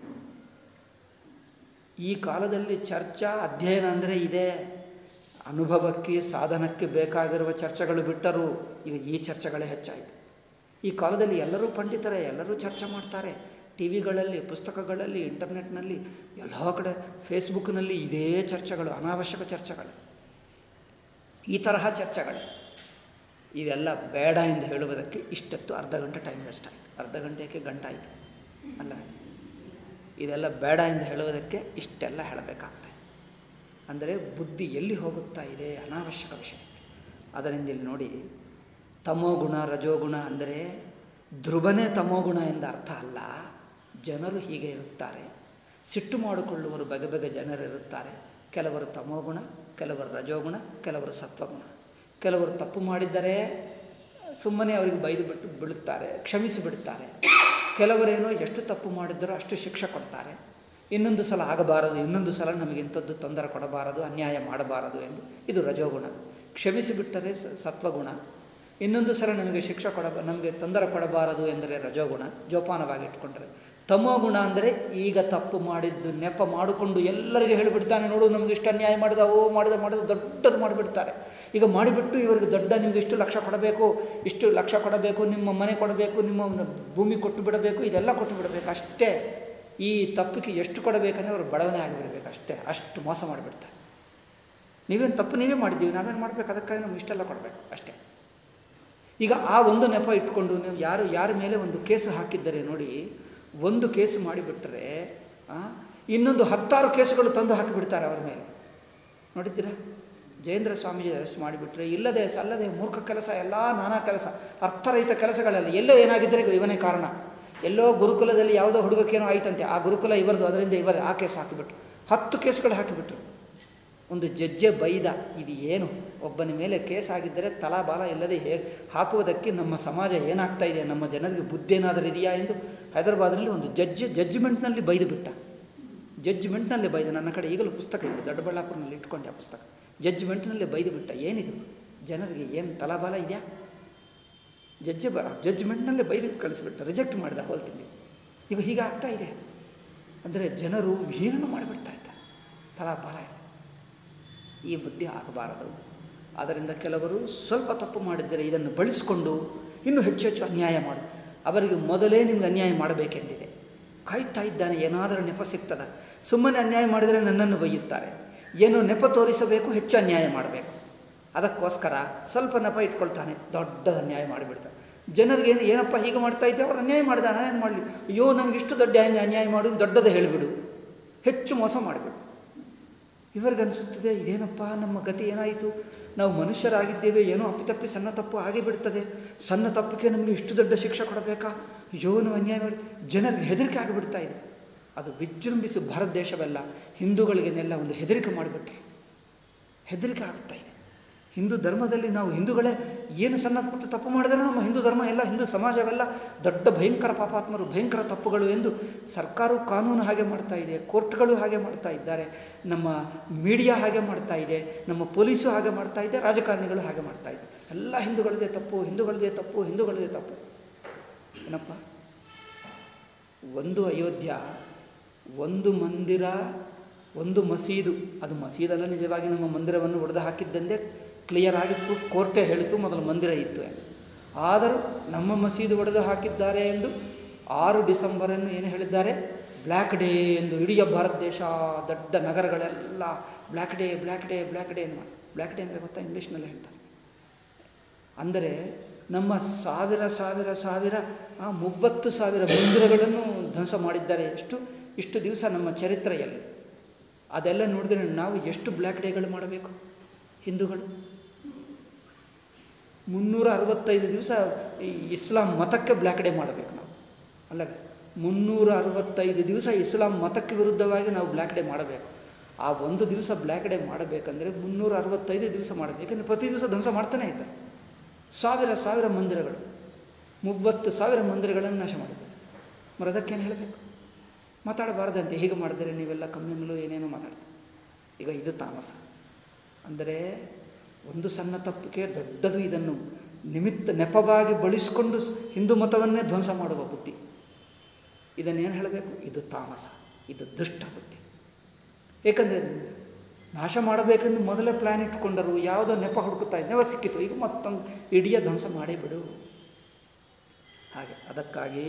ಈ ಕಾಲದಲ್ಲಿ ಚರ್ಚಾ ಅಧ್ಯಯನ ಅಂದರೆ ಇದೆ. ಅನುಭವಕ್ಕೆ ಸಾಧನಕ್ಕೆ ಬೇಕಾಗಿರುವ ಚರ್ಚೆಗಳು ಬಿಟ್ಟರು ಈಗ ಈ ಚರ್ಚೆಗಳೇ ಹೆಚ್ಚಾಯಿತು. ಈ ಕಾಲದಲ್ಲಿ ಎಲ್ಲರೂ ಪಂಡಿತರೇ, ಎಲ್ಲರೂ ಚರ್ಚೆ ಮಾಡ್ತಾರೆ. ಟಿ ವಿಗಳಲ್ಲಿ, ಪುಸ್ತಕಗಳಲ್ಲಿ, ಇಂಟರ್ನೆಟ್ನಲ್ಲಿ, ಎಲ್ಲ ಕಡೆ ಫೇಸ್ಬುಕ್ನಲ್ಲಿ ಇದೇ ಚರ್ಚೆಗಳು, ಅನಾವಶ್ಯಕ ಚರ್ಚೆಗಳು, ಈ ತರಹ ಚರ್ಚೆಗಳು. ಇದೆಲ್ಲ ಬೇಡ ಎಂದು ಹೇಳುವುದಕ್ಕೆ ಇಷ್ಟೊತ್ತು ಅರ್ಧ ಗಂಟೆ ಟೈಮ್ ವೇಸ್ಟ್ ಆಯಿತು. ಅರ್ಧ ಗಂಟೆಗೆ ಗಂಟೆ ಆಯಿತು ಅಲ್ಲ? ಇದೆಲ್ಲ ಬೇಡ ಎಂದು ಹೇಳುವುದಕ್ಕೆ ಇಷ್ಟೆಲ್ಲ ಹೇಳಬೇಕಾಗ್ತದೆ. ಅಂದರೆ ಬುದ್ಧಿ ಎಲ್ಲಿ ಹೋಗುತ್ತಾ ಇದೆ? ಅನಾವಶ್ಯಕ ವಿಷಯ. ಅದರಿಂದ ಇಲ್ಲಿ ನೋಡಿ, ತಮೋಗುಣ ರಜೋಗುಣ ಅಂದರೆ ಧ್ರುವನೇ ತಮೋಗುಣ ಎಂದ ಅರ್ಥ ಅಲ್ಲ. ಜನರು ಹೀಗೆ ಇರುತ್ತಾರೆ. ಸಿಟ್ಟು ಮಾಡಿಕೊಳ್ಳುವರು ಬಗೆ ಬಗೆ ಜನರಿರುತ್ತಾರೆ. ಕೆಲವರು ತಮೋಗುಣ, ಕೆಲವರು ರಜೋಗುಣ, ಕೆಲವರು ಸತ್ವಗುಣ. ಕೆಲವರು ತಪ್ಪು ಮಾಡಿದ್ದರೆ ಸುಮ್ಮನೆ ಅವರಿಗೆ ಬೈದು ಬಿಟ್ಟು ಬಿಡುತ್ತಾರೆ, ಕ್ಷಮಿಸಿಬಿಡುತ್ತಾರೆ. ಕೆಲವರೇನೋ ಎಷ್ಟು ತಪ್ಪು ಮಾಡಿದ್ದರೋ ಅಷ್ಟು ಶಿಕ್ಷೆ ಕೊಡ್ತಾರೆ. ಇನ್ನೊಂದು ಸಲ ಆಗಬಾರದು, ಇನ್ನೊಂದು ಸಲ ನಮಗಿಂಥದ್ದು ತೊಂದರೆ ಕೊಡಬಾರದು, ಅನ್ಯಾಯ ಮಾಡಬಾರದು ಎಂದು. ಇದು ರಜೋಗುಣ. ಕ್ಷಮಿಸಿಬಿಟ್ಟರೆ ಸತ್ವಗುಣ. ಇನ್ನೊಂದು ಸಲ ನಮಗೆ ಶಿಕ್ಷೆ ನಮಗೆ ತೊಂದರೆ ಕೊಡಬಾರದು ಎಂದರೆ ರಜೋಗುಣ, ಜೋಪಾನವಾಗಿ ಇಟ್ಕೊಂಡ್ರೆ. ತಮೋಗುಣ ಅಂದರೆ ಈಗ ತಪ್ಪು ಮಾಡಿದ್ದು ನೆಪ ಮಾಡಿಕೊಂಡು ಎಲ್ಲರಿಗೆ ಹೇಳಿಬಿಡ್ತಾನೆ, ನೋಡು ನಮಗೆ ಇಷ್ಟು ಅನ್ಯಾಯ ಮಾಡಿದ, ಮಾಡಿದ ದೊಡ್ಡದು ಮಾಡಿಬಿಡ್ತಾರೆ. ಈಗ ಮಾಡಿಬಿಟ್ಟು ಇವರಿಗೆ ದೊಡ್ಡ, ನಿಮ್ಗೆ ಇಷ್ಟು ಲಕ್ಷ ಕೊಡಬೇಕು, ಇಷ್ಟು ಲಕ್ಷ ಕೊಡಬೇಕು, ನಿಮ್ಮ ಮನೆ ಕೊಡಬೇಕು, ನಿಮ್ಮ ಭೂಮಿ ಕೊಟ್ಟು ಬಿಡಬೇಕು, ಇದೆಲ್ಲ ಕೊಟ್ಟು ಬಿಡಬೇಕು ಅಷ್ಟೇ. ಈ ತಪ್ಪಿಗೆ ಎಷ್ಟು ಕೊಡಬೇಕಂದ್ರೆ ಅವರು ಬಡವನೇ ಆಗಿಬಿಡಬೇಕು ಅಷ್ಟೇ. ಅಷ್ಟು ಮೋಸ ಮಾಡಿಬಿಡ್ತಾರೆ. ನೀವೇನು ತಪ್ಪು ನೀವೇ ಮಾಡಿದ್ದೀವಿ, ನಾವೇನು ಮಾಡಬೇಕು, ಅದಕ್ಕಾಗಿ ನಮ್ಗೆ ಇಷ್ಟೆಲ್ಲ ಕೊಡಬೇಕು ಅಷ್ಟೇ. ಈಗ ಆ ಒಂದು ನೆಪ ಇಟ್ಕೊಂಡು ನೀವು ಯಾರ ಮೇಲೆ ಒಂದು ಕೇಸು ಹಾಕಿದ್ದರೆ ನೋಡಿ, ಒಂದು ಕೇಸು ಮಾಡಿಬಿಟ್ರೆ ಇನ್ನೊಂದು 10 ಕೇಸುಗಳು ತಂದು ಹಾಕಿಬಿಡ್ತಾರೆ ಅವರ ಮೇಲೆ. ನೋಡಿದ್ದೀರಾ? ಜಯೇಂದ್ರ ಸ್ವಾಮೀಜಿ ಅರೆಸ್ಟ್ ಮಾಡಿಬಿಟ್ರೆ ಇಲ್ಲದೆ ಸಲ್ಲದೆ ಮೂರ್ಖ ಕೆಲಸ, ಎಲ್ಲ ನಾನಾ ಕೆಲಸ, ಅರ್ಥರಹಿತ ಕೆಲಸಗಳೆಲ್ಲ. ಎಲ್ಲೋ ಏನಾಗಿದ್ದರೆ ಇವನೇ ಕಾರಣ. ಎಲ್ಲೋ ಗುರುಕುಲದಲ್ಲಿ ಯಾವುದೋ ಹುಡುಗಕ್ಕೇನೋ ಆಯ್ತಂತೆ, ಆ ಗುರುಕುಲ ಇವರದು, ಅದರಿಂದ ಇವರೇ, ಆ ಕೇಸು ಹಾಕಿಬಿಟ್ರು. 10 ಕೇಸುಗಳು ಹಾಕಿಬಿಟ್ರು. ಒಂದು ಜಡ್ಜೆ ಬೈದ, ಇದು ಏನು, ಒಬ್ಬನ ಮೇಲೆ ಕೇಸ್ ಆಗಿದ್ದರೆ ತಲಾಬಾಲ ಇಲ್ಲದೆ ಹಾಕುವುದಕ್ಕೆ ನಮ್ಮ ಸಮಾಜ ಏನಾಗ್ತಾ ಇದೆ, ನಮ್ಮ ಜನರಿಗೆ ಬುದ್ಧಿ ಏನಾದರೂ ಇದೆಯಾ ಎಂದು ಹೈದರಾಬಾದ್ನಲ್ಲಿ ಒಂದು ಜಡ್ಜ್ಮೆಂಟ್ನಲ್ಲಿ ಬೈದು ಬಿಟ್ಟ. ಜಡ್ಜ್ಮೆಂಟ್ನಲ್ಲಿ ಬೈದು, ನನ್ನ ಕಡೆ ಈಗಲೂ ಪುಸ್ತಕ ಇದೆ, ದೊಡ್ಡಬಳ್ಳಾಪುರನಲ್ಲಿ ಇಟ್ಕೊಂಡೆ ಆ ಪುಸ್ತಕ. ಜಡ್ಜ್ಮೆಂಟ್ನಲ್ಲಿ ಬೈದು ಬಿಟ್ಟ. ಏನಿದು, ಜನರಿಗೆ ಏನು ತಲಾಬಾಲ ಇದೆಯಾ? ಜಡ್ಜ್ಮೆಂಟ್ನಲ್ಲೇ ಬೈದು ಕಳಿಸ್ಬಿಟ್ಟ, ರಿಜೆಕ್ಟ್ ಮಾಡಿದ ಹೋಲ್ತೀನಿ. ಈಗ ಹೀಗೆ ಆಗ್ತಾ ಇದೆ. ಅಂದರೆ ಜನರು ಏನನ್ನು ಮಾಡಿಬಿಡ್ತಾ ಇದ್ದಾರೆ, ತಲಾಬಾಲ. ಈ ಬುದ್ಧಿ ಆಗಬಾರದು. ಆದ್ದರಿಂದ ಕೆಲವರು ಸ್ವಲ್ಪ ತಪ್ಪು ಮಾಡಿದ್ದರೆ ಇದನ್ನು ಬಳಸಿಕೊಂಡು ಇನ್ನೂ ಹೆಚ್ಚು ಹೆಚ್ಚು ಅನ್ಯಾಯ ಮಾಡು. ಅವರಿಗೆ ಮೊದಲೇ ನಿಮ್ಗೆ ಅನ್ಯಾಯ ಮಾಡಬೇಕೆಂದಿದೆ, ಕಾಯ್ತಾ ಇದ್ದಾನೆ, ಏನಾದರೂ ನೆಪ ಸಿಗ್ತದ. ಸುಮ್ಮನೆ ಅನ್ಯಾಯ ಮಾಡಿದರೆ ನನ್ನನ್ನು ಬೈಯುತ್ತಾರೆ. ಏನೋ ನೆಪ ತೋರಿಸಬೇಕು, ಹೆಚ್ಚು ಅನ್ಯಾಯ ಮಾಡಬೇಕು. ಅದಕ್ಕೋಸ್ಕರ ಸ್ವಲ್ಪ ನೆಪ ಇಟ್ಕೊಳ್ತಾನೆ, ದೊಡ್ಡದು ಅನ್ಯಾಯ ಮಾಡಿಬಿಡ್ತಾನೆ. ಜನರಿಗೆ ಏನಪ್ಪ ಹೀಗೆ ಮಾಡ್ತಾ ಇದ್ದೆ, ಅವ್ರು ಅನ್ಯಾಯ ಮಾಡಿದ, ನಾನೇನು ಮಾಡಲಿ, ಅಯ್ಯೋ ನನಗಿಷ್ಟು ದೊಡ್ಡ ಅನ್ಯಾಯ ಮಾಡು, ದೊಡ್ಡದು ಹೇಳಿಬಿಡು, ಹೆಚ್ಚು ಮೋಸ ಮಾಡಿಬಿಡು. ಇವರಿಗನ್ನಿಸುತ್ತದೆ, ಇದೇನಪ್ಪ ನಮ್ಮ ಗತಿ ಏನಾಯಿತು, ನಾವು ಮನುಷ್ಯರಾಗಿದ್ದೇವೆ, ಏನೋ ಅಪ್ಪಿತಪ್ಪಿ ಸಣ್ಣ ತಪ್ಪು ಆಗೇ ಬಿಡ್ತದೆ, ಸಣ್ಣ ತಪ್ಪಿಗೆ ನಮಗೆ ಇಷ್ಟು ದೊಡ್ಡ ಶಿಕ್ಷೆ ಕೊಡಬೇಕಾ, ಅಯ್ಯೋ ನಾವು ಅನ್ಯಾಯ ಮಾಡಿ. ಜನರಿಗೆ ಹೆದರಿಕೆ ಆಗಿಬಿಡ್ತಾ ಇದೆ. ಅದು ವಿಜೃಂಭಿಸಿ ಭಾರತ ದೇಶವೆಲ್ಲ ಹಿಂದೂಗಳಿಗೆನೆಲ್ಲ ಒಂದು ಹೆದರಿಕೆ ಮಾಡಿಬಿಟ್ರೆ ಹೆದರಿಕೆ ಆಗ್ತಾ ಇದೆ. ಹಿಂದೂ ಧರ್ಮದಲ್ಲಿ ನಾವು ಹಿಂದೂಗಳೇ ಏನು ಸಣ್ಣ ಪುಟ್ಟ ತಪ್ಪು ಮಾಡಿದರೂ ನಮ್ಮ ಹಿಂದೂ ಧರ್ಮ ಎಲ್ಲ, ಹಿಂದೂ ಸಮಾಜವೆಲ್ಲ ದೊಡ್ಡ ಭಯಂಕರ ಪಾಪಾತ್ಮರು, ಭಯಂಕರ ತಪ್ಪುಗಳು ಎಂದು ಸರ್ಕಾರವು ಕಾನೂನು ಹಾಗೆ ಮಾಡ್ತಾ ಇದೆ, ಕೋರ್ಟ್ಗಳು ಹಾಗೆ ಮಾಡ್ತಾ ಇದ್ದಾರೆ, ನಮ್ಮ ಮೀಡಿಯಾ ಹಾಗೆ ಮಾಡ್ತಾ ಇದೆ, ನಮ್ಮ ಪೊಲೀಸು ಹಾಗೆ ಮಾಡ್ತಾ ಇದೆ, ರಾಜಕಾರಣಿಗಳು ಹಾಗೆ ಮಾಡ್ತಾ ಇದೆ. ಎಲ್ಲ ಹಿಂದೂಗಳದೇ ತಪ್ಪು, ಹಿಂದೂಗಳದೇ ತಪ್ಪು, ಹಿಂದೂಗಳದೇ ತಪ್ಪು. ಏನಪ್ಪ, ಒಂದು ಅಯೋಧ್ಯ, ಒಂದು ಮಂದಿರ, ಒಂದು ಮಸೀದು. ಅದು ಮಸೀದಲ್ಲ, ನಿಜವಾಗಿ ನಮ್ಮ ಮಂದಿರವನ್ನು ಒಡೆದು ಹಾಕಿದ್ದಂತೆ ಕ್ಲಿಯರ್ ಆಗಿ ಪ್ರೂಫ್ ಕೋರ್ಟೇ ಹೇಳಿತು, ಮೊದಲು ಮಂದಿರ ಇತ್ತು ಎಂದು. ಆದರೂ ನಮ್ಮ ಮಸೀದು ಒಡೆದು ಹಾಕಿದ್ದಾರೆ ಎಂದು 6 ಡಿಸೆಂಬರನ್ನು ಏನು ಹೇಳಿದ್ದಾರೆ, ಬ್ಲ್ಯಾಕ್ ಡೇ ಎಂದು. ಇಡೀ ಭಾರತ ದೇಶ, ದೊಡ್ಡ ನಗರಗಳೆಲ್ಲ black day black day black day ಎಂದು. ಬ್ಲ್ಯಾಕ್ ಡೇ ಅಂದರೆ ಗೊತ್ತಾ, ಇಂಗ್ಲೀಷ್ನಲ್ಲಿ ಹೇಳ್ತಾರೆ. ಅಂದರೆ ನಮ್ಮ ಸಾವಿರ 30,000 ಮಂದಿರಗಳನ್ನು ಧ್ವಂಸ ಮಾಡಿದ್ದಾರೆ. ಇಷ್ಟು ದಿವಸ ನಮ್ಮ ಚರಿತ್ರೆಯಲ್ಲಿ. ಅದೆಲ್ಲ ನೋಡಿದ್ರೆ ನಾವು ಎಷ್ಟು ಬ್ಲ್ಯಾಕ್ ಡೇಗಳು ಮಾಡಬೇಕು ಹಿಂದೂಗಳು? 365 ದಿವಸ ಈ ಇಸ್ಲಾಂ ಮತಕ್ಕೆ ಬ್ಲ್ಯಾಕ್ ಡೇ ಮಾಡಬೇಕು ನಾವು, ಅಲ್ಲವೇ? 365 ದಿವಸ ಇಸ್ಲಾಂ ಮತಕ್ಕೆ ವಿರುದ್ಧವಾಗಿ ನಾವು ಬ್ಲ್ಯಾಕ್ ಡೇ ಮಾಡಬೇಕು. ಆ ಒಂದು ದಿವಸ ಬ್ಲ್ಯಾಕ್ ಡೇ ಮಾಡಬೇಕಂದ್ರೆ 365 ದಿವಸ ಮಾಡಬೇಕು. ಯಾಕಂದರೆ ಪ್ರತಿ ದಿವಸ ಧ್ವಂಸ ಮಾಡ್ತಾನೆ ಇದ್ದಾರೆ. ಸಾವಿರ ಮಂದಿರಗಳು, 30,000 ಮಂದಿರಗಳನ್ನು ನಾಶ ಮಾಡಿದ್ದಾರೆ. మరి ಅದಕ್ಕೇನು ಹೇಳಬೇಕು? ಮಾತಾಡಬಾರ್ದಂತೆ. ಹೀಗೆ ಮಾಡಿದರೆ ನೀವೆಲ್ಲ ಕಮ್ಯುನಲು ಏನೇನೋ ಮಾತಾಡ್ತಾರೆ. ಈಗ ಇದು ತಾಮಸ ಅಂದರೆ ಒಂದು ಸಣ್ಣ ತಪ್ಪಿಗೆ ದೊಡ್ಡದು ಇದನ್ನು ನೆಪವಾಗಿ ಬಳಸಿಕೊಂಡು ಹಿಂದೂ ಮತವನ್ನೇ ಧ್ವಂಸ ಮಾಡುವ ಬುದ್ಧಿ. ಇದನ್ನೇನು ಹೇಳಬೇಕು? ಇದು ತಾಮಸ, ಇದು ದುಷ್ಟ ಬುದ್ಧಿ. ಏಕೆಂದರೆ ನಾಶ ಮಾಡಬೇಕೆಂದು ಮೊದಲೇ ಪ್ಲ್ಯಾನ್ ಇಟ್ಕೊಂಡರು, ಯಾವುದೋ ನೆಪ ಹುಡುಕುತ್ತಾ ನೆವ ಸಿಕ್ಕಿತು, ಈಗ ಮತ್ತೊಂದು ಇಡೀ ಧ್ವಂಸ ಮಾಡೇ ಬಿಡು. ಹಾಗೆ ಅದಕ್ಕಾಗಿ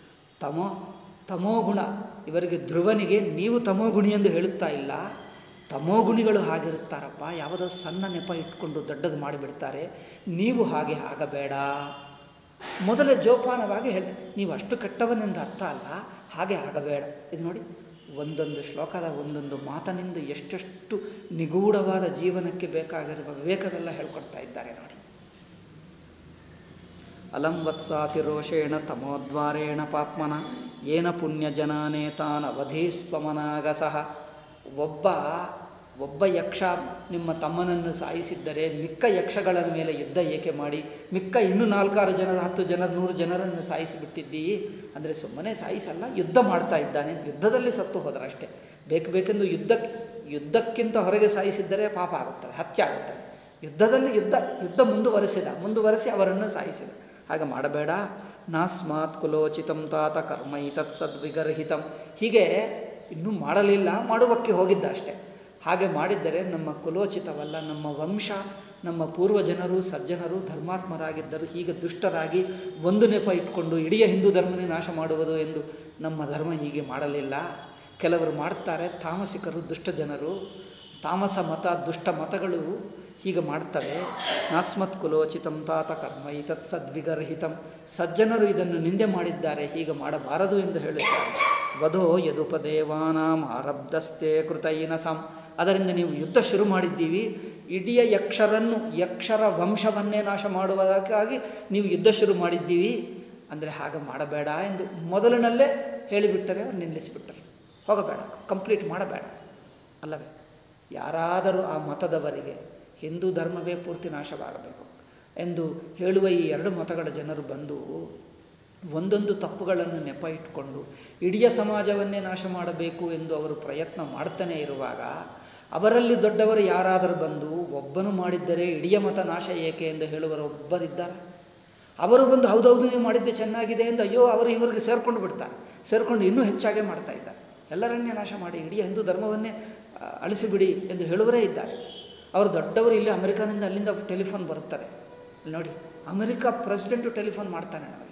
ತಮೋಗುಣ ಇವರಿಗೆ, ಧ್ರುವನಿಗೆ ನೀವು ತಮೋಗುಣಿ ಎಂದು ಹೇಳುತ್ತಾ ಇಲ್ಲ, ತಮೋಗುಣಿಗಳು ಹಾಗಿರುತ್ತಾರಪ್ಪ. ಯಾವುದೋ ಸಣ್ಣ ನೆಪ ಇಟ್ಕೊಂಡು ದೊಡ್ಡದು ಮಾಡಿಬಿಡ್ತಾರೆ. ನೀವು ಹಾಗೆ ಆಗಬೇಡ. ಮೊದಲೇ ಜೋಪಾನವಾಗಿ ಹೇಳ್ತಾರೆ, ನೀವು ಅಷ್ಟು ಕೆಟ್ಟವನೆಂದು ಅರ್ಥ ಅಲ್ಲ, ಹಾಗೆ ಆಗಬೇಡ. ಇದು ನೋಡಿ, ಒಂದೊಂದು ಶ್ಲೋಕದ ಒಂದೊಂದು ಮಾತನಿಂದ ಎಷ್ಟೆಷ್ಟು ನಿಗೂಢವಾದ ಜೀವನಕ್ಕೆ ಬೇಕಾಗಿರುವ ವಿವೇಕವೆಲ್ಲ ಹೇಳ್ಕೊಡ್ತಾ ಇದ್ದಾರೆ ನೋಡಿ. ಅಲಂ ವತ್ಸಾತಿರೋಷೇಣ ತಮೋದ್ವಾರೇಣ ಪಾಪ್ಮನ ಏನ ಪುಣ್ಯಜನಾನೇ ತಾನ್ ಅವಧೀಸ್ವಮನಾಗಸಃ. ಒಬ್ಬ ಯಕ್ಷ ನಿಮ್ಮ ತಮ್ಮನನ್ನು ಸಾಯಿಸಿದ್ದರೆ ಮಿಕ್ಕ ಯಕ್ಷಗಳ ಮೇಲೆ ಯುದ್ಧ ಏಕೆ ಮಾಡಿ ಮಿಕ್ಕ ಇನ್ನೂ 4-6 ಜನರು 10 ಜನರು 100 ಜನರನ್ನು ಸಾಯಿಸಿಬಿಟ್ಟಿದ್ದೀ? ಅಂದರೆ ಸುಮ್ಮನೆ ಸಾಯಿಸಲ್ಲ, ಯುದ್ಧ ಮಾಡ್ತಾ ಇದ್ದಾನೆ, ಯುದ್ಧದಲ್ಲಿ ಸತ್ತು ಹೋದರೆ ಅಷ್ಟೇ. ಬೇಕೆಂದು ಯುದ್ಧಕ್ಕಿಂತ ಹೊರಗೆ ಸಾಯಿಸಿದ್ದರೆ ಪಾಪ ಆಗುತ್ತದೆ, ಹತ್ಯೆ ಆಗುತ್ತದೆ. ಯುದ್ಧದಲ್ಲಿ ಯುದ್ಧ ಮುಂದುವರೆಸಿ ಅವರನ್ನು ಸಾಯಿಸಿದ. ಹಾಗೆ ಮಾಡಬೇಡ. ನಾಸ್ಮಾತ್ ಕುಲೋಚಿತಂ ತಾತ ಕರ್ಮೈತತ್ ಸದ್ವಿಗರ್ಹಿತಂ. ಹೀಗೆ ಇನ್ನೂ ಮಾಡಲಿಲ್ಲ, ಮಾಡುವಕ್ಕೆ ಹೋಗಿದ್ದ ಅಷ್ಟೆ. ಹಾಗೆ ಮಾಡಿದ್ದರೆ ನಮ್ಮ ಕುಲೋಚಿತವಲ್ಲ, ನಮ್ಮ ವಂಶ, ನಮ್ಮ ಪೂರ್ವಜನರು ಸಜ್ಜನರು ಧರ್ಮಾತ್ಮರಾಗಿದ್ದರು. ಹೀಗೆ ದುಷ್ಟರಾಗಿ ಒಂದು ನೆಪ ಇಟ್ಕೊಂಡು ಇಡೀ ಹಿಂದೂ ಧರ್ಮನೇ ನಾಶ ಮಾಡುವುದು ಎಂದು ನಮ್ಮ ಧರ್ಮ ಹೀಗೆ ಮಾಡಲಿಲ್ಲ. ಕೆಲವರು ಮಾಡ್ತಾರೆ, ತಾಮಸಿಕರು, ದುಷ್ಟ ಜನರು, ತಾಮಸ ಮತ, ದುಷ್ಟ ಮತಗಳು ಹೀಗೆ ಮಾಡ್ತವೆ. ನಾಸ್ಮತ್ ಕುಲೋಚಿತಂ ತಾತ ಕರ್ಮೈತತ್ ಸದ್ವಿಗರ್ಹಿತಂ. ಸಜ್ಜನರು ಇದನ್ನು ನಿಂದೆ ಮಾಡಿದ್ದಾರೆ, ಹೀಗೆ ಮಾಡಬಾರದು ಎಂದು ಹೇಳುತ್ತಾರೆ. ವಧೋ ಯದುಪದೇವಾನಾಂ ಆರಬ್ಧಸ್ತೆ ಕೃತೈನಸಂ. ಅದರಿಂದ ನೀವು ಯುದ್ಧ ಶುರು ಮಾಡಿದ್ದೀವಿ, ಇಡೀ ಯಕ್ಷರ ವಂಶವನ್ನೇ ನಾಶ ಮಾಡುವುದಕ್ಕಾಗಿ ನೀವು ಯುದ್ಧ ಶುರು ಮಾಡಿದ್ದೀವಿ. ಅಂದರೆ ಹಾಗೆ ಮಾಡಬೇಡ ಎಂದು ಮೊದಲಿನಲ್ಲೇ ಹೇಳಿಬಿಟ್ಟರೆ ಅವ್ರು ನಿಲ್ಲಿಸಿಬಿಟ್ಟರು. ಹೋಗಬೇಡ, ಕಂಪ್ಲೀಟ್ ಮಾಡಬೇಡ, ಅಲ್ಲವೇ? ಯಾರಾದರೂ ಆ ಮತದವರಿಗೆ ಹಿಂದೂ ಧರ್ಮವೇ ಪೂರ್ತಿ ನಾಶವಾಗಬೇಕು ಎಂದು ಹೇಳುವ ಈ 2 ಮತಗಳ ಜನರು ಬಂದು ಒಂದೊಂದು ತಪ್ಪುಗಳನ್ನು ನೆಪ ಇಟ್ಟುಕೊಂಡು ಇಡೀ ಸಮಾಜವನ್ನೇ ನಾಶ ಮಾಡಬೇಕು ಎಂದು ಅವರು ಪ್ರಯತ್ನ ಮಾಡ್ತಾನೆ ಇರುವಾಗ, ಅವರಲ್ಲಿ ದೊಡ್ಡವರು ಯಾರಾದರೂ ಬಂದು ಒಬ್ಬನು ಮಾಡಿದ್ದರೆ ಇಡೀ ಮತ ನಾಶ ಏಕೆ ಎಂದು ಹೇಳುವರು ಒಬ್ಬರಿದ್ದಾರೆ. ಅವರು ಬಂದು ಹೌದೌದು ನೀವು ಮಾಡಿದ್ದೆ ಚೆನ್ನಾಗಿದೆ ಎಂದು ಅಯ್ಯೋ ಅವರು ಇವರಿಗೆ ಸೇರಿಕೊಂಡು ಬಿಡ್ತಾರೆ. ಸೇರಿಕೊಂಡು ಇನ್ನೂ ಹೆಚ್ಚಾಗೆ ಮಾಡ್ತಾ ಇದ್ದಾರೆ. ಎಲ್ಲರನ್ನೇ ನಾಶ ಮಾಡಿ ಇಡೀ ಹಿಂದೂ ಧರ್ಮವನ್ನೇ ಅಳಿಸಿಬಿಡಿ ಎಂದು ಹೇಳುವರೇ ಇದ್ದಾರೆ. ಅವರು ದೊಡ್ಡವರು. ಇಲ್ಲಿ ಅಮೆರಿಕಾನಿಂದ ಅಲ್ಲಿಂದ ಟೆಲಿಫೋನ್ ಬರುತ್ತದೆ ನೋಡಿ. ಅಮೆರಿಕ ಪ್ರೆಸಿಡೆಂಟು ಟೆಲಿಫೋನ್ ಮಾಡ್ತಾನೆ ನಮಗೆ,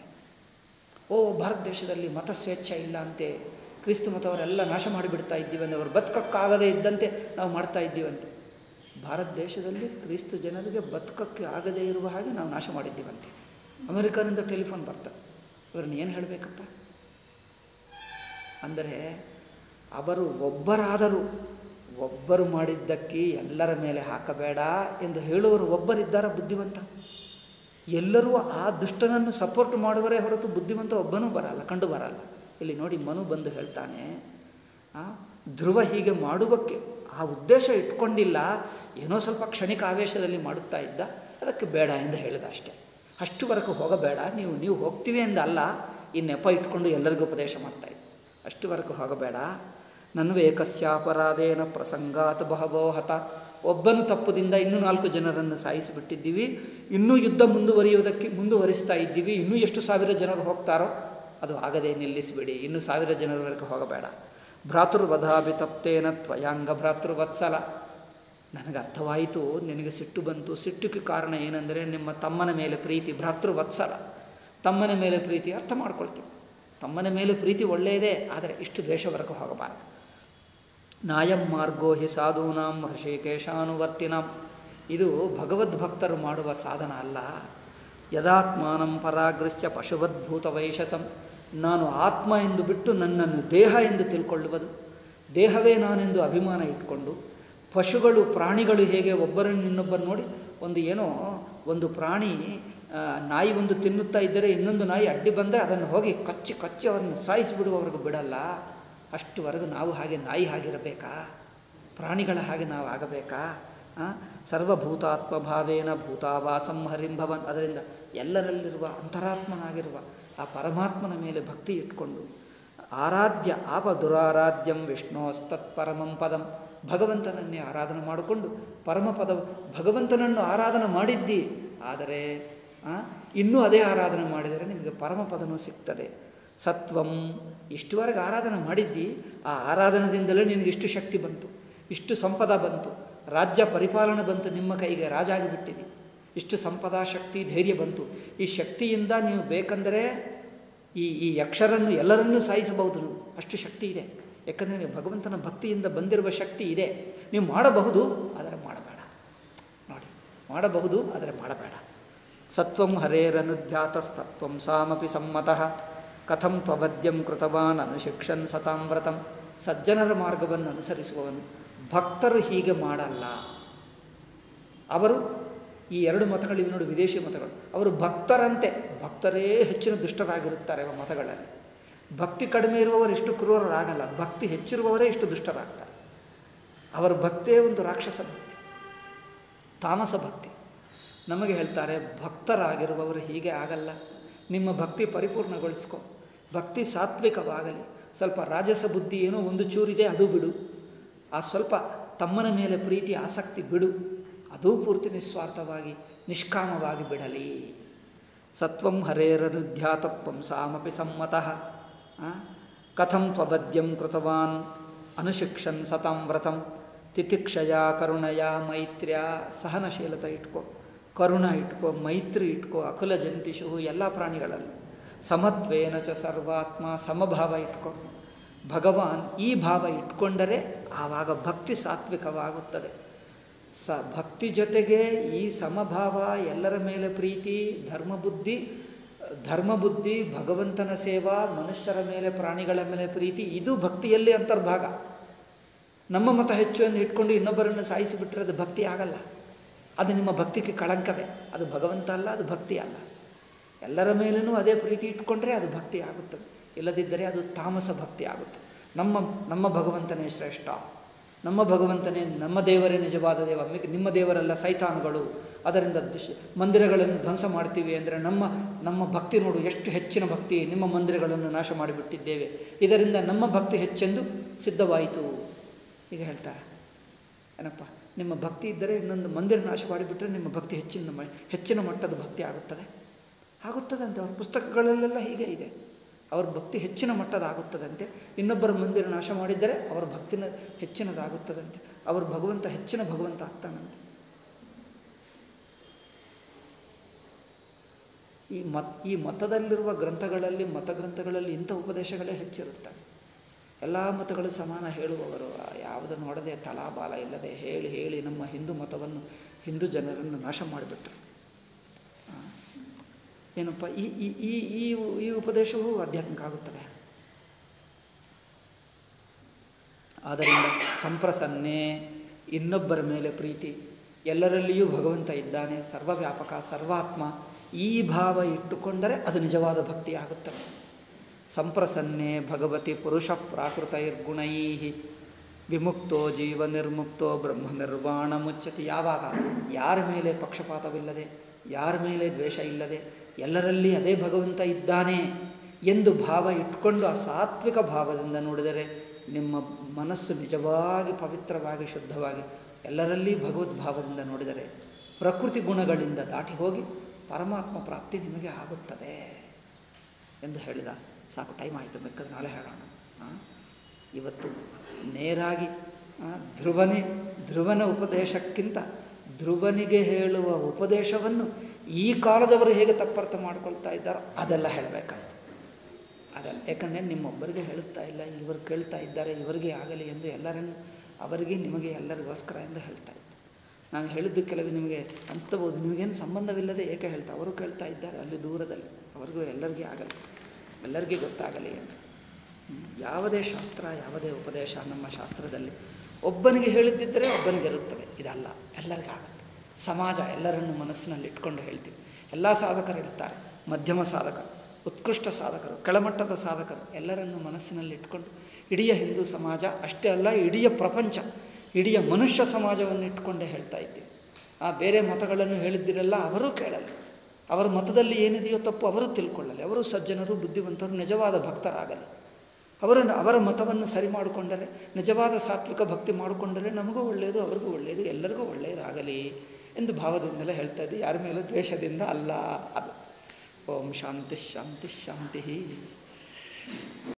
ಭಾರತ ದೇಶದಲ್ಲಿ ಮತ ಸ್ವೇಚ್ಛೆ ಇಲ್ಲ ಅಂತೆ, ಕ್ರಿಸ್ತು ಮತವರೆಲ್ಲ ನಾಶ ಮಾಡಿಬಿಡ್ತಾ ಇದ್ದೀವಂತೆ, ಅವರು ಬದುಕಕ್ಕಾಗದೇ ಇದ್ದಂತೆ ನಾವು ಮಾಡ್ತಾ ಇದ್ದೀವಂತೆ. ಭಾರತ ದೇಶದಲ್ಲಿ ಕ್ರಿಸ್ತು ಜನರಿಗೆ ಬದುಕಕ್ಕೆ ಆಗದೇ ಇರುವ ಹಾಗೆ ನಾವು ನಾಶ ಮಾಡಿದ್ದೀವಂತೆ. ಅಮೆರಿಕನಿಂದ ಟೆಲಿಫೋನ್ ಬರ್ತದೆ. ಇವ್ರನ್ನ ಏನು ಹೇಳಬೇಕಪ್ಪ? ಅಂದರೆ ಅವರು ಒಬ್ಬರು ಮಾಡಿದ್ದಕ್ಕೆ ಎಲ್ಲರ ಮೇಲೆ ಹಾಕಬೇಡ ಎಂದು ಹೇಳುವರು ಒಬ್ಬರಿದ್ದಾರೆ ಬುದ್ಧಿವಂತ. ಎಲ್ಲರೂ ಆ ದುಷ್ಟನನ್ನು ಸಪೋರ್ಟ್ ಮಾಡುವರೇ ಹೊರತು ಬುದ್ಧಿವಂತ ಒಬ್ಬನೂ ಕಂಡು ಬರಲ್ಲ. ಇಲ್ಲಿ ನೋಡಿ, ಮನು ಬಂದು ಹೇಳ್ತಾನೆ, ಧ್ರುವ ಹೀಗೆ ಮಾಡುವಕ್ಕೆ ಆ ಉದ್ದೇಶ ಇಟ್ಕೊಂಡಿಲ್ಲ, ಏನೋ ಸ್ವಲ್ಪ ಕ್ಷಣಿಕ ಆವೇಶದಲ್ಲಿ ಮಾಡುತ್ತಾ ಇದ್ದ, ಅದಕ್ಕೆ ಬೇಡ ಎಂದು ಹೇಳಿದ ಅಷ್ಟೇ. ಅಷ್ಟುವರೆಗೂ ಹೋಗಬೇಡ, ನೀವು ಹೋಗ್ತೀವಿ ಎಂದಲ್ಲ, ಈ ನೆಪ ಇಟ್ಕೊಂಡು ಎಲ್ಲರಿಗೂ ಉಪದೇಶ ಮಾಡ್ತಾಯಿದ್ದ. ಅಷ್ಟುವರೆಗೂ ಹೋಗಬೇಡ. ನನ್ವೇಕಸ್ಯಾಪರಾಧೇನ ಪ್ರಸಂಗಾತ್ ಬಹವೋ ಹತ. ಒಬ್ಬನು ತಪ್ಪುದಿಂದ ಇನ್ನೂ 4 ಜನರನ್ನು ಸಾಯಿಸಿಬಿಟ್ಟಿದ್ದೀವಿ, ಇನ್ನೂ ಯುದ್ಧ ಮುಂದುವರಿಸ್ತಾ ಇದ್ದೀವಿ. ಇನ್ನೂ ಎಷ್ಟು 1000 ಜನರು ಹೋಗ್ತಾರೋ ಅದು ಆಗದೆ ನಿಲ್ಲಿಸಿಬಿಡಿ, ಇನ್ನೂ 1000 ಜನರವರೆಗೂ ಹೋಗಬೇಡ. ಭ್ರಾತೃವಧಾಭಿ ತಪ್ತೇನ ತ್ವಯಾಂಗ ಭ್ರಾತೃವತ್ಸಲ. ನನಗೆ ಅರ್ಥವಾಯಿತು, ನಿನಗೆ ಸಿಟ್ಟು ಬಂತು. ಸಿಟ್ಟಿಗೆ ಕಾರಣ ಏನಂದರೆ ನಿಮ್ಮ ತಮ್ಮನ ಮೇಲೆ ಪ್ರೀತಿ. ಭ್ರಾತೃವತ್ಸಲ, ತಮ್ಮನ ಮೇಲೆ ಪ್ರೀತಿ ಅರ್ಥ ಮಾಡ್ಕೊಳ್ತೀವಿ. ತಮ್ಮನ ಮೇಲೆ ಪ್ರೀತಿ ಒಳ್ಳೆಯದೇ, ಆದರೆ ಇಷ್ಟು ದ್ವೇಷವರೆಗೂ ಹೋಗಬಾರದು. ನಾಯಂ ಮಾರ್ಗೋ ಹಿ ಸಾಧೂನಾಂ ಋಷಿಕೇಶಾನುವರ್ತಿನಾಂ. ಇದು ಭಗವದ್ಭಕ್ತರು ಮಾಡುವ ಸಾಧನ ಅಲ್ಲ. ಯದಾತ್ಮಾನಂ ಪರಾಗೃಹ್ಯ ಪಶುವದ್ಭೂತ ವೈಶಸಂ, ನಾನು ಆತ್ಮ ಎಂದು ಬಿಟ್ಟು ನನ್ನನ್ನು ದೇಹ ಎಂದು ತಿಳ್ಕೊಳ್ಳುವುದು, ದೇಹವೇ ನಾನೆಂದು ಅಭಿಮಾನ ಇಟ್ಕೊಂಡು, ಪಶುಗಳು ಪ್ರಾಣಿಗಳು ಹೇಗೆ ಒಬ್ಬರನ್ನು ಇನ್ನೊಬ್ಬರು ನೋಡಿ ಒಂದು ಪ್ರಾಣಿ ನಾಯಿ ಒಂದು ತಿನ್ನುತ್ತಾ ಇದ್ದರೆ ಇನ್ನೊಂದು ನಾಯಿ ಅಡ್ಡಿ ಬಂದರೆ ಅದನ್ನು ಹೋಗಿ ಕಚ್ಚಿ ಅವರನ್ನು ಸಾಯಿಸಿಬಿಡುವವರೆಗೂ ಬಿಡಲ್ಲ. ಅಷ್ಟುವರೆಗೂ ನಾವು ಹಾಗೆ ನಾಯಿ ಹಾಗಿರಬೇಕಾ? ಪ್ರಾಣಿಗಳ ಹಾಗೆ ನಾವು ಆಗಬೇಕಾ? ಸರ್ವಭೂತಾತ್ಮಭಾವೇನ ಭೂತಾವಾಸಂ ಹರಿಂಭವನ್, ಅದರಿಂದ ಎಲ್ಲರಲ್ಲಿರುವ ಅಂತರಾತ್ಮನಾಗಿರುವ ಆ ಪರಮಾತ್ಮನ ಮೇಲೆ ಭಕ್ತಿ ಇಟ್ಕೊಂಡು, ಆರಾಧ್ಯ ಆಪ ದುರಾರಾಧ್ಯಂ ವಿಷ್ಣೋಸ್ತತ್ ಪರಮಂ ಪದಂ, ಭಗವಂತನನ್ನೇ ಆರಾಧನೆ ಮಾಡಿಕೊಂಡು ಪರಮಪದ ಭಗವಂತನನ್ನು ಆರಾಧನೆ ಮಾಡಿದ್ದಿ. ಆದರೆ ಇನ್ನೂ ಅದೇ ಆರಾಧನೆ ಮಾಡಿದರೆ ನಿಮಗೆ ಪರಮಪದನೂ ಸಿಗ್ತದೆ. ಸತ್ವಂ, ಇಷ್ಟುವರೆಗೆ ಆರಾಧನೆ ಮಾಡಿದ್ದಿ, ಆ ಆರಾಧನದಿಂದಲೇ ನಿನಗೆ ಇಷ್ಟು ಶಕ್ತಿ ಬಂತು, ಇಷ್ಟು ಸಂಪದ ಬಂತು, ರಾಜ್ಯ ಪರಿಪಾಲನೆ ಬಂತು, ನಿಮ್ಮ ಕೈಗೆ ರಾಜ ಆಗಿಬಿಟ್ಟಿದೆ, ಇಷ್ಟು ಸಂಪದ ಶಕ್ತಿ ಧೈರ್ಯ ಬಂತು. ಈ ಶಕ್ತಿಯಿಂದ ನೀವು ಬೇಕೆಂದರೆ ಈ ಯಕ್ಷರನ್ನು ಎಲ್ಲರನ್ನೂ ಸಾಯಿಸಬಹುದು, ಅಷ್ಟು ಶಕ್ತಿ ಇದೆ. ಯಾಕಂದರೆ ನೀವು ಭಗವಂತನ ಭಕ್ತಿಯಿಂದ ಬಂದಿರುವ ಶಕ್ತಿ ಇದೆ. ನೀವು ಮಾಡಬಹುದು, ಆದರೆ ಮಾಡಬೇಡ. ನೋಡಿ, ಮಾಡಬಹುದು, ಆದರೆ ಮಾಡಬೇಡ. ಸತ್ವಂ ಹರೇರನುಧ್ಯಾತಸ್ತತ್ವಂ ಸಾಮಪಿ ಸಮ್ಮತಃ ಕಥಂ ತ್ವವದ್ಯಂ ಕೃತವಾನ್ ಅನುಶಿಕ್ಷನ್ ಸತಾಂ ವ್ರತಂ. ಸಜ್ಜನರ ಮಾರ್ಗವನ್ನು ಅನುಸರಿಸುವವನು, ಭಕ್ತರು ಹೀಗೆ ಮಾಡಲ್ಲ. ಅವರು ಈ ಎರಡು ಮತಗಳಿವೆ ನೋಡಿ, ವಿದೇಶಿ ಮತಗಳು, ಅವರು ಭಕ್ತರಂತೆ, ಭಕ್ತರೇ ಹೆಚ್ಚಿನ ದುಷ್ಟರಾಗಿರುತ್ತಾರೆ ಅವ ಮತಗಳಲ್ಲಿ. ಭಕ್ತಿ ಕಡಿಮೆ ಇರುವವರು ಇಷ್ಟು ಕ್ರೂರರಾಗಲ್ಲ, ಭಕ್ತಿ ಹೆಚ್ಚಿರುವವರೇ ಇಷ್ಟು ದುಷ್ಟರಾಗ್ತಾರೆ. ಅವರ ಭಕ್ತಿಯೇ ಒಂದು ರಾಕ್ಷಸ ಭಕ್ತಿ, ತಾಮಸ ಭಕ್ತಿ. ನಮಗೆ ಹೇಳ್ತಾರೆ ಭಕ್ತರಾಗಿರುವವರು ಹೀಗೆ ಆಗಲ್ಲ, ನಿಮ್ಮ ಭಕ್ತಿ ಪರಿಪೂರ್ಣಗೊಳಿಸ್ಕೊ, ಭಕ್ತಿ ಸಾತ್ವಿಕವಾಗಲಿ, ಸ್ವಲ್ಪ ರಾಜಸ ಬುದ್ಧಿ ಏನೋ ಒಂದು ಚೂರಿದೆ ಅದು ಬಿಡು, ಆ ಸ್ವಲ್ಪ ತಮ್ಮನ ಮೇಲೆ ಪ್ರೀತಿ ಆಸಕ್ತಿ ಬಿಡು, ಅದೂ ಪೂರ್ತಿ ನಿಸ್ವಾರ್ಥವಾಗಿ ನಿಷ್ಕಾಮವಾಗಿ ಬಿಡಲಿ. ಸತ್ವಂ ಹರೇರನುಧ್ಯಾತಪ್ಪಂ ಸಾಮಪಿ ಸಮ್ಮತಃ ಕಥಂ ತ್ವವದ್ಯಂ ಕೃತವಾನ್ ಅನುಶಿಕ್ಷನ್ ಸತಾಂ ವ್ರತಂ. ತಿತಿಕ್ಷಯ ಕರುಣಯ ಮೈತ್ರ್ಯ, ಸಹನಶೀಲತೆ ಇಟ್ಕೋ, ಕರುಣ ಇಟ್ಕೋ, ಮೈತ್ರಿ ಇಟ್ಕೋ, ಅಕುಲ ಜಂತಿಷು, ಎಲ್ಲ ಪ್ರಾಣಿಗಳಲ್ಲಿ. ಸಮತ್ವೇನ ಚ ಸರ್ವಾತ್ಮ, ಸಮಭಾವ ಇಟ್ಕೋ. ಭಗವಾನ್ ಈ ಭಾವ ಇಟ್ಕೊಂಡರೆ ಆವಾಗ ಭಕ್ತಿ ಸಾತ್ವಿಕವಾಗುತ್ತದೆ. ಭಕ್ತಿ ಜೊತೆಗೆ ಈ ಸಮಭಾವ, ಎಲ್ಲರ ಮೇಲೆ ಪ್ರೀತಿ, ಧರ್ಮಬುದ್ಧಿ, ಭಗವಂತನ ಸೇವಾ, ಮನುಷ್ಯರ ಮೇಲೆ ಪ್ರಾಣಿಗಳ ಮೇಲೆ ಪ್ರೀತಿ, ಇದು ಭಕ್ತಿಯಲ್ಲಿ ಅಂತರ್ಭಾಗ. ನಮ್ಮ ಮತ ಹೆಚ್ಚು ಎಂದು ಇಟ್ಕೊಂಡು ಇನ್ನೊಬ್ಬರನ್ನು ಸಾಯಿಸಿಬಿಟ್ರೆ ಅದು ಭಕ್ತಿ ಆಗಲ್ಲ. ಅದು ನಿಮ್ಮ ಭಕ್ತಿಗೆ ಕಳಂಕವೇ. ಅದು ಭಗವಂತ ಅಲ್ಲ, ಅದು ಭಕ್ತಿ ಅಲ್ಲ. ಎಲ್ಲರ ಮೇಲೂ ಅದೇ ಪ್ರೀತಿ ಇಟ್ಕೊಂಡ್ರೆ ಅದು ಭಕ್ತಿ ಆಗುತ್ತದೆ, ಇಲ್ಲದಿದ್ದರೆ ಅದು ತಾಮಸ ಭಕ್ತಿ ಆಗುತ್ತೆ. ನಮ್ಮ ಭಗವಂತನೇ ಶ್ರೇಷ್ಠ, ನಮ್ಮ ಭಗವಂತನೇ, ನಮ್ಮ ದೇವರೇ ನಿಜವಾದ ದೇವ, ನಿಮ್ಮ ದೇವರೆಲ್ಲ ಸೈತಾನುಗಳು, ಅದರಿಂದ ಮಂದಿರಗಳನ್ನು ಧ್ವಂಸ ಮಾಡ್ತೀವಿ ಅಂದರೆ ನಮ್ಮ ಭಕ್ತಿ ನೋಡು ಎಷ್ಟು ಹೆಚ್ಚಿನ ಭಕ್ತಿ, ನಿಮ್ಮ ಮಂದಿರಗಳನ್ನು ನಾಶ ಮಾಡಿಬಿಟ್ಟಿದ್ದೇವೆ, ಇದರಿಂದ ನಮ್ಮ ಭಕ್ತಿ ಹೆಚ್ಚೆಂದು ಸಿದ್ಧವಾಯಿತು. ಈಗ ಹೇಳ್ತಾರೆ ಏನಪ್ಪ, ನಿಮ್ಮ ಭಕ್ತಿ ಇದ್ದರೆ ಇನ್ನೊಂದು ಮಂದಿರ ನಾಶ ಮಾಡಿಬಿಟ್ರೆ ನಿಮ್ಮ ಭಕ್ತಿ ಹೆಚ್ಚಿನ ಮಟ್ಟದ ಭಕ್ತಿ ಆಗುತ್ತದೆ ಅಂತೆ. ಅವ್ರ ಪುಸ್ತಕಗಳಲ್ಲೆಲ್ಲ ಹೀಗೆ ಇದೆ, ಅವ್ರ ಭಕ್ತಿ ಹೆಚ್ಚಿನ ಮಟ್ಟದಾಗುತ್ತದಂತೆ. ಇನ್ನೊಬ್ಬರ ಮಂದಿರ ನಾಶ ಮಾಡಿದ್ದರೆ ಅವರ ಭಕ್ತಿನ ಹೆಚ್ಚಿನದಾಗುತ್ತದಂತೆ, ಅವರು ಹೆಚ್ಚಿನ ಭಗವಂತ ಆಗ್ತಾನಂತೆ. ಈ ಮತದಲ್ಲಿರುವ ಮತಗ್ರಂಥಗಳಲ್ಲಿ ಇಂಥ ಉಪದೇಶಗಳೇ ಹೆಚ್ಚಿರುತ್ತವೆ. ಎಲ್ಲ ಮತಗಳು ಸಮಾನ ಹೇಳುವವರು, ಯಾವುದನ್ನು ನೋಡದೆ ತಲಾಬಾಲ ಇಲ್ಲದೆ ಹೇಳಿ ನಮ್ಮ ಹಿಂದೂ ಜನರನ್ನು ನಾಶ ಮಾಡಿಬಿಟ್ರು. ಏನಪ್ಪ, ಈ ಉಪದೇಶವು ಆಧ್ಯಾತ್ಮಿಕ ಆಗುತ್ತದೆ. ಆದ್ದರಿಂದ ಸಂಪ್ರಸನ್ನೆ, ಇನ್ನೊಬ್ಬರ ಮೇಲೆ ಪ್ರೀತಿ, ಎಲ್ಲರಲ್ಲಿಯೂ ಭಗವಂತ ಇದ್ದಾನೆ, ಸರ್ವವ್ಯಾಪಕ, ಸರ್ವಾತ್ಮ, ಈ ಭಾವ ಇಟ್ಟುಕೊಂಡರೆ ಅದು ನಿಜವಾದ ಭಕ್ತಿ ಆಗುತ್ತದೆ. ಸಂಪ್ರಸನ್ನೆ ಭಗವತಿ ಪುರುಷ ಪ್ರಾಕೃತೈರ್ಗುಣೈ ವಿಮುಕ್ತೋ ಜೀವ ನಿರ್ಮುಕ್ತೋ ಬ್ರಹ್ಮ ನಿರ್ವಾಣ ಮುಚ್ಚತಿ. ಯಾವಾಗ ಯಾರ ಮೇಲೆ ಪಕ್ಷಪಾತವಿಲ್ಲದೆ, ಯಾರ ಮೇಲೆ ದ್ವೇಷ ಇಲ್ಲದೆ, ಎಲ್ಲರಲ್ಲಿ ಅದೇ ಭಗವಂತ ಇದ್ದಾನೆ ಎಂದು ಭಾವ ಇಟ್ಕೊಂಡು ಆ ಸಾತ್ವಿಕ ಭಾವದಿಂದ ನೋಡಿದರೆ ನಿಮ್ಮ ಮನಸ್ಸು ನಿಜವಾಗಿ ಪವಿತ್ರವಾಗಿ ಶುದ್ಧವಾಗಿ, ಎಲ್ಲರಲ್ಲಿ ಭಗವದ್ಭಾವದಿಂದ ನೋಡಿದರೆ ಪ್ರಕೃತಿ ಗುಣಗಳಿಂದ ದಾಟಿ ಹೋಗಿ ಪರಮಾತ್ಮ ಪ್ರಾಪ್ತಿ ನಿಮಗೆ ಆಗುತ್ತದೆ ಎಂದು ಹೇಳಿದ. ಸಾಕು, ಟೈಮ್ ಆಯಿತು, ಬೇಕಾದ್ರೆ ನಾಳೆ ಹೇಳೋಣ. ಇವತ್ತು ನೇರಾಗಿ ಧ್ರುವನ ಉಪದೇಶಕ್ಕಿಂತ ಧ್ರುವನಿಗೆ ಹೇಳುವ ಉಪದೇಶವನ್ನು ಈ ಕಾಲದವರು ಹೇಗೆ ತಪ್ಪರ್ಥ ಮಾಡ್ಕೊಳ್ತಾ ಇದ್ದಾರೋ ಅದೆಲ್ಲ ಹೇಳಬೇಕಾಯ್ತು. ಅದಲ್ಲ, ಯಾಕಂದರೆ ನಿಮ್ಮೊಬ್ಬರಿಗೆ ಹೇಳುತ್ತಾ ಇಲ್ಲ, ಇವರು ಕೇಳ್ತಾ ಇದ್ದಾರೆ, ಇವರಿಗೆ ಆಗಲಿ ಎಂದು ಅವರಿಗೆ ನಿಮಗೆ ಎಲ್ಲರಿಗೋಸ್ಕರ ಎಂದು ಹೇಳ್ತಾ ಇದ್ದೆ. ನಾನು ಹೇಳಿದ್ದು ಕೆಲವು ನಿಮಗೆ ಅನಿಸ್ಬೋದು, ನಿಮಗೇನು ಸಂಬಂಧವಿಲ್ಲದೆ ಏಕೆ ಹೇಳ್ತಾ, ಅವರು ಕೇಳ್ತಾ ಇದ್ದಾರೆ ಅಲ್ಲಿ ದೂರದಲ್ಲಿ, ಅವ್ರಿಗೂ ಎಲ್ಲರಿಗೂ ಆಗಲ್ಲ, ಎಲ್ಲರಿಗೂ ಗೊತ್ತಾಗಲಿ ಅಂತ. ಯಾವುದೇ ಶಾಸ್ತ್ರ, ಯಾವುದೇ ಉಪದೇಶ ನಮ್ಮ ಶಾಸ್ತ್ರದಲ್ಲಿ ಒಬ್ಬನಿಗೆ ಹೇಳಿದ್ದಿದ್ದರೆ ಒಬ್ಬನಿಗೆ ಇರುತ್ತದೆ, ಇದಲ್ಲ, ಎಲ್ಲರಿಗಾಗುತ್ತೆ. ಸಮಾಜ ಎಲ್ಲರನ್ನು ಮನಸ್ಸಿನಲ್ಲಿ ಇಟ್ಕೊಂಡು ಹೇಳ್ತೀವಿ. ಎಲ್ಲ ಸಾಧಕರು ಇರ್ತಾರೆ, ಮಧ್ಯಮ ಸಾಧಕರು, ಉತ್ಕೃಷ್ಟ ಸಾಧಕರು, ಕೆಳಮಟ್ಟದ ಸಾಧಕರು, ಎಲ್ಲರನ್ನು ಮನಸ್ಸಿನಲ್ಲಿ ಇಟ್ಕೊಂಡು ಇಡೀ ಹಿಂದೂ ಸಮಾಜ ಅಷ್ಟೇ ಅಲ್ಲ, ಇಡೀ ಪ್ರಪಂಚ, ಇಡೀ ಮನುಷ್ಯ ಸಮಾಜವನ್ನು ಇಟ್ಕೊಂಡೇ ಹೇಳ್ತಾ ಇದ್ದೀವಿ. ಆ ಬೇರೆ ಮತಗಳನ್ನು ಹೇಳಿದ್ದಿರಲ್ಲ, ಅವರೂ ಕೇಳಲ್ಲ. ಅವರ ಮತದಲ್ಲಿ ಏನಿದೆಯೋ ತಪ್ಪು ಅವರು ತಿಳ್ಕೊಳ್ಳಲಿ, ಅವರು ಸಜ್ಜನರು, ಬುದ್ಧಿವಂತರು, ನಿಜವಾದ ಭಕ್ತರಾಗಲಿ. ಅವರ ಮತವನ್ನು ಸರಿ ಮಾಡಿಕೊಂಡರೆ, ನಿಜವಾದ ಸಾತ್ವಿಕ ಭಕ್ತಿ ಮಾಡಿಕೊಂಡರೆ ನಮಗೂ ಒಳ್ಳೆಯದು, ಅವ್ರಿಗೂ ಒಳ್ಳೆಯದು, ಎಲ್ಲರಿಗೂ ಒಳ್ಳೆಯದಾಗಲಿ ಎಂದು ಭಾವದಿಂದಲೇ ಹೇಳ್ತಾ ಇದ್ದೀವಿ. ಯಾರ ಮೇಲೂ ದ್ವೇಷದಿಂದ ಅಲ್ಲ. ಅದು ಓಂ ಶಾಂತಿ ಶಾಂತಿ ಶಾಂತಿ.